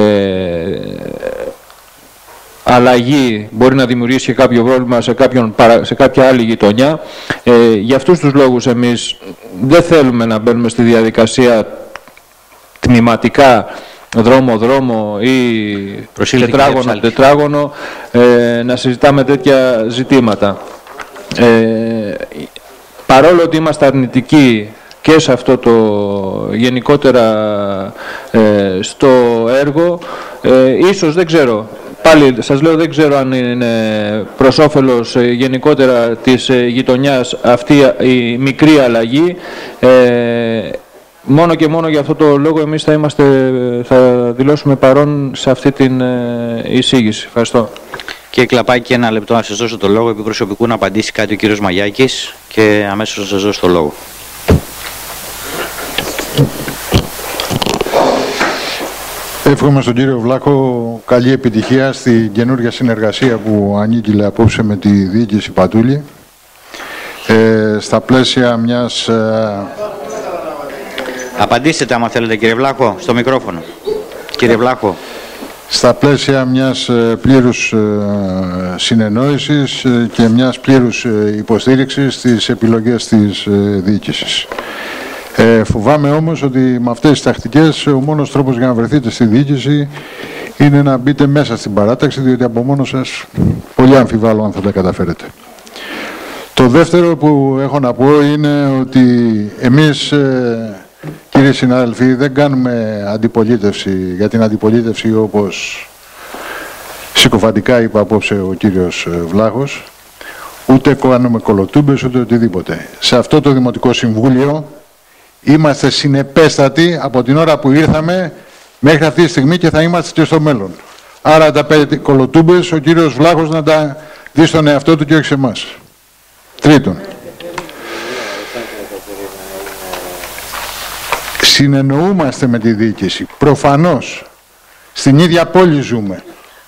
αλλαγή μπορεί να δημιουργήσει και κάποιο πρόβλημα σε, κάποιον, σε κάποια άλλη γειτονιά. Ε, για αυτούς τους λόγους εμείς δεν θέλουμε να μπαίνουμε στη διαδικασία τμηματικά δρόμο-δρόμο ή τετράγωνο-τετράγωνο ε, να συζητάμε τέτοια ζητήματα. Ε, Παρόλο ότι είμαστε αρνητικοί και σε αυτό το γενικότερα ε, στο έργο, ε, ίσως δεν ξέρω, πάλι σας λέω δεν ξέρω αν είναι προς όφελος ε, γενικότερα της ε, γειτονιάς αυτή η μικρή αλλαγή. Ε, μόνο και μόνο για αυτό το λόγο εμείς θα, είμαστε, θα δηλώσουμε παρόν σε αυτή την ε, εισήγηση. Ευχαριστώ. Κύριε Κλαπάκη, ένα λεπτό να σας δώσω το λόγο, επί προσωπικού να απαντήσει κάτι ο κύριος Μαγιάκης και αμέσως να σας δώσω το λόγο. Εύχομαι στον κύριο Βλάχο καλή επιτυχία στην καινούργια συνεργασία που ανήκειλε απόψε με τη διοίκηση Πατούλη. Ε, στα πλαίσια μιας... Ε... Απαντήστε άμα θέλετε κύριε Βλάχο, στο μικρόφωνο. Κύριε Βλάχο. Στα πλαίσια μιας πλήρους συνεννόησης και μιας πλήρους υποστήριξης στις επιλογές της διοίκησης. Ε, φοβάμαι όμως ότι με αυτές τις τακτικές ο μόνος τρόπος για να βρεθείτε στη διοίκηση είναι να μπείτε μέσα στην παράταξη, διότι από μόνος σας πολύ αμφιβάλλω αν θα τα καταφέρετε. Το δεύτερο που έχω να πω είναι ότι εμείς, κύριοι συνάδελφοι, δεν κάνουμε αντιπολίτευση για την αντιπολίτευση όπως συκοφαντικά είπε απόψε ο κύριος Βλάχος, ούτε κάνουμε κολοτούμπες, ούτε οτιδήποτε. Σε αυτό το Δημοτικό Συμβούλιο είμαστε συνεπέστατοι από την ώρα που ήρθαμε μέχρι αυτή τη στιγμή και θα είμαστε και στο μέλλον. Άρα τα πέντε κολοτούμπες ο κύριος Βλάχος να τα δει στον εαυτό του και όχι σε εμάς. Τρίτον, συνεννοούμαστε με τη διοίκηση. Προφανώς, στην ίδια πόλη ζούμε.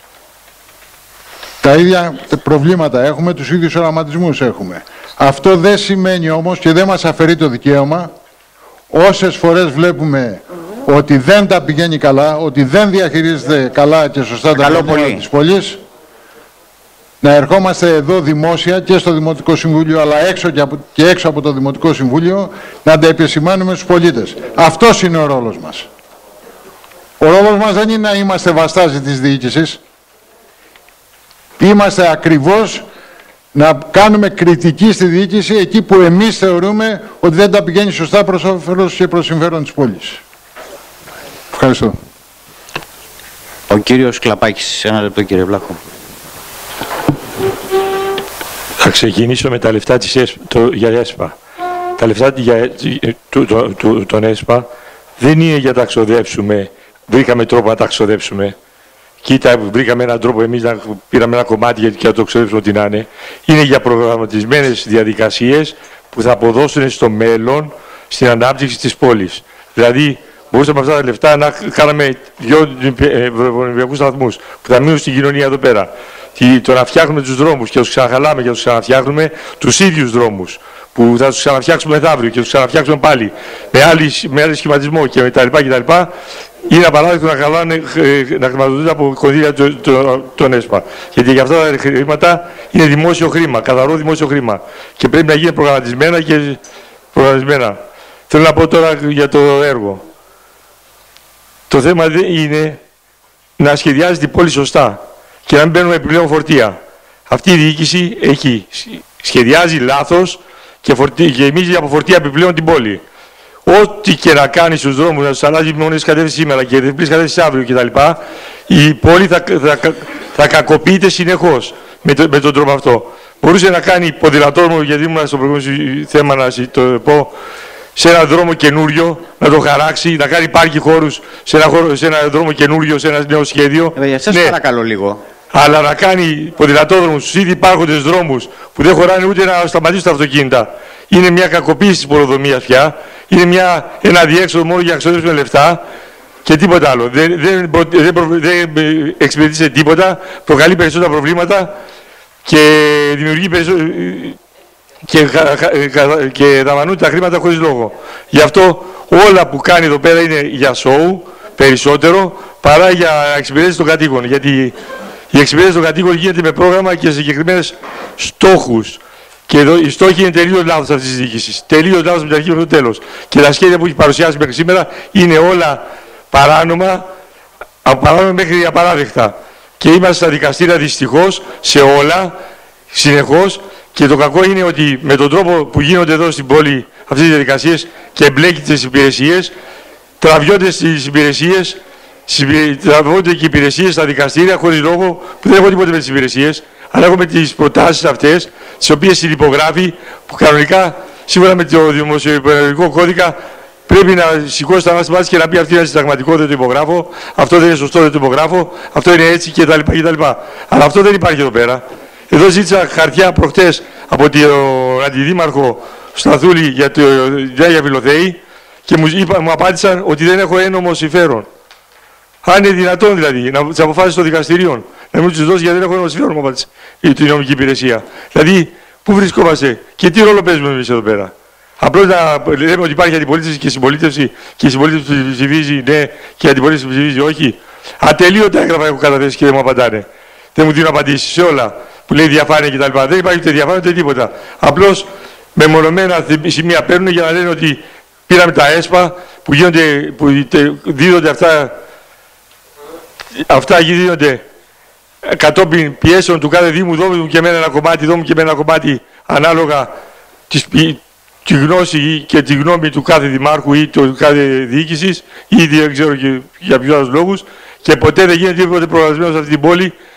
Τα ίδια προβλήματα έχουμε, τους ίδιους οραματισμούς έχουμε. Αυτό δεν σημαίνει όμως και δεν μας αφαιρεί το δικαίωμα, όσες φορές βλέπουμε ότι δεν τα πηγαίνει καλά, ότι δεν διαχειρίζεται καλά και σωστά τα προβλήματα της πόλης, να ερχόμαστε εδώ δημόσια και στο Δημοτικό Συμβούλιο, αλλά έξω και, από, και έξω από το Δημοτικό Συμβούλιο, να τα επισημάνουμε στους πολίτες. Αυτός είναι ο ρόλος μας. Ο ρόλος μας δεν είναι να είμαστε βαστάζοι της διοίκησης. Είμαστε ακριβώς να κάνουμε κριτική στη διοίκηση εκεί που εμείς θεωρούμε ότι δεν τα πηγαίνει σωστά προς όφελος και προς συμφέρον της πόλης. Ευχαριστώ. Ο κύριος Κλαπάκης, ένα λεπτό κύριε Βλάχο. Θα ξεκινήσω με τα λεφτά της ΕΣΠΑ, το, για ΕΣΠΑ. Τα λεφτά για, του, του, του, των ΕΣΠΑ δεν είναι για να τα ξοδέψουμε. Βρήκαμε τρόπο να τα ξοδέψουμε. Κοίτα, βρήκαμε έναν τρόπο εμείς να πήραμε ένα κομμάτι και να το ξοδέψουμε ό,τι να είναι. Είναι για προγραμματισμένες διαδικασίες που θα αποδώσουν στο μέλλον στην ανάπτυξη της πόλης. Δηλαδή, μπορούσαμε αυτά τα λεφτά να κάναμε δυο βρεφονιπιακούς σταθμούς που θα μείνουν στην κοινωνία εδώ πέρα. Το να φτιάχνουμε τους δρόμους και τους ξαναχαλάμε και τους ξαναφτιάχνουμε τους ίδιους δρόμους που θα τους ξαναφτιάξουμε μεθαύριο και τους ξαναφτιάξουμε πάλι με άλλη, με άλλη σχηματισμό και τα λοιπά και τα λοιπά, είναι απαράδεκτο να, χαλάνε, να χρηματοδοτούνται από κονδύλια των ΕΣΠΑ. Γιατί για αυτά τα χρήματα είναι δημόσιο χρήμα, καθαρό δημόσιο χρήμα και πρέπει να γίνει προγραμματισμένα και προγραμματισμένα. Θέλω να πω τώρα για το έργο. Το θέμα δεν είναι να σχεδιάζει την πόλη σωστά και να μην μπαίνουμε επιπλέον φορτία. Αυτή η διοίκηση έχει, σχεδιάζει λάθος και, φορτί, και γεμίζει από φορτία επιπλέον την πόλη. Ό,τι και να κάνει στους δρόμους, να τους αλλάζει μόνες κατεύθυνση σήμερα και διπλής κατεύθυνση αύριο κτλ. Η πόλη θα, θα, θα, θα κακοποιείται συνεχώς με, το, με τον τρόπο αυτό. Μπορούσε να κάνει ποδηλατόδρομο, γιατί ήμουν στο προηγούμενο θέμα να το πω, σε ένα δρόμο καινούριο, να το χαράξει, να κάνει πάρκι χώρους σε ένα, χώρο, σε ένα δρόμο καινούριο, σε ένα νέο σχέδιο. Ε, σας ναι. παρακαλώ λίγο. Αλλά να κάνει ποδηλατόδρομους στους ήδη υπάρχοντες δρόμους που δεν χωράνε ούτε να σταματήσουν τα αυτοκίνητα. Είναι μια κακοποίηση της πολεοδομίας πια. Είναι μια, ένα διέξοδο μόνο για να ξοδέψουμε λεφτά και τίποτα άλλο. Δεν, δεν, δεν, δεν εξυπηρετεί σε τίποτα, προκαλεί περισσότερα προβλήματα και δημιουργεί περισσότερα. και, και δαπανούν τα χρήματα χωρίς λόγο. Γι' αυτό όλα που κάνει εδώ πέρα είναι για σοου περισσότερο παρά για εξυπηρέτηση των κατοίκων. Γιατί η εξυπηρέτηση των κατοίκων γίνεται με πρόγραμμα και συγκεκριμένες στόχους. Και εδώ οι στόχοι είναι τελείως λάθος αυτής της διοίκησης. Τελείως λάθος με την αρχή μέχρι το τέλος. Και τα σχέδια που έχει παρουσιάσει μέχρι σήμερα είναι όλα παράνομα, παράνομα μέχρι απαράδεκτα. Και είμαστε στα δικαστήρια δυστυχώς σε όλα, συνεχώς. Και το κακό είναι ότι με τον τρόπο που γίνονται εδώ στην πόλη αυτές τις διαδικασίες και εμπλέκεται στις υπηρεσίες, τραβιόνται στις υπηρεσίες, τραβιόνται και οι υπηρεσίες στα δικαστήρια χωρίς λόγο, που δεν έχω τίποτα με τις υπηρεσίες, αλλά έχουμε τις προτάσεις αυτές, τις οποίες συνυπογράφει, που κανονικά, σύμφωνα με το δημοσιοϊπουργικό κώδικα, πρέπει να σηκώσει τα μάτια και να πει αυτή είναι συνταγματικό, δεν το υπογράφω, αυτό δεν είναι σωστό, δεν το υπογράφω, αυτό είναι έτσι κτλ. κτλ. Αλλά αυτό δεν υπάρχει εδώ πέρα. Εδώ ζήτησα χαρτιά προχτές από τον αντιδήμαρχο Σταθούλη για το Γιάγια Βιλοθέη και μου, είπα, μου απάντησαν ότι δεν έχω ένομο συμφέρον. Αν είναι δυνατόν δηλαδή, να τις αποφάσεις των δικαστηρίων, να μην τους δώσει γιατί δεν έχω ένομο συμφέρον, μου απάντησε η νομική υπηρεσία. Δηλαδή, πού βρισκόμαστε και τι ρόλο παίζουμε εμείς εδώ πέρα. Απλώς να λέμε ότι υπάρχει αντιπολίτευση και συμπολίτευση και η συμπολίτευση ψηφίζει ναι και η αντιπολίτευση ψηφίζει όχι. Ατελείωτα έγγραφα έχω καταθέσει και δεν μου απαντάνε. Δεν μου δίνουν απαντήσεις σε όλα που λέει διαφάνεια κτλ. Δεν υπάρχει ούτε διαφάνεια ούτε τίποτα. Απλώς μεμονωμένα σημεία παίρνουν για να λένε ότι πήραμε τα ΕΣΠΑ που, γίνονται, που δίδονται αυτά, αυτά δίδονται κατόπιν πιέσεων του κάθε Δήμου, δώμου μου και εμένα ένα κομμάτι, δώμου και εμένα ένα κομμάτι ανάλογα της, τη γνώση και τη γνώμη του κάθε δημάρχου ή του κάθε διοίκησης ή δεν ξέρω και για ποιους άλλους λόγους και ποτέ δεν γίνεται τίποτε προγραμματισμένο σε αυτή την πόλη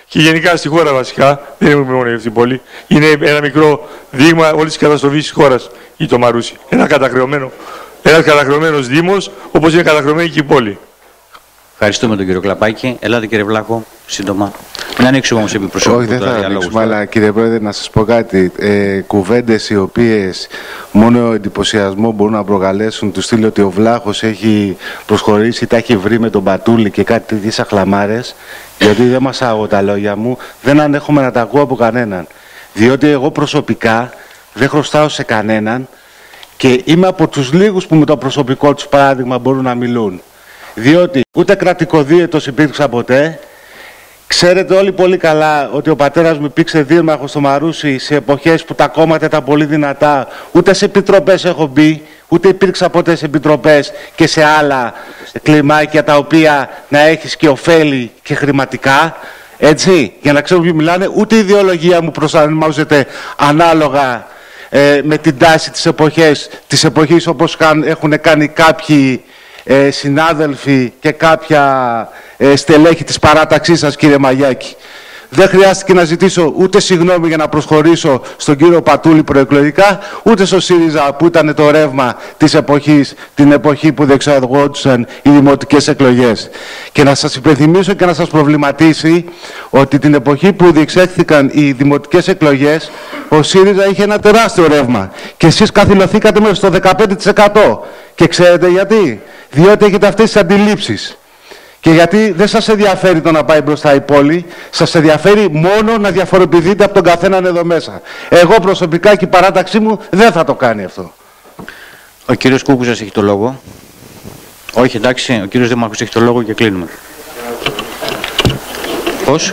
και γενικά στη χώρα βασικά, δεν έχουμε μόνο αυτή την πόλη, είναι ένα μικρό δείγμα όλης της καταστροφής της χώρας η το Μαρούσι. Ένα κατακρεωμένο, ένας κατακρεωμένος δήμος, όπως είναι κατακρεωμένη και η πόλη. Ευχαριστούμε τον κύριο Κλαπάκη. Ελάτε κύριε Βλάχο, σύντομα. Μην ανοίξουμε όμως επί προσωπικού. Όχι, δεν θα ανοίξουμε, αλλά κύριε Πρόεδρε, να σας πω κάτι. Ε, κουβέντες οι οποίες μόνο εντυπωσιασμό μπορούν να προκαλέσουν, του στείλω ότι ο Βλάχος έχει προσχωρήσει, τα έχει βρει με τον Πατούλη και κάτι τέτοιες αχλαμάρες, γιατί δεν μασάω τα λόγια μου, δεν ανέχομαι να τα ακούω από κανέναν. Διότι εγώ προσωπικά δεν χρωστάω σε κανέναν και είμαι από τους λίγους που με το προσωπικό τους παράδειγμα μπορούν να μιλούν. Διότι ούτε κρατικοδίαιτος υπήρξα ποτέ. Ξέρετε όλοι πολύ καλά ότι ο πατέρας μου υπήρξε δήμαρχος στο Μαρούσι σε εποχές που τα κόμματα ήταν πολύ δυνατά. Ούτε σε επιτροπές έχω μπει, ούτε υπήρξα ποτέ σε επιτροπές και σε άλλα κλιμάκια τα οποία να έχεις και ωφέλη και χρηματικά. Έτσι, για να ξέρουμε ποιοι μιλάνε, ούτε η ιδεολογία μου προσαρμόζεται ανάλογα ε, με την τάση της εποχής, της εποχής όπως έχουν κάνει κάποιοι Ε, συνάδελφοι και κάποια ε, στελέχη της παράταξής σας, κύριε Μαγιάκη. Δεν χρειάστηκε να ζητήσω ούτε συγγνώμη για να προσχωρήσω στον κύριο Πατούλη προεκλογικά, ούτε στο ΣΥΡΙΖΑ που ήταν το ρεύμα της εποχής, την εποχή που διεξαγόντουσαν οι δημοτικές εκλογές. Και να σας υπενθυμίσω και να σας προβληματίσει ότι την εποχή που διεξέχθηκαν οι δημοτικές εκλογές, ο ΣΥΡΙΖΑ είχε ένα τεράστιο ρεύμα και εσείς καθυλωθήκατε μέχρι στο δεκαπέντε τοις εκατό. Και ξέρετε γιατί? Διότι έχετε αυτές τις αντιλήψεις. Και γιατί δεν σας ενδιαφέρει το να πάει μπροστά η πόλη, σας ενδιαφέρει μόνο να διαφοροποιηθείτε από τον καθέναν εδώ μέσα. Εγώ προσωπικά και η παράταξή μου δεν θα το κάνει αυτό. Ο κύριος Κούκουζας έχει το λόγο. Όχι, εντάξει, ο κύριος Δήμαρχος έχει το λόγο και κλείνουμε. Πώς?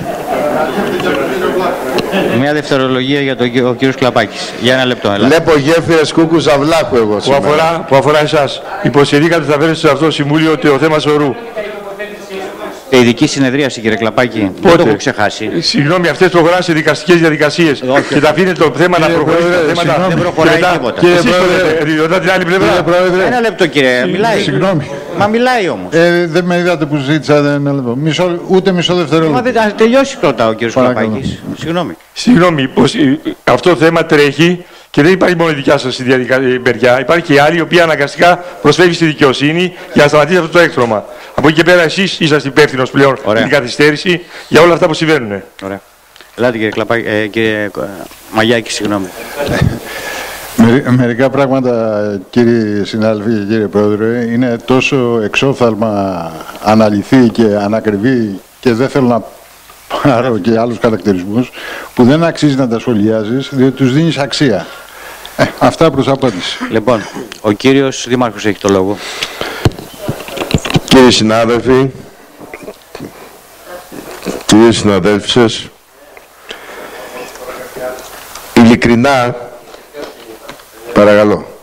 Μια δευτερολογία για τον ο κύριος Κλαπάκης. Για ένα λεπτό. Έλα. Βλέπω γέφυρες Κούκουζα Βλάχου εγώ που αφορά, που αφορά εσάς. Υποσχεθήκατε ότι θα φέρετε σε αυτό το Συμβούλιο ότι ο θέμα σωρού. Και ειδική συνεδρίαση, κύριε Κλαπάκη, δεν το έχω ξεχάσει. Συγγνώμη, αυτές προχωράνε σε δικαστικές διαδικασίες και θα αφήνετε το θέμα να προχωρήσει. Δεν προχωράει τίποτα. Κύριε Πρόεδρε, ρωτάτε την άλλη πλευρά. Ένα λεπτό, κύριε, μιλάει. Συγγνώμη. Μα μιλάει όμως. Ε, δεν με είδατε που ζήτησα ένα λεπτό. Μισό, ούτε μισό δευτερόλεπτο. Μα δεν τελειώσει πρώτα ο κύριος Κλαπάκης. Συγγνώμη. Συγγνώμη, πως αυτό το θέμα τρέχει και δεν υπάρχει μόνο η δικιά σας η μεριά. Υπάρχει και η άλλη, η οποία αναγκαστικά προσφεύγει στη δικαιοσύνη για να σταματήσει αυτό το έκτρωμα. Από εκεί και πέρα, εσείς είσαστε υπεύθυνος πλέον για την καθυστέρηση για όλα αυτά που συμβαίνουν. Ωραία. Ελάτε, κύριε Κλαπάκη, ε, κύριε Μαγιάκη, συγγνώμη. Μερικά πράγματα, κύριοι συνάδελφοι και κύριε Πρόεδρε, είναι τόσο εξόφθαλμα αναλυθή και ανακριβή και δεν θέλω να πάρω και άλλους χαρακτηρισμούς που δεν αξίζει να τα σχολιάζεις, διότι τους δίνεις αξία. Ε, αυτά προς απάντηση. Λοιπόν, ο κύριος Δήμαρχος έχει το λόγο. Κύριοι συνάδελφοι, κύριοι συναδέλφισες, ειλικρινά, παρακαλώ,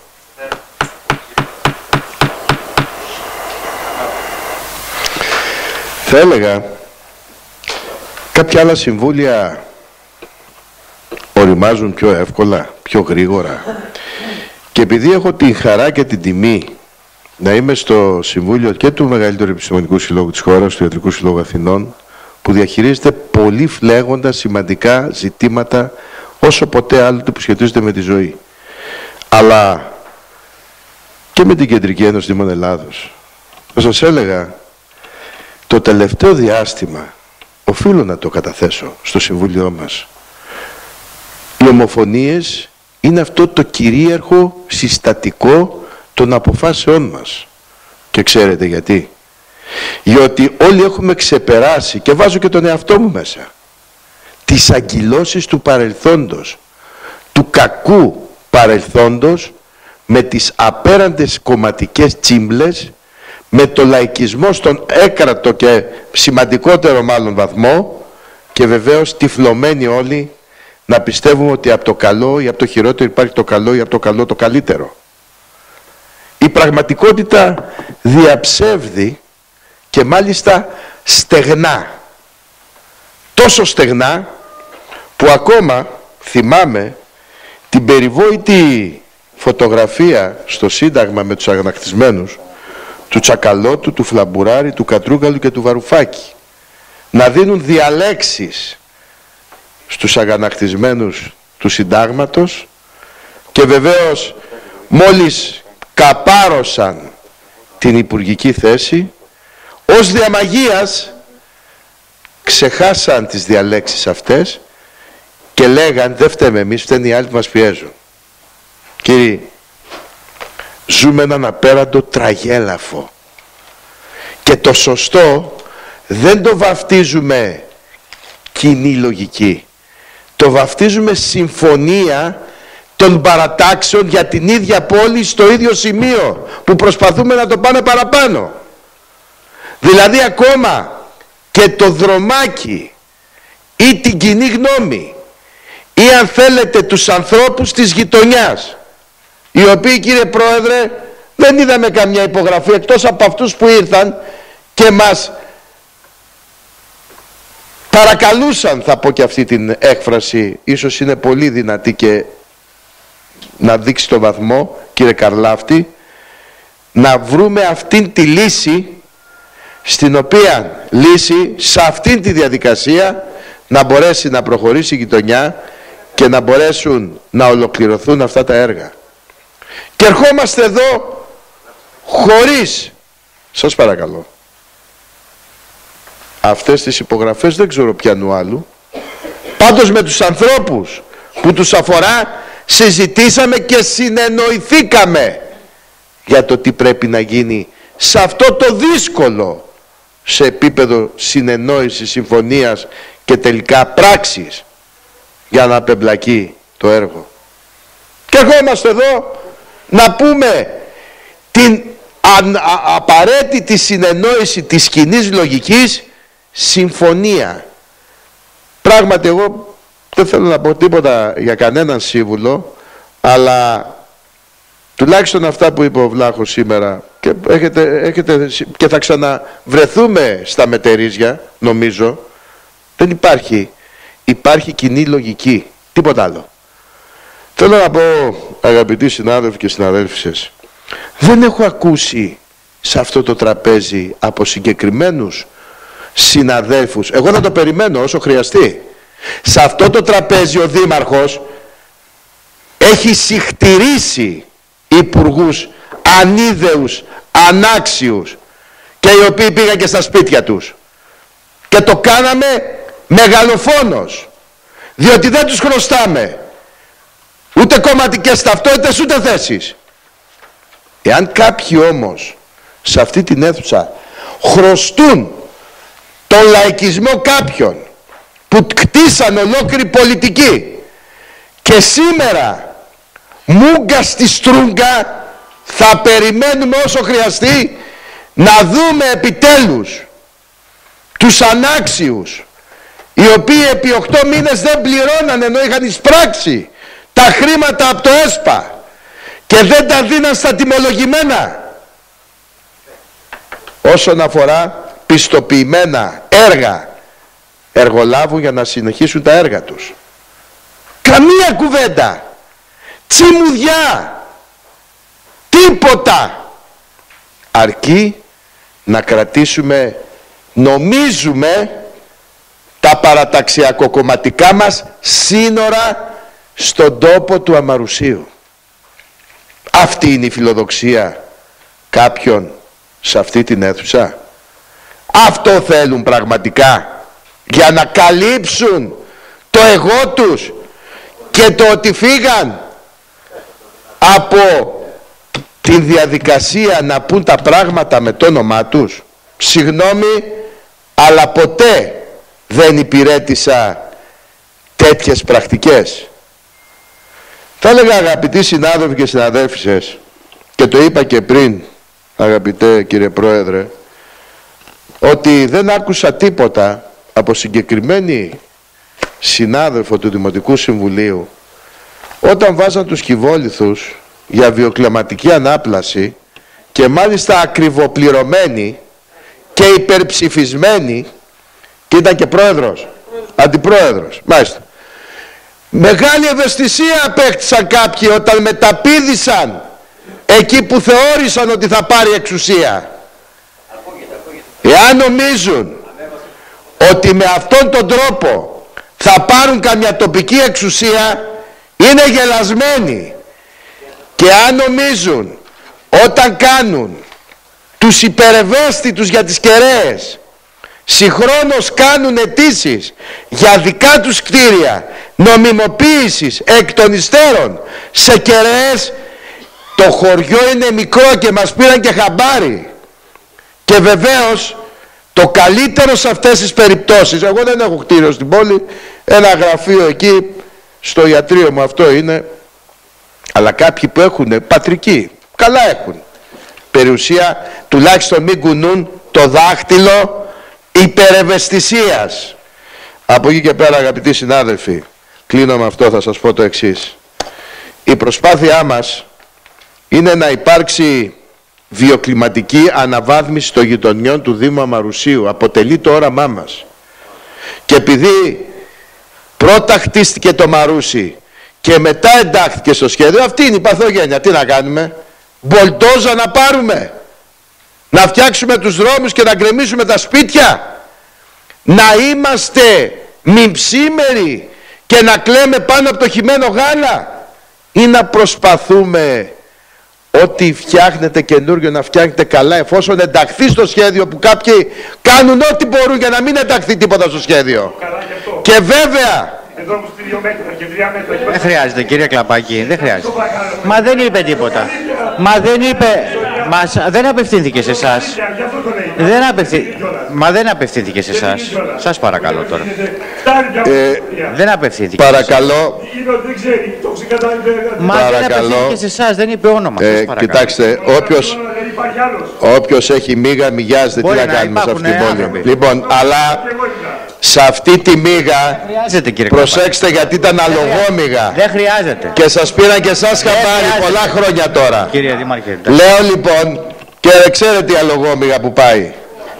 θα έλεγα κάποια άλλα συμβούλια οριμάζουν πιο εύκολα, πιο γρήγορα και επειδή έχω την χαρά και την τιμή να είμαι στο Συμβούλιο και του μεγαλύτερου επιστημονικού συλλόγου της χώρας, του Ιατρικού Συλλόγου Αθηνών, που διαχειρίζεται πολύ φλέγοντα σημαντικά ζητήματα όσο ποτέ άλλοτε που σχετίζονται με τη ζωή. Αλλά και με την Κεντρική Ένωση Δήμων Ελλάδος. Θα σας έλεγα, το τελευταίο διάστημα, οφείλω να το καταθέσω στο Συμβούλιο μας, οι ομοφωνίες είναι αυτό το κυρίαρχο συστατικό των αποφάσεών μας. Και ξέρετε γιατί? Διότι όλοι έχουμε ξεπεράσει, και βάζω και τον εαυτό μου μέσα, τις αγκυλώσεις του παρελθόντος, του κακού παρελθόντος, με τις απέραντες κομματικές τσίμπλες, με το λαϊκισμό στον έκρατο και σημαντικότερο μάλλον βαθμό και βεβαίως τυφλωμένοι όλοι να πιστεύουμε ότι από το καλό ή από το χειρότερο υπάρχει το καλό ή από το καλό το καλύτερο. Η πραγματικότητα διαψεύδει και μάλιστα στεγνά. Τόσο στεγνά που ακόμα θυμάμαι την περιβόητη φωτογραφία στο Σύνταγμα με τους αγανακτισμένους του Τσακαλώτου, του Φλαμπουράρη, του Κατρούγκαλου και του Βαρουφάκη να δίνουν διαλέξεις στους αγανακτισμένους του συντάγματος και βεβαίως μόλις καπάρωσαν την υπουργική θέση, ως διαμαγείας ξεχάσαν τις διαλέξεις αυτές και λέγαν δεν φταίμε εμείς, φταίνουν οι άλλοι που μας πιέζουν. Κύριοι, ζούμε έναν απέραντο τραγέλαφο και το σωστό δεν το βαφτίζουμε κοινή λογική, το βαφτίζουμε συμφωνία των παρατάξεων για την ίδια πόλη στο ίδιο σημείο που προσπαθούμε να το πάμε παραπάνω. Δηλαδή ακόμα και το δρομάκι ή την κοινή γνώμη ή αν θέλετε τους ανθρώπους της γειτονιάς, οι οποίοι, κύριε Πρόεδρε, δεν είδαμε καμιά υπογραφή εκτός από αυτούς που ήρθαν και μας παρακαλούσαν, θα πω και αυτή την έκφραση, ίσως είναι πολύ δυνατή και να δείξει το βαθμό, κύριε Καρλάφτη, να βρούμε αυτήν τη λύση, στην οποία λύση σε αυτήν τη διαδικασία να μπορέσει να προχωρήσει η γειτονιά και να μπορέσουν να ολοκληρωθούν αυτά τα έργα. Και ερχόμαστε εδώ χωρίς, σας παρακαλώ, αυτές τις υπογραφές δεν ξέρω ποιανού άλλου, πάντως με τους ανθρώπους που τους αφορά συζητήσαμε και συνεννοηθήκαμε για το τι πρέπει να γίνει σε αυτό το δύσκολο σε επίπεδο συνεννόησης, συμφωνίας και τελικά πράξης για να απεμπλακεί το έργο. Και ερχόμαστε εδώ να πούμε την α, α, απαραίτητη συνεννόηση της κοινής λογικής, συμφωνία. Πράγματι εγώ δεν θέλω να πω τίποτα για κανέναν σύμβουλο, αλλά τουλάχιστον αυτά που είπε ο Βλάχος σήμερα, και, έχετε, έχετε, και θα ξαναβρεθούμε στα μετερίζια, νομίζω, δεν υπάρχει, υπάρχει κοινή λογική, τίποτα άλλο. Θέλω να πω, αγαπητοί συνάδελφοι και συναδέλφισες, δεν έχω ακούσει σε αυτό το τραπέζι από συγκεκριμένους συναδέλφους, εγώ θα το περιμένω όσο χρειαστεί, σε αυτό το τραπέζι ο Δήμαρχος έχει συχτηρίσει υπουργούς ανίδεους, ανάξιους, και οι οποίοι πήγαν και στα σπίτια τους και το κάναμε μεγαλοφόνος, διότι δεν τους χρωστάμε ούτε κομματικές ταυτότητες ούτε θέσεις. Εάν κάποιοι όμως σε αυτή την αίθουσα χρωστούν τον λαϊκισμό κάποιων που κτίσαν ολόκληρη πολιτική και σήμερα μούγκα στη στρούγκα, θα περιμένουμε όσο χρειαστεί να δούμε επιτέλους τους ανάξιους, οι οποίοι επί οκτώ μήνες δεν πληρώνανε ενώ είχαν εισπράξει τα χρήματα από το ΕΣΠΑ και δεν τα δίναν στα τιμολογημένα, όσον αφορά πιστοποιημένα έργα εργολάβου για να συνεχίσουν τα έργα τους. Καμία κουβέντα, τσιμουδιά, τίποτα, αρκεί να κρατήσουμε, νομίζουμε, τα παραταξιακοκομματικά μας σύνορα στον τόπο του Αμαρουσίου. Αυτή είναι η φιλοδοξία κάποιων σε αυτή την αίθουσα. Αυτό θέλουν πραγματικά, για να καλύψουν το εγώ τους και το ότι φύγαν από την διαδικασία να πούν τα πράγματα με το όνομά τους. Συγγνώμη, αλλά ποτέ δεν υπηρέτησα τέτοιες πρακτικές. Θα έλεγα, αγαπητοί συνάδελφοι και συναδέλφισες, και το είπα και πριν, αγαπητέ κύριε Πρόεδρε, ότι δεν άκουσα τίποτα από συγκεκριμένη συνάδελφο του Δημοτικού Συμβουλίου όταν βάζαν τους κυβόληθους για βιοκλιματική ανάπλαση και μάλιστα ακριβοπληρωμένοι και υπερψηφισμένοι, και ήταν και πρόεδρος, αντιπρόεδρος, μάλιστα. Μεγάλη ευαισθησία απέκτησαν κάποιοι όταν μεταπήδησαν εκεί που θεώρησαν ότι θα πάρει εξουσία. Εάν νομίζουν ότι με αυτόν τον τρόπο θα πάρουν καμιά τοπική εξουσία είναι γελασμένοι. Και αν νομίζουν όταν κάνουν τους υπερευαίσθητους για τις κεραίες, συγχρόνως κάνουν αιτήσεις για δικά τους κτίρια νομιμοποίησης εκ των υστέρων σε κεραίες, το χωριό είναι μικρό και μας πήραν και χαμπάρι. Και βεβαίως το καλύτερο σε αυτές τις περιπτώσεις, εγώ δεν έχω κτίριο στην πόλη, ένα γραφείο εκεί στο ιατρείο μου αυτό είναι, αλλά κάποιοι που έχουν πατρική, καλά έχουν, περιουσία, τουλάχιστον μην κουνούν το δάχτυλο υπερευαισθησίας. Από εκεί και πέρα, αγαπητοί συνάδελφοι, κλείνω με αυτό, θα σας πω το εξής. Η προσπάθειά μας είναι να υπάρξει βιοκλιματική αναβάθμιση των γειτονιών του Δήμου Αμαρουσίου. Αποτελεί το όραμά μας. Και επειδή πρώτα χτίστηκε το Μαρούσι και μετά εντάχθηκε στο σχέδιο, αυτή είναι η παθογένεια. Τι να κάνουμε? Μπολτόζα να πάρουμε? Να φτιάξουμε τους δρόμους και να γκρεμίσουμε τα σπίτια? Να είμαστε μιμψήμεροι και να κλαίμε πάνω από το χυμένο γάλα? Ή να προσπαθούμε ό,τι φτιάχνετε καινούργιο να φτιάχνετε καλά, εφόσον ενταχθεί στο σχέδιο, που κάποιοι κάνουν ό,τι μπορούν για να μην ενταχθεί τίποτα στο σχέδιο. Και βέβαια δεν χρειάζεται, κύριε Κλαπάκη, δεν χρειάζεται. Μα δεν είπε τίποτα. Μα δεν είπε, μας, δεν απευθύνθηκε σε εσάς. Δεν απευθύ... Μα δεν απευθύνθηκε σε εσάς. Σας παρακαλώ τώρα. Ε, δεν απευθύνθηκε. Παρακαλώ. Μα παρακαλώ. δεν απευθύνθηκε σε εσάς, δεν είπε όνομα. Ε, κοιτάξτε, όποιος, όποιος έχει μίγα μιγιάζεται, τι να, να κάνουμε σε αυτή την πόλη. Άνθρωποι. Λοιπόν, αλλά σε αυτή τη μίγα, προσέξτε γιατί ήταν αλογόμιγα. Δεν χρειάζεται. Και σας πήραν και εσάς χαμπάρι πολλά χρόνια τώρα. Κύριε Δήμαρχε. Λέω λοιπόν, και ξέρετε η αλογόμιγα που πάει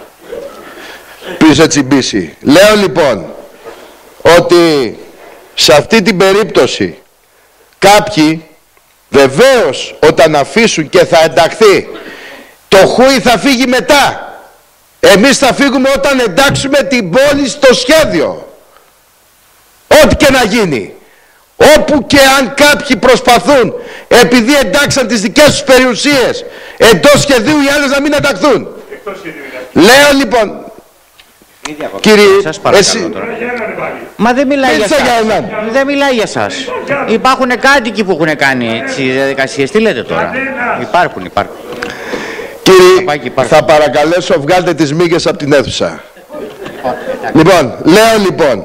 πίσω τσιμπήσει. Λέω λοιπόν ότι σε αυτή την περίπτωση κάποιοι βεβαίως όταν αφήσουν και θα ενταχθεί, το χούι θα φύγει μετά. Εμείς θα φύγουμε όταν εντάξουμε την πόλη στο σχέδιο. Ό,τι και να γίνει. Όπου και αν κάποιοι προσπαθούν, επειδή εντάξαν τις δικές τους περιουσίες εντός σχεδίου, οι άλλες να μην ενταχθούν. Λέω λοιπόν, κύριε, εσύ... Μα δεν μιλάει για, για δεν μιλάει για σας. Υπάρχουν κάτοικοι που έχουν κάνει τις διαδικασίες. Τι λέτε τώρα? Υπάρχουν, υπάρχουν. Κύριε, θα παρακαλέσω βγάλτε τις μύγες από την αίθουσα. Λοιπόν, λέω λοιπόν,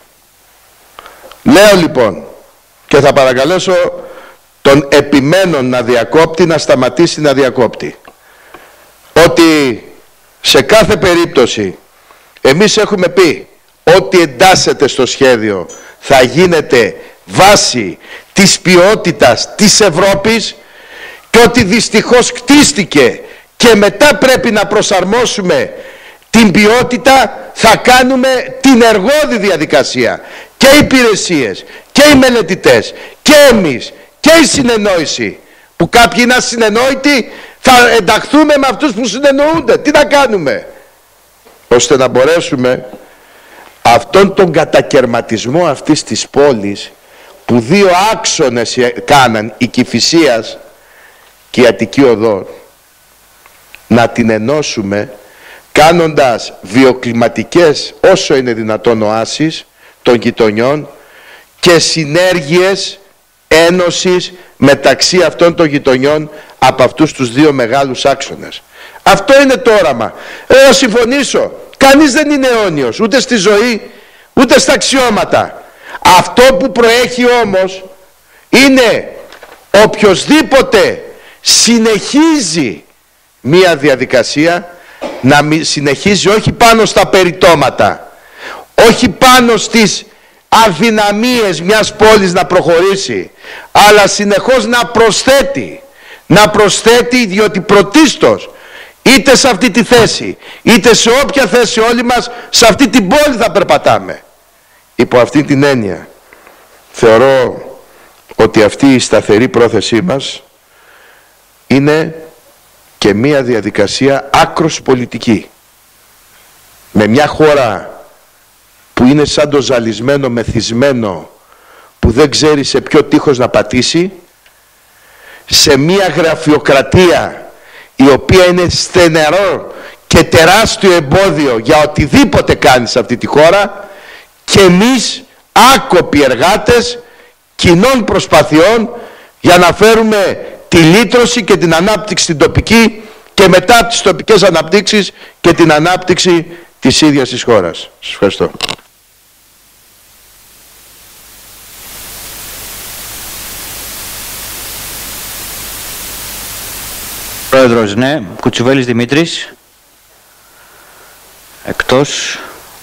λέω λοιπόν και θα παρακαλέσω τον επιμένον να διακόπτει να σταματήσει να διακόπτει, ότι σε κάθε περίπτωση εμείς έχουμε πει ότι εντάσσεται στο σχέδιο θα γίνεται βάση της ποιότητας της Ευρώπης και ότι δυστυχώς κτίστηκε και μετά πρέπει να προσαρμόσουμε την ποιότητα, θα κάνουμε την εργώδη διαδικασία. Και οι υπηρεσίες και οι μελετητές και εμείς και η συνεννόηση, που κάποιοι είναι ασυνεννόητοι, θα ενταχθούμε με αυτούς που συνεννοούνται. Τι να κάνουμε? Ώστε να μπορέσουμε αυτόν τον κατακερματισμό αυτής της πόλης, που δύο άξονες κάναν, η Κηφισίας και η Αττική Οδό, να την ενώσουμε κάνοντας βιοκλιματικές όσο είναι δυνατόν οάσεις των γειτονιών και συνέργειες ένωσης μεταξύ αυτών των γειτονιών από αυτούς τους δύο μεγάλους άξονες. Αυτό είναι το όραμα. Εγώ συμφωνήσω, κανείς δεν είναι αιώνιος ούτε στη ζωή ούτε στα αξιώματα. Αυτό που προέχει όμως είναι οποιοσδήποτε συνεχίζει μία διαδικασία να συνεχίζει όχι πάνω στα περιτώματα, όχι πάνω στις αδυναμίες μιας πόλης να προχωρήσει, αλλά συνεχώς να προσθέτει, να προσθέτει, διότι πρωτίστως είτε σε αυτή τη θέση είτε σε όποια θέση όλοι μας σε αυτή την πόλη θα περπατάμε. Υπό αυτή την έννοια θεωρώ ότι αυτή η σταθερή πρόθεσή μας είναι και μία διαδικασία άκρος πολιτική, με μια χώρα που είναι σαν το ζαλισμένο μεθυσμένο που δεν ξέρει σε ποιο τείχος να πατήσει, σε μια γραφειοκρατία η οποία είναι στενερό και τεράστιο εμπόδιο για οτιδήποτε κάνει σε αυτή τη χώρα, και εμείς άκοποι εργάτες κοινών προσπαθειών για να φέρουμε τη λύτρωση και την ανάπτυξη στην τοπική και μετά από τις τοπικές αναπτύξεις και την ανάπτυξη της ίδιας της χώρας. Σας ευχαριστώ. Πρόεδρος, ναι. Κουτσουβέλης Δημήτρης. Εκτός.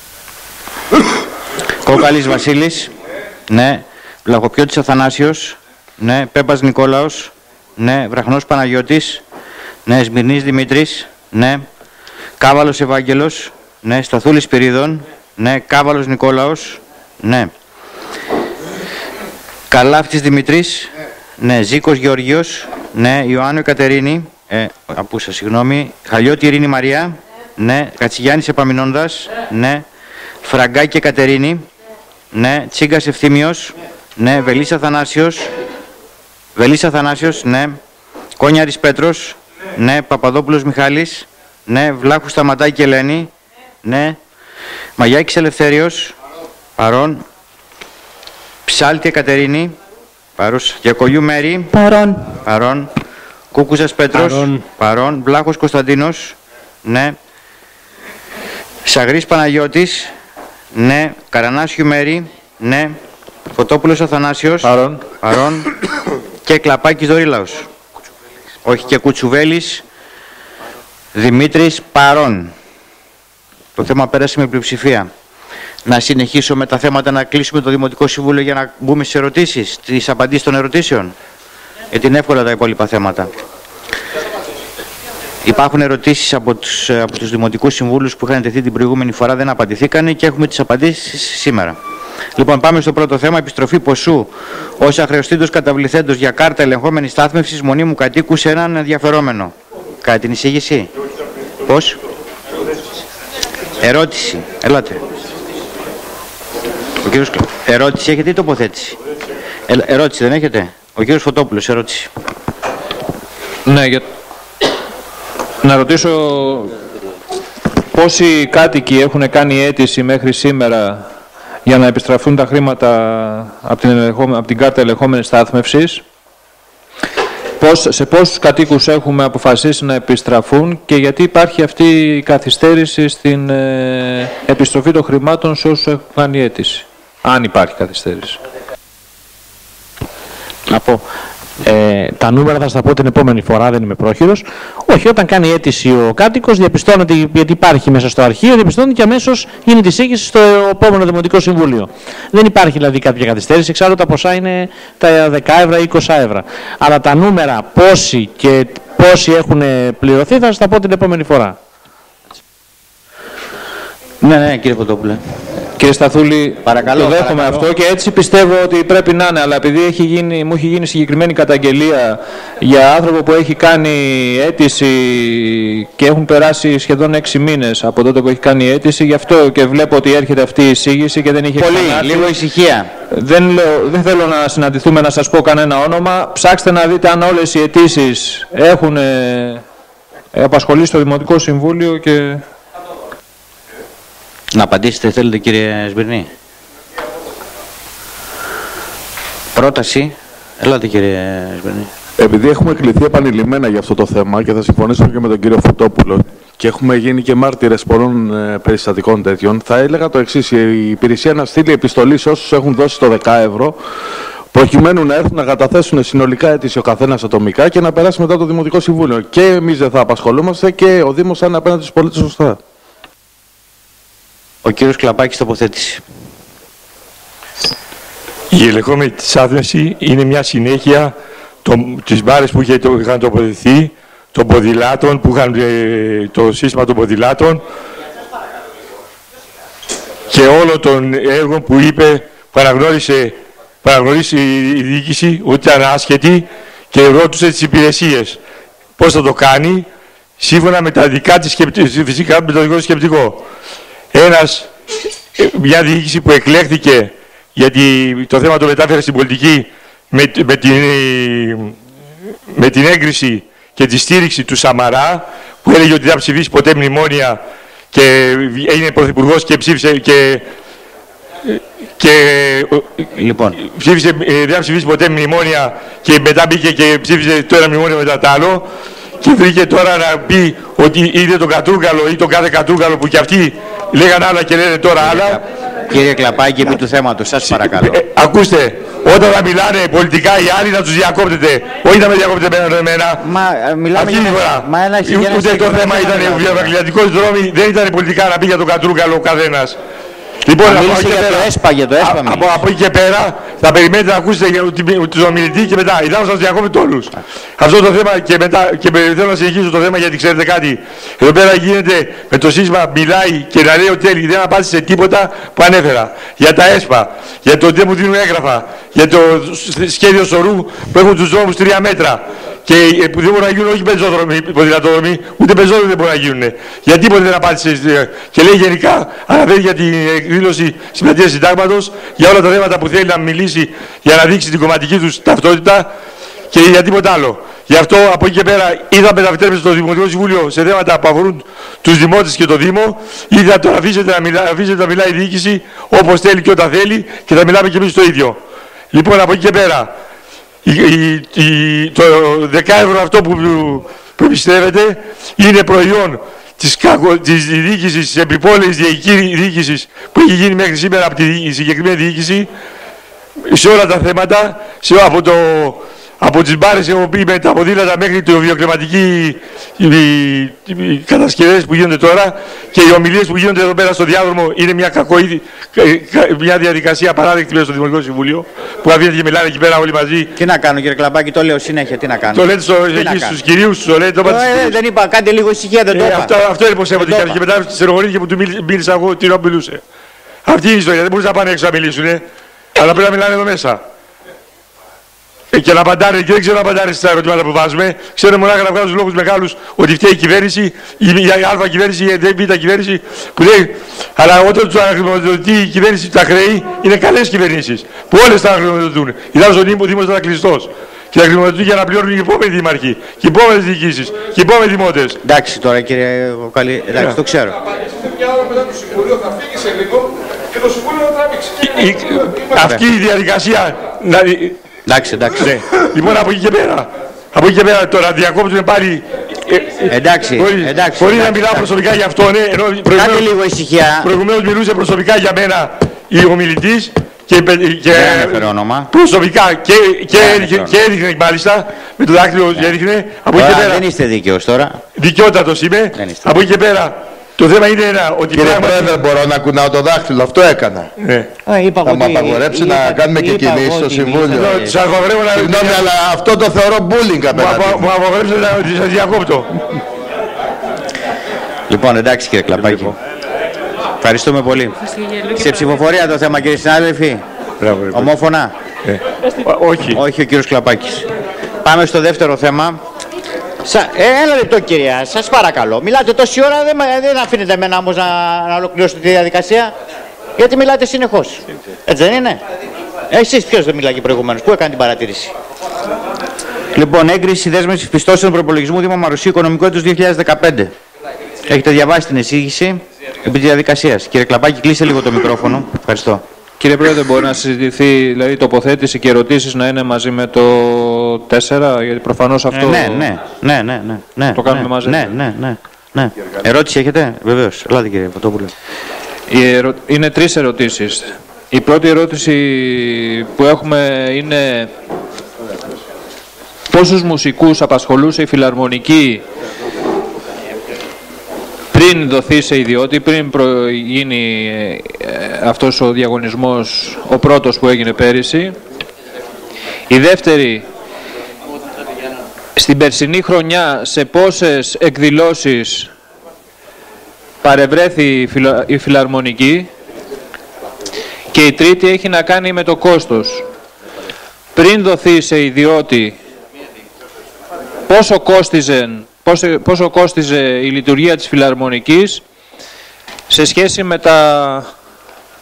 Κόκαλης Βασίλης. Ναι. Βλαχοπιώτης Αθανάσιος. Ναι. Πέπας Νικόλαος. Ναι. Βραχνός Παναγιώτης. Ναι. Σμυρνής Δημήτρης. Ναι. Κάβαλος Ευάγγελος. Ναι. Σταθούλης Πυρίδων. Ναι. Κάβαλος Νικόλαος. Ναι. Καλάφτης Δημήτρης. Ναι. Ζήκος Γεωργίος. Ναι. Ιωάννου Κατερίνη. Ε, απούσα, συγγνώμη. Χαλιώτη Ειρήνη Μαρία. Ναι. Κατσιγιάννης Επαμινώντας. Ναι. Φραγκάκη Κατερίνη. Ναι. Τσίγκας Ευθύμιος. Ναι. Βελής Αθανάσιος. Βελής Αθανάσιος. Ναι. Κόνιαρης Πέτρος. Ναι. Παπαδόπουλος Μιχάλης. Ναι. Βλάχου Σταματάκη Ελένη. Ναι. Μαγιάκης Ελευθέριος. Παρών. Ψάλτη Κατερίνη. Παρούς. Γιακολιού Μέρη. Παρών. Παρών. Κούκουζας Πέτρος. Παρών. Παρών. Βλάχος Κωνσταντίνος. Ναι. Σαγρής Παναγιώτης. Ναι. Καρανάσιου Μέρη. Ναι. Φωτόπουλος Αθανάσιος. Παρών. Παρών. Και Κλαπάκης Δωρήλαος. Όχι, και Κουτσουβέλης Δημήτρης. Παρών. Το θέμα πέρασε με πλειοψηφία. Να συνεχίσω με τα θέματα, να κλείσουμε το Δημοτικό Συμβούλιο για να μπούμε στις ερωτήσεις, στις απαντήσεις των ερωτήσεων. Γιατί είναι εύκολα τα υπόλοιπα θέματα. Υπάρχουν ερωτήσεις από τους, από τους Δημοτικούς Συμβούλους που είχαν τεθεί την προηγούμενη φορά, δεν απαντηθήκαν και έχουμε τις απαντήσεις σήμερα. Λοιπόν, πάμε στο πρώτο θέμα. Επιστροφή ποσού ως αχρεωστήτως καταβληθέντος για κάρτα ελεγχόμενης στάθμευσης μονίμου κατοίκου σε έναν ενδιαφερόμενο. Κατά την εισήγηση. Πώς? Ερώτηση. Ελάτε. Ο κύριος... Ερώτηση έχετε ή τοποθέτηση? Ε, ερώτηση δεν έχετε? Ο κύριος Φωτόπουλος, ερώτηση. Ναι, για... να ρωτήσω πόσοι κάτοικοι έχουν κάνει αίτηση μέχρι σήμερα για να επιστραφούν τα χρήματα από την, ελεγχόμε... από την κάρτα ελεγχόμενης στάθμευσης. Πώς, σε πόσους κατοίκους έχουμε αποφασίσει να επιστραφούν και γιατί υπάρχει αυτή η καθυστέρηση στην ε, επιστροφή των χρημάτων σε όσους έχουν κάνει αίτηση. Αν υπάρχει καθυστέρηση. Να πω, ε, τα νούμερα θα στα πω την επόμενη φορά, δεν είμαι πρόχειρος. Όχι, όταν κάνει αίτηση ο κάτοικος, διαπιστώνεται, γιατί υπάρχει μέσα στο αρχείο, διαπιστώνεται και αμέσως γίνει τη εισήγηση στο επόμενο Δημοτικό Συμβούλιο. Δεν υπάρχει δηλαδή κάποια καθυστέρηση, εξάλλου τα ποσά είναι τα δέκα ευρώ ή είκοσι ευρώ. Αλλά τα νούμερα πόσοι και πόσοι έχουν πληρωθεί θα σας τα πω την επόμενη φορά. Ναι, ναι, κύριε Φωτόπουλε. Κύριε Σταθούλη, παρακαλώ, το δέχομαι παρακαλώ. αυτό και έτσι πιστεύω ότι πρέπει να είναι, αλλά επειδή έχει γίνει, μου έχει γίνει συγκεκριμένη καταγγελία για άνθρωπο που έχει κάνει αίτηση και έχουν περάσει σχεδόν έξι μήνες από τότε που έχει κάνει αίτηση, γι' αυτό και βλέπω ότι έρχεται αυτή η εισήγηση και δεν είχε Πολύ, ξανάρθει. λίγο ησυχία. Δεν, λέω, δεν θέλω να συναντηθούμε να σας πω κανένα όνομα. Ψάξτε να δείτε αν όλες οι αιτήσεις έχουν ε, απασχολήσει στο Δημοτικό Συμβούλιο και... Να απαντήσετε θέλετε κύριε Σμυρνή? Πρόταση. Ελάτε κύριε Σμυρνή. Επειδή έχουμε κληθεί επανειλημμένα για αυτό το θέμα και θα συμφωνήσω και με τον κύριο Φωτόπουλο και έχουμε γίνει και μάρτυρες πολλών ε, περιστατικών τέτοιων, θα έλεγα το εξής: η υπηρεσία να στείλει επιστολή σε όσους έχουν δώσει το δέκα ευρώ, προκειμένου να έρθουν να καταθέσουν συνολικά αίτηση ο καθένας ατομικά και να περάσει μετά το Δημοτικό Συμβούλιο. Και εμείς δεν θα απασχολούμαστε και ο Δήμος θα είναι απέναντι στους πολίτες σωστά. Ο κύριος Κλαπάκης, τοποθέτηση. Η ελεγχόμενη στάθμευση είναι μια συνέχεια της μπάρες που είχαν τοποθετηθεί, των ποδηλάτων που είχαν ε, το σύστημα των ποδηλάτων και όλων των έργων που είπε, παραγνώρισε, παραγνώρισε η διοίκηση ότι ήταν άσχετη και ρώτησε τις υπηρεσίες πώς θα το κάνει σύμφωνα με τα δικά της, φυσικά με το δικό της σκεπτικό. Ένας μια διοίκηση που εκλέχθηκε γιατί το θέμα το μετάφερε στην πολιτική με, με, την, με την έγκριση και τη στήριξη του Σαμαρά, που έλεγε ότι δεν θα ψηφίσει ποτέ μνημόνια και έγινε πρωθυπουργός και ψήφισε και, και λοιπόν. ψήφισε, δεν θα ψηφίσει ποτέ μνημόνια και μετά μπήκε και ψήφισε το ένα μνημόνιο μετά το άλλο και βρήκε τώρα να πει ότι είδε τον Κατρούγκαλο ή τον κάθε Κατρούγκαλο που και αυτοί λέγανε άλλα και λένε τώρα άλλα. Κύριε Κλαπάκη, επί του θέματος, σας παρακαλώ. Ε, ακούστε, όταν θα μιλάνε πολιτικά οι άλλοι να τους διακόπτετε, όχι να με διακόπτετε εμένα. Μα μιλάμε αυτή τη φορά. Μα ένα ούτε το θέμα ήταν ο διαβαγγελιατικός δρόμος, δεν ήταν πολιτικά να πει για τον Κατρούγκαλο ο καθένας. Λοιπόν, από εκεί, για πέρα, το ΕΣΠΑ, για το ΕΣΠΑ από, από εκεί και πέρα θα περιμένετε να ακούσετε τον ομιλητή και μετά. Ιδάλλως θα σας διακόπτετε όλους. Αυτό το θέμα και μετά, και θέλω να συνεχίσω το θέμα γιατί ξέρετε κάτι. Εδώ πέρα γίνεται με το σύστημα, μιλάει και να λέει ότι δεν απάντησε σε τίποτα που ανέφερα. Για τα ΕΣΠΑ, για το δεν μου δίνουν έγγραφα, για το σχέδιο σωρού που έχουν τους δρόμους τρία μέτρα. Και που δεν μπορούν να γίνουν όχι πεζόδρομοι, ποδηλατόδρομοι, ούτε πεζόδρομοι δεν μπορούν να γίνουν. Γιατί ποτέ δεν απάντησε και λέει γενικά, αναφέρει για την εκδήλωση συμπλατείας συντάγματος, για όλα τα θέματα που θέλει να μιλήσει για να δείξει την κομματική του ταυτότητα και για τίποτα άλλο. Γι' αυτό από εκεί και πέρα ή θα μεταφερθείτε στο Δημοτικό Συμβούλιο σε θέματα που αφορούν τους δημότες και το Δήμο, ή θα το αφήσετε να, μιλά, αφήσετε να μιλάει η διοίκηση όπως θέλει και όταν θέλει και θα μιλάμε και εμείς το ίδιο. Λοιπόν, από εκεί και πέρα. Η, η, η, το δεκάευρο αυτό που, που πιστεύετε είναι προϊόν της, κακο, της διοίκησης, της επιπόλαιης διοίκησης που έχει γίνει μέχρι σήμερα από τη συγκεκριμένη διοίκηση σε όλα τα θέματα, σε, από, το, από τις μπάρες έχω πει με τα ποδήλατα μέχρι το βιοκλιματική κατασκευές που γίνονται τώρα και οι ομιλίες που γίνονται εδώ πέρα στο διάδρομο είναι μια, κακοίδη, μια διαδικασία παράδεκτη μέσα στο Δημοτικό Συμβούλιο που αφήνεται και μιλάνε εκεί πέρα όλοι μαζί. Τι να κάνω κύριε Κλαπάκη, το λέω συνέχεια, τι να κάνω. Το λέτε στο, εκεί στους κυρίους, το λέτε. Το ε, δεν είπα, κάντε λίγο ησυχία, δεν το είπα. Αυτό, αυτό είναι πως έβαλε και μετά στενοχωρήθηκε που του μίλησα εγώ τι να μιλούσε. Αυτή είναι η ιστορία, δεν μπορούσαν να πάνε έξω να μιλήσουν, ε. αλλά πρέπει να μιλάνε εδώ μέσα. Και να απαντάνε, και δεν ξέρω να απαντάνε στα ερωτήματα που βάζουμε. Ξέρω μονάχα να βγάζουν λόγους μεγάλους ότι φταίει η κυβέρνηση, η Α κυβέρνηση, η Β κυβέρνηση που λέει. Αλλά όταν του αναχρηματοδοτεί η κυβέρνηση τα χρέη, είναι καλές κυβερνήσεις που όλες τα αναχρηματοδοτούν. Ιδάλλως ο Δήμος ήταν κλειστός. Και τα χρηματοδοτούν για να πληρώνουν οι επόμενοι δήμαρχοι, και οι επόμενες διοικήσεις, και οι επόμενοι δημότες. Εντάξει τώρα κύριε Καλή, εντάξει το ξέρω. Μια ώρα μετά το Συμβουλίο θα φύγει σε λίγο και το Συμβούλιο θα τράβηξει. Αυτή η διαδικασία. Εντάξει, εντάξει. Ναι. Λοιπόν, από εκεί και πέρα. Από εκεί και πέρα τώρα διακόπτουμε πάλι. Εντάξει, χωρίς, εντάξει. Χωρίς να μιλάω προσωπικά για αυτό, ναι. Ενώ Κάντε λίγο ησυχία. Προηγουμένως μιλούσε προσωπικά για μένα η ομιλητής και, και προσωπικά και, και, έδειχνε, και έδειχνε μάλιστα με το δάκτυλο και έδειχνε. Από εκεί και πέρα. Δεν είστε δίκαιος τώρα. Δικαιότατος είμαι. Από εκεί και πέρα. Το θέμα είναι ένα ότι. Κύριε Πρόεδρε, μπορώ να κουνάω το δάχτυλο, αυτό έκανα. Ναι. Θα μου απαγορέψει να κάνουμε και κινήσεις στο Συμβούλιο. Συγγνώμη, αλλά αυτό το θεωρώ bullying απέναντι. Μου απαγορέψετε να σας διακόπτω. Λοιπόν, εντάξει κύριε Κλαπάκη. Ευχαριστούμε πολύ. Σε ψηφοφορία το θέμα κύριε συνάδελφοι. Ομόφωνα. Όχι. Όχι ο κύριος Κλαπάκης. Πάμε στο δεύτερο θέμα. Σα... Ε, ένα λεπτό κυρία, σας παρακαλώ. Μιλάτε τόση ώρα, δεν, δεν αφήνετε εμένα όμως να, να ολοκληρώσετε τη διαδικασία. Γιατί μιλάτε συνεχώς. Έτσι δεν είναι. Εσείς ποιος δεν μιλάγε προηγουμένως, πού έκανε την παρατήρηση. Λοιπόν, έγκριση δέσμευση πιστώσεων προπολογισμού Δήμου Μαρουσίου Οικονομικό έτος δύο χιλιάδες δεκαπέντε. Έχετε διαβάσει την εισήγηση επί τη διαδικασίας. Κύριε Κλαπάκη, κλείστε λίγο το μικρόφωνο. Ευχαριστώ. Κύριε Πρόεδρε, μπορεί να συζητηθεί, δηλαδή τοποθέτηση και ερωτήσεις να είναι μαζί με το τέσσερα, γιατί προφανώς αυτό ε, ναι, ναι, ναι, ναι, ναι, ναι, το κάνουμε ναι, μαζί. Ναι, ναι, ναι, ναι. Ερώτηση έχετε, βεβαίως. Ελάτε κύριε Φωτόπουλε. Ερω... Είναι τρεις ερωτήσεις. Η πρώτη ερώτηση που έχουμε είναι πόσους μουσικούς απασχολούσε η Φιλαρμονική πριν δοθεί σε ιδιώτη, πριν προ... γίνει ε, αυτός ο διαγωνισμός, ο πρώτος που έγινε πέρυσι. Η δεύτερη, στην περσινή χρονιά σε πόσες εκδηλώσεις παρευρέθη η, φιλα... η Φιλαρμονική. Και η τρίτη έχει να κάνει με το κόστος. Πριν δοθεί σε ιδιώτη, πόσο κόστιζε, πόσο, πόσο κόστιζε η λειτουργία της Φιλαρμονικής σε σχέση με τα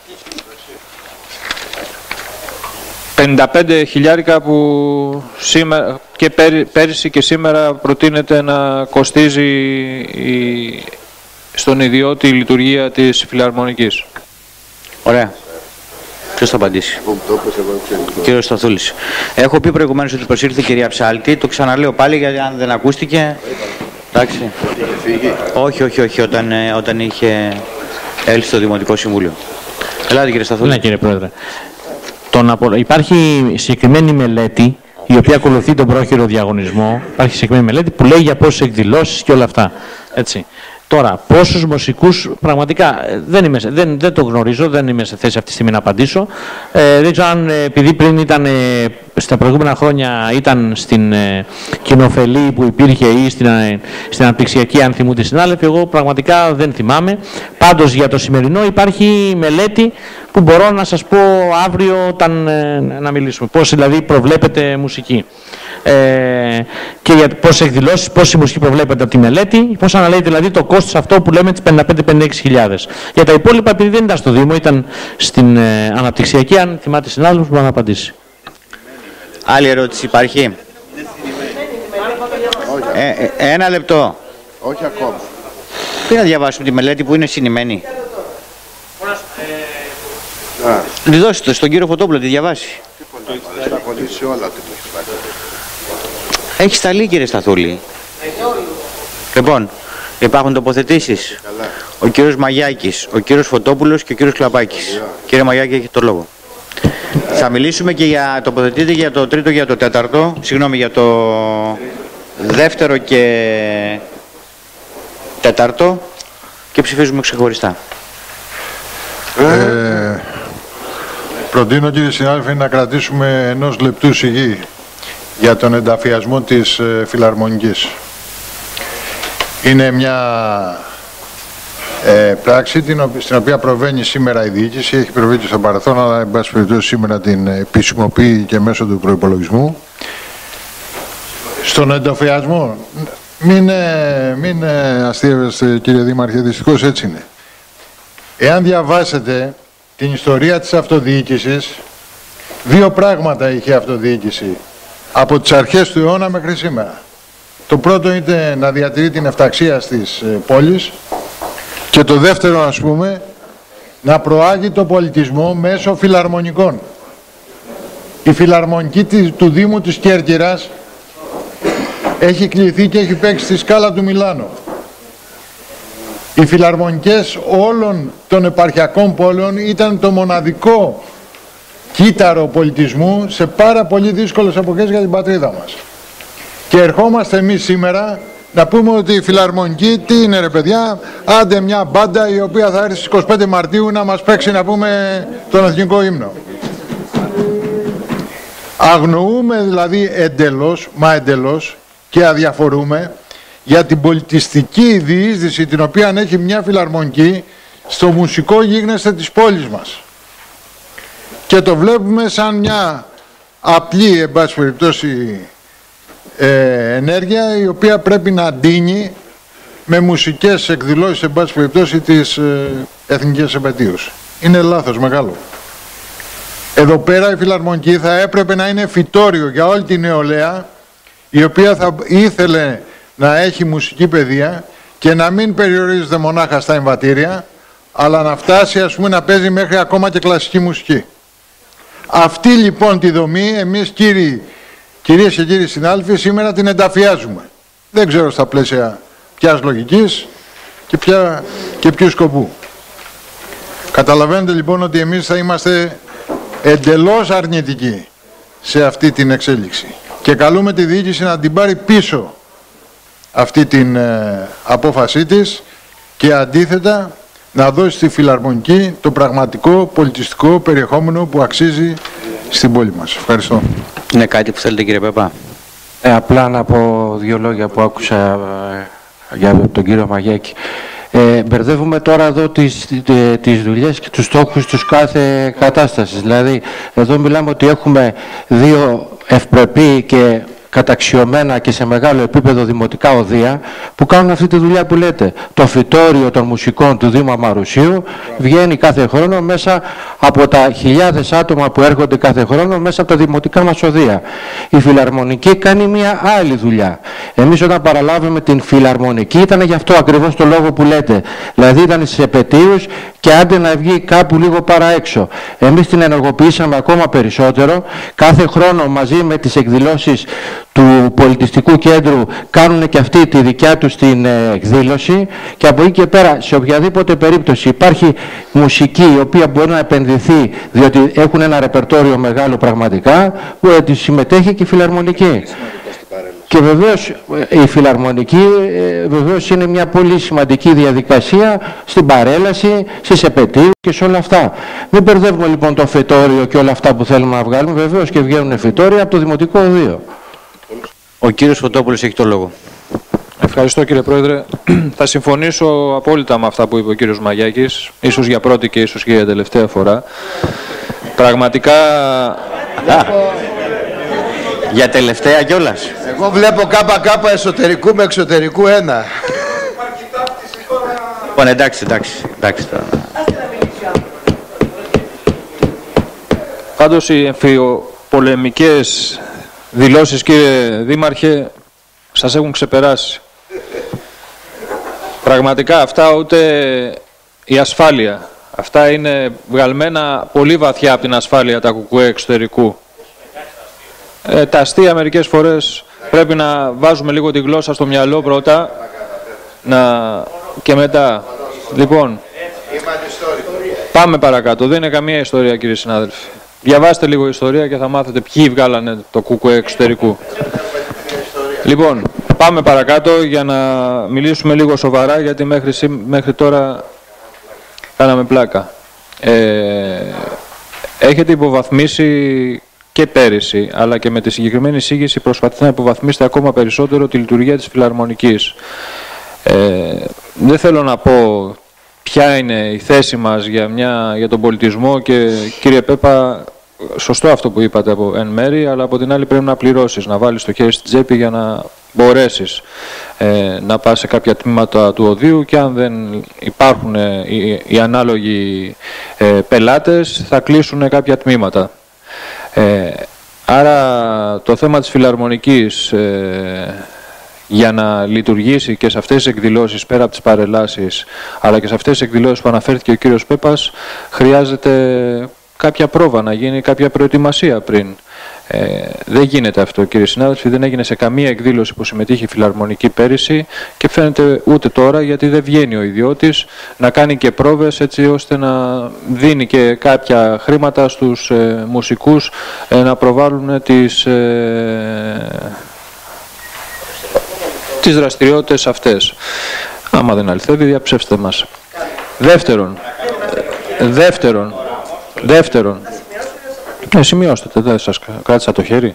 πενήντα πέντε χιλιάρικα που σήμερα, και πέρ, πέρυσι και σήμερα προτείνεται να κοστίζει η, στον ιδιώτη η λειτουργία της Φιλαρμονικής. Ωραία. Ποιος θα απαντήσει? Κύριος Σταθούλης. Έχω πει προηγουμένως ότι προσήλθε η κυρία Ψάλτη. Το ξαναλέω πάλι γιατί αν δεν ακούστηκε. Εντάξει. Όχι, όχι, όχι. Όταν, όταν είχε έλθει στο Δημοτικό Συμβούλιο. Ελάτε κύριε Σταθούλη. Ναι κύριε Πρόεδρε. Τον απο... Υπάρχει συγκεκριμένη μελέτη η οποία ακολουθεί τον πρόχειρο διαγωνισμό. Υπάρχει συγκεκριμένη μελέτη που λέει για πόσες εκδηλώσεις και όλα αυτά. Έτσι. Τώρα, πόσους μουσικούς, πραγματικά δεν, είμαι, δεν, δεν το γνωρίζω, δεν είμαι σε θέση αυτή τη στιγμή να απαντήσω. Ε, δεν ξέρω αν επειδή πριν ήταν, ε, στα προηγούμενα χρόνια ήταν στην ε, κοινοφελή που υπήρχε ή στην, ε, στην αναπτυξιακή, αν θυμούνται συνάδελφοι, εγώ πραγματικά δεν θυμάμαι. Πάντως για το σημερινό υπάρχει μελέτη που μπορώ να σας πω αύριο όταν, ε, να μιλήσουμε. Πώς δηλαδή προβλέπεται μουσική. Ε, και για πόσες εκδηλώσεις, πόση μουσική προβλέπεται από τη μελέτη, πώς αναλύει δηλαδή το κόστος αυτό που λέμε τις πενήντα πέντε με πενήντα έξι χιλιάδες. Για τα υπόλοιπα, επειδή δεν ήταν στο Δήμο, ήταν στην ε, αναπτυξιακή, αν θυμάται συνάδελφος, μπορεί να απαντήσει. Άλλη ερώτηση υπάρχει? Ε, ε, ένα λεπτό. Όχι ακόμα. Τι να διαβάσουμε τη μελέτη που είναι συνημένη. Α. Τη δώσετε στον κύριο Φωτόπουλο, τη διαβάσει. Θα κολλήσει όλα τι το έχει πάρει. Έχει σταλεί κύριε Σταθούλη. Λοιπόν, υπάρχουν τοποθετήσεις. Καλά. Ο κύριος Μαγιάκης, ο κύριος Φωτόπουλος και ο κύριος Κλαπάκης. Yeah. Κύριε Μαγιάκη, έχετε το λόγο. Yeah. Θα μιλήσουμε και για τοποθετείτε για το τρίτο και για το τέταρτο. Συγγνώμη, για το δεύτερο και τέταρτο και ψηφίζουμε ξεχωριστά. Ε, προτείνω κύριε συνάδελφοι να κρατήσουμε ενός λεπτού σιγή για τον ενταφιασμό της ε, Φιλαρμονικής. Είναι μια ε, πράξη την οποία, στην οποία προβαίνει σήμερα η διοίκηση, έχει προβεί και στο παρελθόν, αλλά εν πάση περιπτώσει σήμερα την επισημοποιεί και μέσω του προϋπολογισμού. Στον ενταφιασμό, μην, ε, μην ε, αστείευεστε κύριε Δήμαρχε, δυστυχώς έτσι είναι. Εάν διαβάσετε την ιστορία της αυτοδιοίκησης, δύο πράγματα είχε η αυτοδιοίκηση από τις αρχές του αιώνα μέχρι σήμερα. Το πρώτο είναι να διατηρεί την εφταξία της πόλης και το δεύτερο, ας πούμε, να προάγει το πολιτισμό μέσω φιλαρμονικών. Η φιλαρμονική του Δήμου της Κέρκυρας έχει κληθεί και έχει παίξει στη Σκάλα του Μιλάνο. Οι φιλαρμονικές όλων των επαρχιακών πόλεων ήταν το μοναδικό κύτταρο πολιτισμού σε πάρα πολύ δύσκολες εποχές για την πατρίδα μας. Και ερχόμαστε εμείς σήμερα να πούμε ότι η φιλαρμονική τι είναι ρε παιδιά, άντε μια μπάντα η οποία θα έρθει στις είκοσι πέντε Μαρτίου να μας παίξει να πούμε τον εθνικό ύμνο. Αγνοούμε δηλαδή εντελώς, μα εντελώς και αδιαφορούμε για την πολιτιστική διείσδυση την οποία έχει μια φιλαρμονική στο μουσικό γίγνεσθε της πόλης μας. Και το βλέπουμε σαν μια απλή, εν πάση περιπτώσει, ε, ενέργεια η οποία πρέπει να ντύνει με μουσικές εκδηλώσεις, εν πάση περιπτώσει, της ε, εθνικής επετείους. Είναι λάθος μεγάλο. Εδώ πέρα η φιλαρμονική θα έπρεπε να είναι φυτόριο για όλη την νεολαία η οποία θα ήθελε να έχει μουσική παιδεία και να μην περιορίζεται μονάχα στα εμβατήρια, αλλά να φτάσει, ας πούμε, να παίζει μέχρι ακόμα και κλασική μουσική. Αυτή λοιπόν τη δομή εμείς κύριοι, κυρίες και κύριοι συνάδελφοι σήμερα την ενταφιάζουμε. Δεν ξέρω στα πλαίσια ποιας λογικής και, ποια, και ποιου σκοπού. Καταλαβαίνετε λοιπόν ότι εμείς θα είμαστε εντελώς αρνητικοί σε αυτή την εξέλιξη και καλούμε τη διοίκηση να την πάρει πίσω αυτή την ε, απόφασή της και αντίθετα να δώσει στη φιλαρμονική το πραγματικό πολιτιστικό περιεχόμενο που αξίζει στην πόλη μας. Ευχαριστώ. Είναι κάτι που θέλετε κύριε Πέπα? Ε, απλά να πω δύο λόγια που άκουσα ε, για τον κύριο Μαγιάκη. Ε, μπερδεύουμε τώρα εδώ τις, τις δουλειές και τους στόχους τους κάθε κατάστασης. Δηλαδή, εδώ μιλάμε ότι έχουμε δύο ευπρεπή και καταξιωμένα και σε μεγάλο επίπεδο δημοτικά οδεία που κάνουν αυτή τη δουλειά που λέτε. Το φυτόριο των μουσικών του Δήμου Αμαρουσίου βγαίνει κάθε χρόνο μέσα από τα χιλιάδες άτομα που έρχονται κάθε χρόνο μέσα από τα δημοτικά μας οδεία. Η Φιλαρμονική κάνει μια άλλη δουλειά. Εμείς όταν παραλάβουμε την Φιλαρμονική ήταν γι' αυτό ακριβώς το λόγο που λέτε. Δηλαδή ήταν στις επετείους και άντε να βγει κάπου λίγο παραέξω. Εμείς την ενεργοποιήσαμε ακόμα περισσότερο. Κάθε χρόνο μαζί με τις εκδηλώσεις του Πολιτιστικού Κέντρου κάνουν και αυτοί τη δικιά τους την ε, εκδήλωση και από εκεί και πέρα σε οποιαδήποτε περίπτωση υπάρχει μουσική η οποία μπορεί να επενδυθεί διότι έχουν ένα ρεπερτόριο μεγάλο πραγματικά που ε, συμμετέχει και η Φιλαρμονική. Και βεβαίως η Φιλαρμονική ε, βεβαίως είναι μια πολύ σημαντική διαδικασία στην παρέλαση, στις επετείους και σε όλα αυτά. Μην μπερδεύουμε λοιπόν το φυτόριο και όλα αυτά που θέλουμε να βγάλουμε. Βεβαίως και βγαίνουν φυτόρια από το Δημοτικό Οδείο. Ο κύριος Φωτόπουλος έχει το λόγο. Ευχαριστώ κύριε Πρόεδρε. Θα συμφωνήσω απόλυτα με αυτά που είπε ο κύριος Μαγιάκης, ίσως για πρώτη και ίσως και για τελευταία φορά. Πραγματικά... Για τελευταία κιόλας. Εγώ βλέπω κάπα κάπα εσωτερικού με εξωτερικού ένα. Λοιπόν, εντάξει, εντάξει, εντάξει τώρα. Πάντως οι εμφιοπολεμικές δηλώσεις, κύριε Δήμαρχε, σας έχουν ξεπεράσει. Πραγματικά αυτά ούτε η ασφάλεια. Αυτά είναι βγαλμένα πολύ βαθιά από την ασφάλεια τα κουκουέ εξωτερικού. Ε, τα αστεία μερικές φορές πρέπει να βάζουμε λίγο τη γλώσσα στο μυαλό πρώτα να... και μετά. Λοιπόν, πάμε παρακάτω. Δεν είναι καμία ιστορία κύριε συνάδελφοι. Διαβάστε λίγο ιστορία και θα μάθετε ποιοι βγάλανε το κουκουέ εξωτερικού. Λοιπόν, πάμε παρακάτω για να μιλήσουμε λίγο σοβαρά γιατί μέχρι, μέχρι τώρα κάναμε πλάκα. Ε, έχετε υποβαθμίσει και πέρυσι, αλλά και με τη συγκεκριμένη εισήγηση προσπαθείτε να υποβαθμίσετε ακόμα περισσότερο τη λειτουργία της Φιλαρμονικής. Ε, δεν θέλω να πω ποια είναι η θέση μας για, μια, για τον πολιτισμό και κύριε Πέπα, σωστό αυτό που είπατε από εν μέρη, αλλά από την άλλη πρέπει να πληρώσεις, να βάλεις το χέρι στην τσέπη για να μπορέσεις ε, να πας σε κάποια τμήματα του οδείου και αν δεν υπάρχουν ε, οι, οι ανάλογοι ε, πελάτες θα κλείσουν κάποια τμήματα. Ε, άρα το θέμα της Φιλαρμονικής ε, για να λειτουργήσει και σε αυτές τις εκδηλώσεις πέρα από τις παρελάσεις αλλά και σε αυτές τις εκδηλώσεις που αναφέρθηκε ο κύριος Πέπας χρειάζεται κάποια πρόβα, να γίνει κάποια προετοιμασία πριν. Ε, δεν γίνεται αυτό κύριε συνάδελφοι, δεν έγινε σε καμία εκδήλωση που συμμετείχε η Φιλαρμονική πέρυσι και φαίνεται ούτε τώρα γιατί δεν βγαίνει ο ιδιώτης να κάνει και πρόβες έτσι ώστε να δίνει και κάποια χρήματα στους ε, μουσικούς ε, να προβάλλουν τις, ε, τις δραστηριότητες αυτές. Άμα δεν αληθεύει διαψεύστε μας. Δεύτερον, δεύτερον, δεύτερον, Ε, σημειώστε, δεν σας κράτησα το χέρι.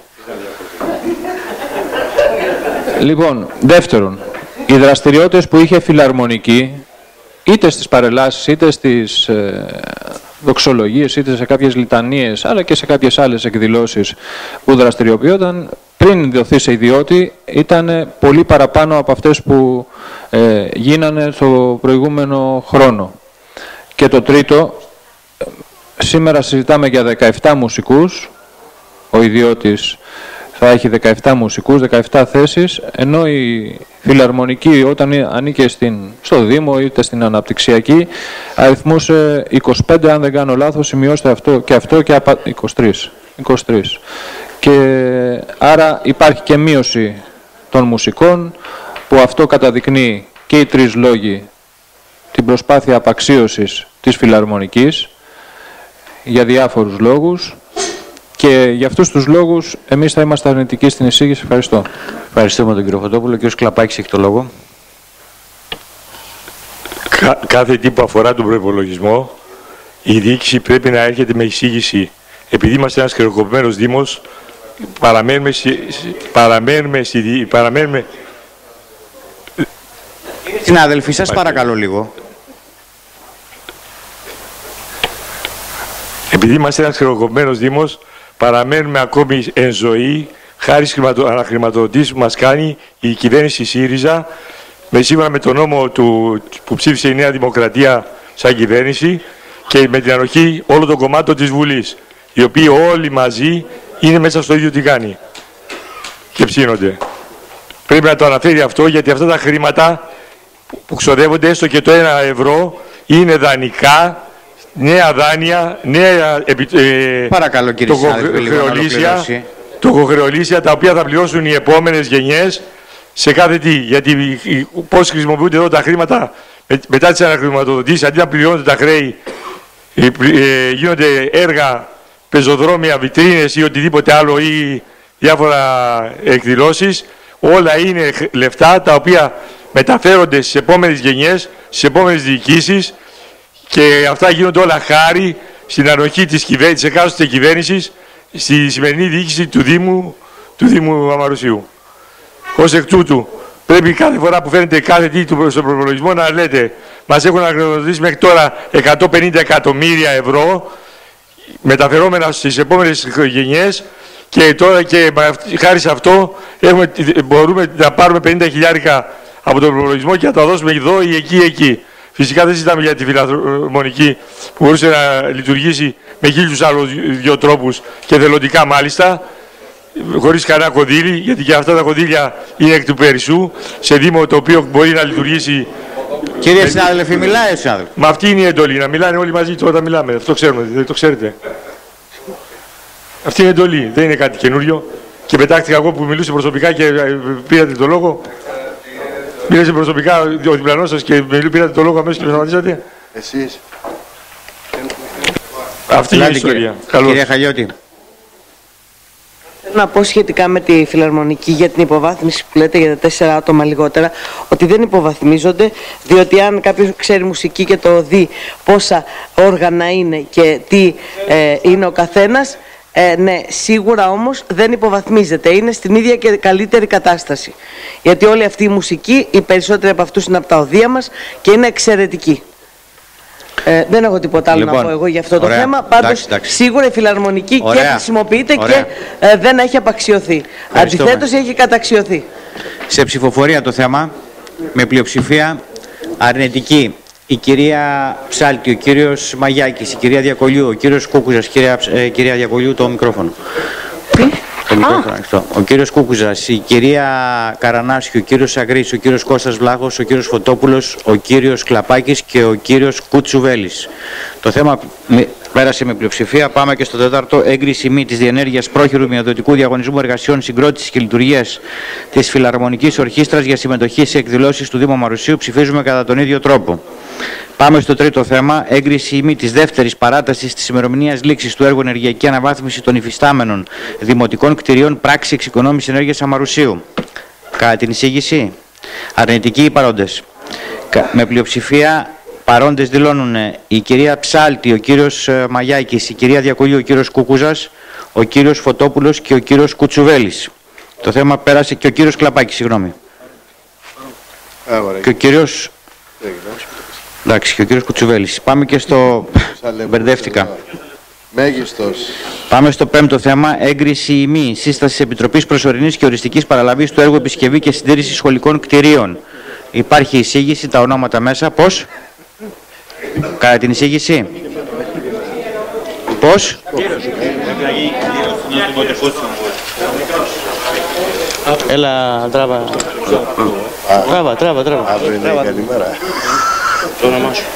Λοιπόν, δεύτερον, οι δραστηριότητες που είχε Φιλαρμονική, είτε στις παρελάσεις, είτε στις ε, δοξολογίες, είτε σε κάποιες λιτανίες, αλλά και σε κάποιες άλλες εκδηλώσεις που δραστηριοποιόταν, πριν δοθεί σε ιδιώτη, ήταν πολύ παραπάνω από αυτές που ε, γίνανε στο προηγούμενο χρόνο. Και το τρίτο, σήμερα συζητάμε για δεκαεπτά μουσικούς, ο ιδιώτης θα έχει δεκαεπτά μουσικούς, δεκαεπτά θέσεις, ενώ η Φιλαρμονική όταν ανήκε στην, στο Δήμο είτε στην Αναπτυξιακή αριθμούσε είκοσι πέντε, αν δεν κάνω λάθος, σημειώστε αυτό και αυτό και απα... είκοσι τρεις. είκοσι τρεις. Και άρα υπάρχει και μείωση των μουσικών που αυτό καταδεικνύει και οι τρεις λόγοι την προσπάθεια απαξίωσης της Φιλαρμονικής για διάφορους λόγους και για αυτούς τους λόγους εμείς θα είμαστε αρνητικοί στην εισήγηση. Ευχαριστώ. Ευχαριστούμε τον κύριο Φωτόπουλο. Ο κύριος Κλαπάκης έχει το λόγο. Κα, κάθε τι που αφορά τον προϋπολογισμό η διοίκηση πρέπει να έρχεται με εισήγηση. Επειδή είμαστε ένας χρεοκοπημένος Δήμος παραμένουμε, παραμένουμε, παραμένουμε... Συνάδελφοι, σας παρακαλώ λίγο. Επειδή είμαστε ένας χρεοκοπημένος Δήμος, παραμένουμε ακόμη εν ζωή, χάρη στις αναχρηματοδοτήσεις που μας κάνει η κυβέρνηση ΣΥΡΙΖΑ, με σύμφωνα με τον νόμο του, που ψήφισε η Νέα Δημοκρατία σαν κυβέρνηση και με την ανοχή όλων των κομμάτων της Βουλής, οι οποίοι όλοι μαζί είναι μέσα στο ίδιο τηγάνι και ψήνονται. Πρέπει να το αναφέρει αυτό, γιατί αυτά τα χρήματα που ξοδεύονται, έστω και το ένα ευρώ, είναι δανεικά, νέα δάνεια, νέα ε, Παρακαλώ, κύριε τοκοχρεωλήσια, τοκοχρεωλήσια, τα οποία θα πληρώσουν οι επόμενες γενιές σε κάθε τι. Γιατί πώς χρησιμοποιούνται εδώ τα χρήματα μετά τις αναχρηματοδοτήσεις, αντί να πληρώνονται τα χρέη, ε, ε, γίνονται έργα, πεζοδρόμια, βιτρίνες ή οτιδήποτε άλλο ή διάφορα εκδηλώσεις. Όλα είναι λεφτά τα οποία μεταφέρονται στις επόμενες γενιές, στις επόμενες διοικήσεις, και αυτά γίνονται όλα χάρη στην ανοχή της κυβέρνησης, της εκάστοτε κυβέρνησης, στη σημερινή διοίκηση του Δήμου, του Δήμου Αμαρουσίου. Ως εκ τούτου, πρέπει κάθε φορά που φαίνεται κάθε τι στον προπολογισμό να λέτε, μας έχουν αναγνωριστεί μέχρι τώρα εκατόν πενήντα εκατομμύρια ευρώ μεταφερόμενα στις επόμενες γενιές, και τώρα και χάρη σε αυτό έχουμε, μπορούμε να πάρουμε πενήντα χιλιάρικα από τον προπολογισμό και να τα δώσουμε εδώ ή εκεί ή εκεί. Φυσικά δεν συζητάμε για τη φιλαρμονική που μπορούσε να λειτουργήσει με χίλιους άλλους δύο τρόπους και θελοντικά μάλιστα, χωρίς κανένα κονδύλι, γιατί και αυτά τα κονδύλια είναι εκ του περισσού, σε Δήμο το οποίο μπορεί να λειτουργήσει. Κύριε συνάδελφε, μιλάει ο συνάδελφος. Μα αυτή είναι η εντολή, να μιλάνε όλοι μαζί όταν μιλάμε. Αυτό ξέρουμε, δεν το ξέρετε. Αυτή είναι η εντολή, δεν είναι κάτι καινούριο. Και πετάχτηκα εγώ που μιλούσε προσωπικά και πήρατε το λόγο. Μίλησε προσωπικά ο διπλανός σας και πήρατε το λόγο αμέσως και με σταματήσατε. Εσείς. Αυτή είναι η ιστορία. Καλώς. Κυρία Χαλιώτη. Θέλω να πω σχετικά με τη φιλαρμονική για την υποβάθμιση που λέτε για τα τέσσερα άτομα λιγότερα, ότι δεν υποβαθμίζονται, διότι αν κάποιος ξέρει μουσική και το δει πόσα όργανα είναι και τι ε, είναι ο καθένας, Ε, ναι, σίγουρα όμως δεν υποβαθμίζεται. Είναι στην ίδια και καλύτερη κατάσταση. Γιατί όλη αυτή η μουσική, οι περισσότεροι από αυτούς είναι από τα οδεία μας και είναι εξαιρετικοί. Ε, δεν έχω τίποτα άλλο λοιπόν, να πω εγώ για αυτό ωραία, το θέμα. Πάντως, εντάξει, εντάξει. Σίγουρα η φιλαρμονική ωραία, και χρησιμοποιείται ωραία. και ε, δεν έχει απαξιωθεί. Αντιθέτως, έχει καταξιωθεί. Σε ψηφοφορία το θέμα, με πλειοψηφία αρνητική. Η κυρία Ψάλτη, ο κύριος Μαγιάκης, η κυρία Διακολιού, ο κύριος Κούκουζας, κυρία, ε, κυρία Διακολιού, το μικρόφωνο. Τι? Το μικρόφωνο ανοιχτό. Ο κύριος Κούκουζας, η κυρία Καρανάσιου, ο κύριος Αγρής, ο κύριος Κώστας Βλάχος, ο κύριος Φωτόπουλος, ο κύριος Κλαπάκης και ο κύριος Κουτσουβέλης. Το θέμα πέρασε με πλειοψηφία. Πάμε και στο τέταρτο. Έγκριση μη της διενέργειας πρόχειρου μειοδοτικού διαγωνισμού εργασιών συγκρότησης και λειτουργίας της Φιλαρμονικής Ορχήστρας για συμμετοχή σε εκδηλώσεις του Δήμου Αμαρουσίου. Ψηφίζουμε κατά τον ίδιο τρόπο. Πάμε στο τρίτο θέμα. Έγκριση μη της δεύτερης παράτασης της ημερομηνίας λήξης του έργου ενεργειακή αναβάθμιση των υφιστάμενων δημοτικών κτηρίων πράξη εξοικονόμησης ενέργειας Αμαρουσίου. Κατά την εισήγηση, αρνητικοί οι παρόντες. Με πλειοψηφία παρόντες δηλώνουν η κυρία Ψάλτη, ο κύριος Μαγιάκης, η κυρία Διακολιού, ο κύριος Κουκούζας, ο κύριος Φωτόπουλος και ο κύριος Κουτσουβέλης. Το θέμα πέρασε και ο κύριος Κλαπάκης, συγγνώμη. Και ο κύριος... Εντάξει, και ο κύριος Κουτσουβέλης. Πάμε και στο... Μπερδεύτηκα. Μέγιστος. Πάμε στο πέμπτο θέμα. Έγκριση ή μη σύσταση Επιτροπής Προσωρινής και Οριστικής Παραλαβής του έργου επισκευή και συντήρηση σχολικών κτηρίων. Υπάρχει εισήγηση, τα ονόματα μέσα. Πώς? Κατά την εισήγηση. Πώς? Έλα, τράβα. Τράβα, τράβα, τράβα. Αύριο είναι καλημέρα. Το όνομά σου.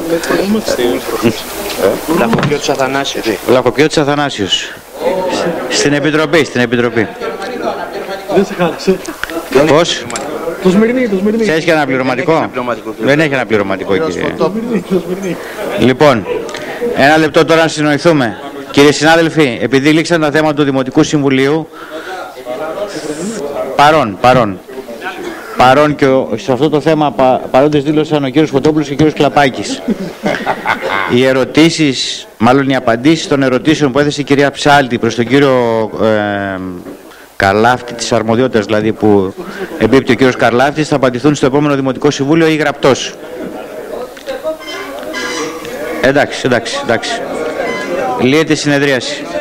Λαχοκιώτης Αθανάσιος. Λαχοκιώτης Αθανάσιος. Στην Επιτροπή, στην Επιτροπή. Δεν σε χάλασε. Πώς? Το Σμυρνί, το Σμυρνί. Ξέρεις και ένα πληρωματικό? Δεν έχει ένα πληρωματικό, κύριε. Λοιπόν, ένα λεπτό τώρα να συνοηθούμε. Κύριε συνάδελφοι, επειδή λήξαν τα θέματα του Δημοτικού Συμβουλίου, παρόν, παρόν. Παρόν και ο, σε αυτό το θέμα πα, παρόντες δήλωσαν ο κύριος Φωτόπουλος και ο κύριος Κλαπάκης. Οι ερωτήσεις, μάλλον οι απαντήσεις των ερωτήσεων που έθεσε η κυρία Ψάλτη προς τον κύριο ε, Καρλάφτη, της αρμοδιότητας δηλαδή που εμπίπτει ο κύριος Καρλάφτης, θα απαντηθούν στο επόμενο Δημοτικό Συμβούλιο ή γραπτός. Εντάξει, εντάξει, εντάξει. Λύεται η συνεδρίαση.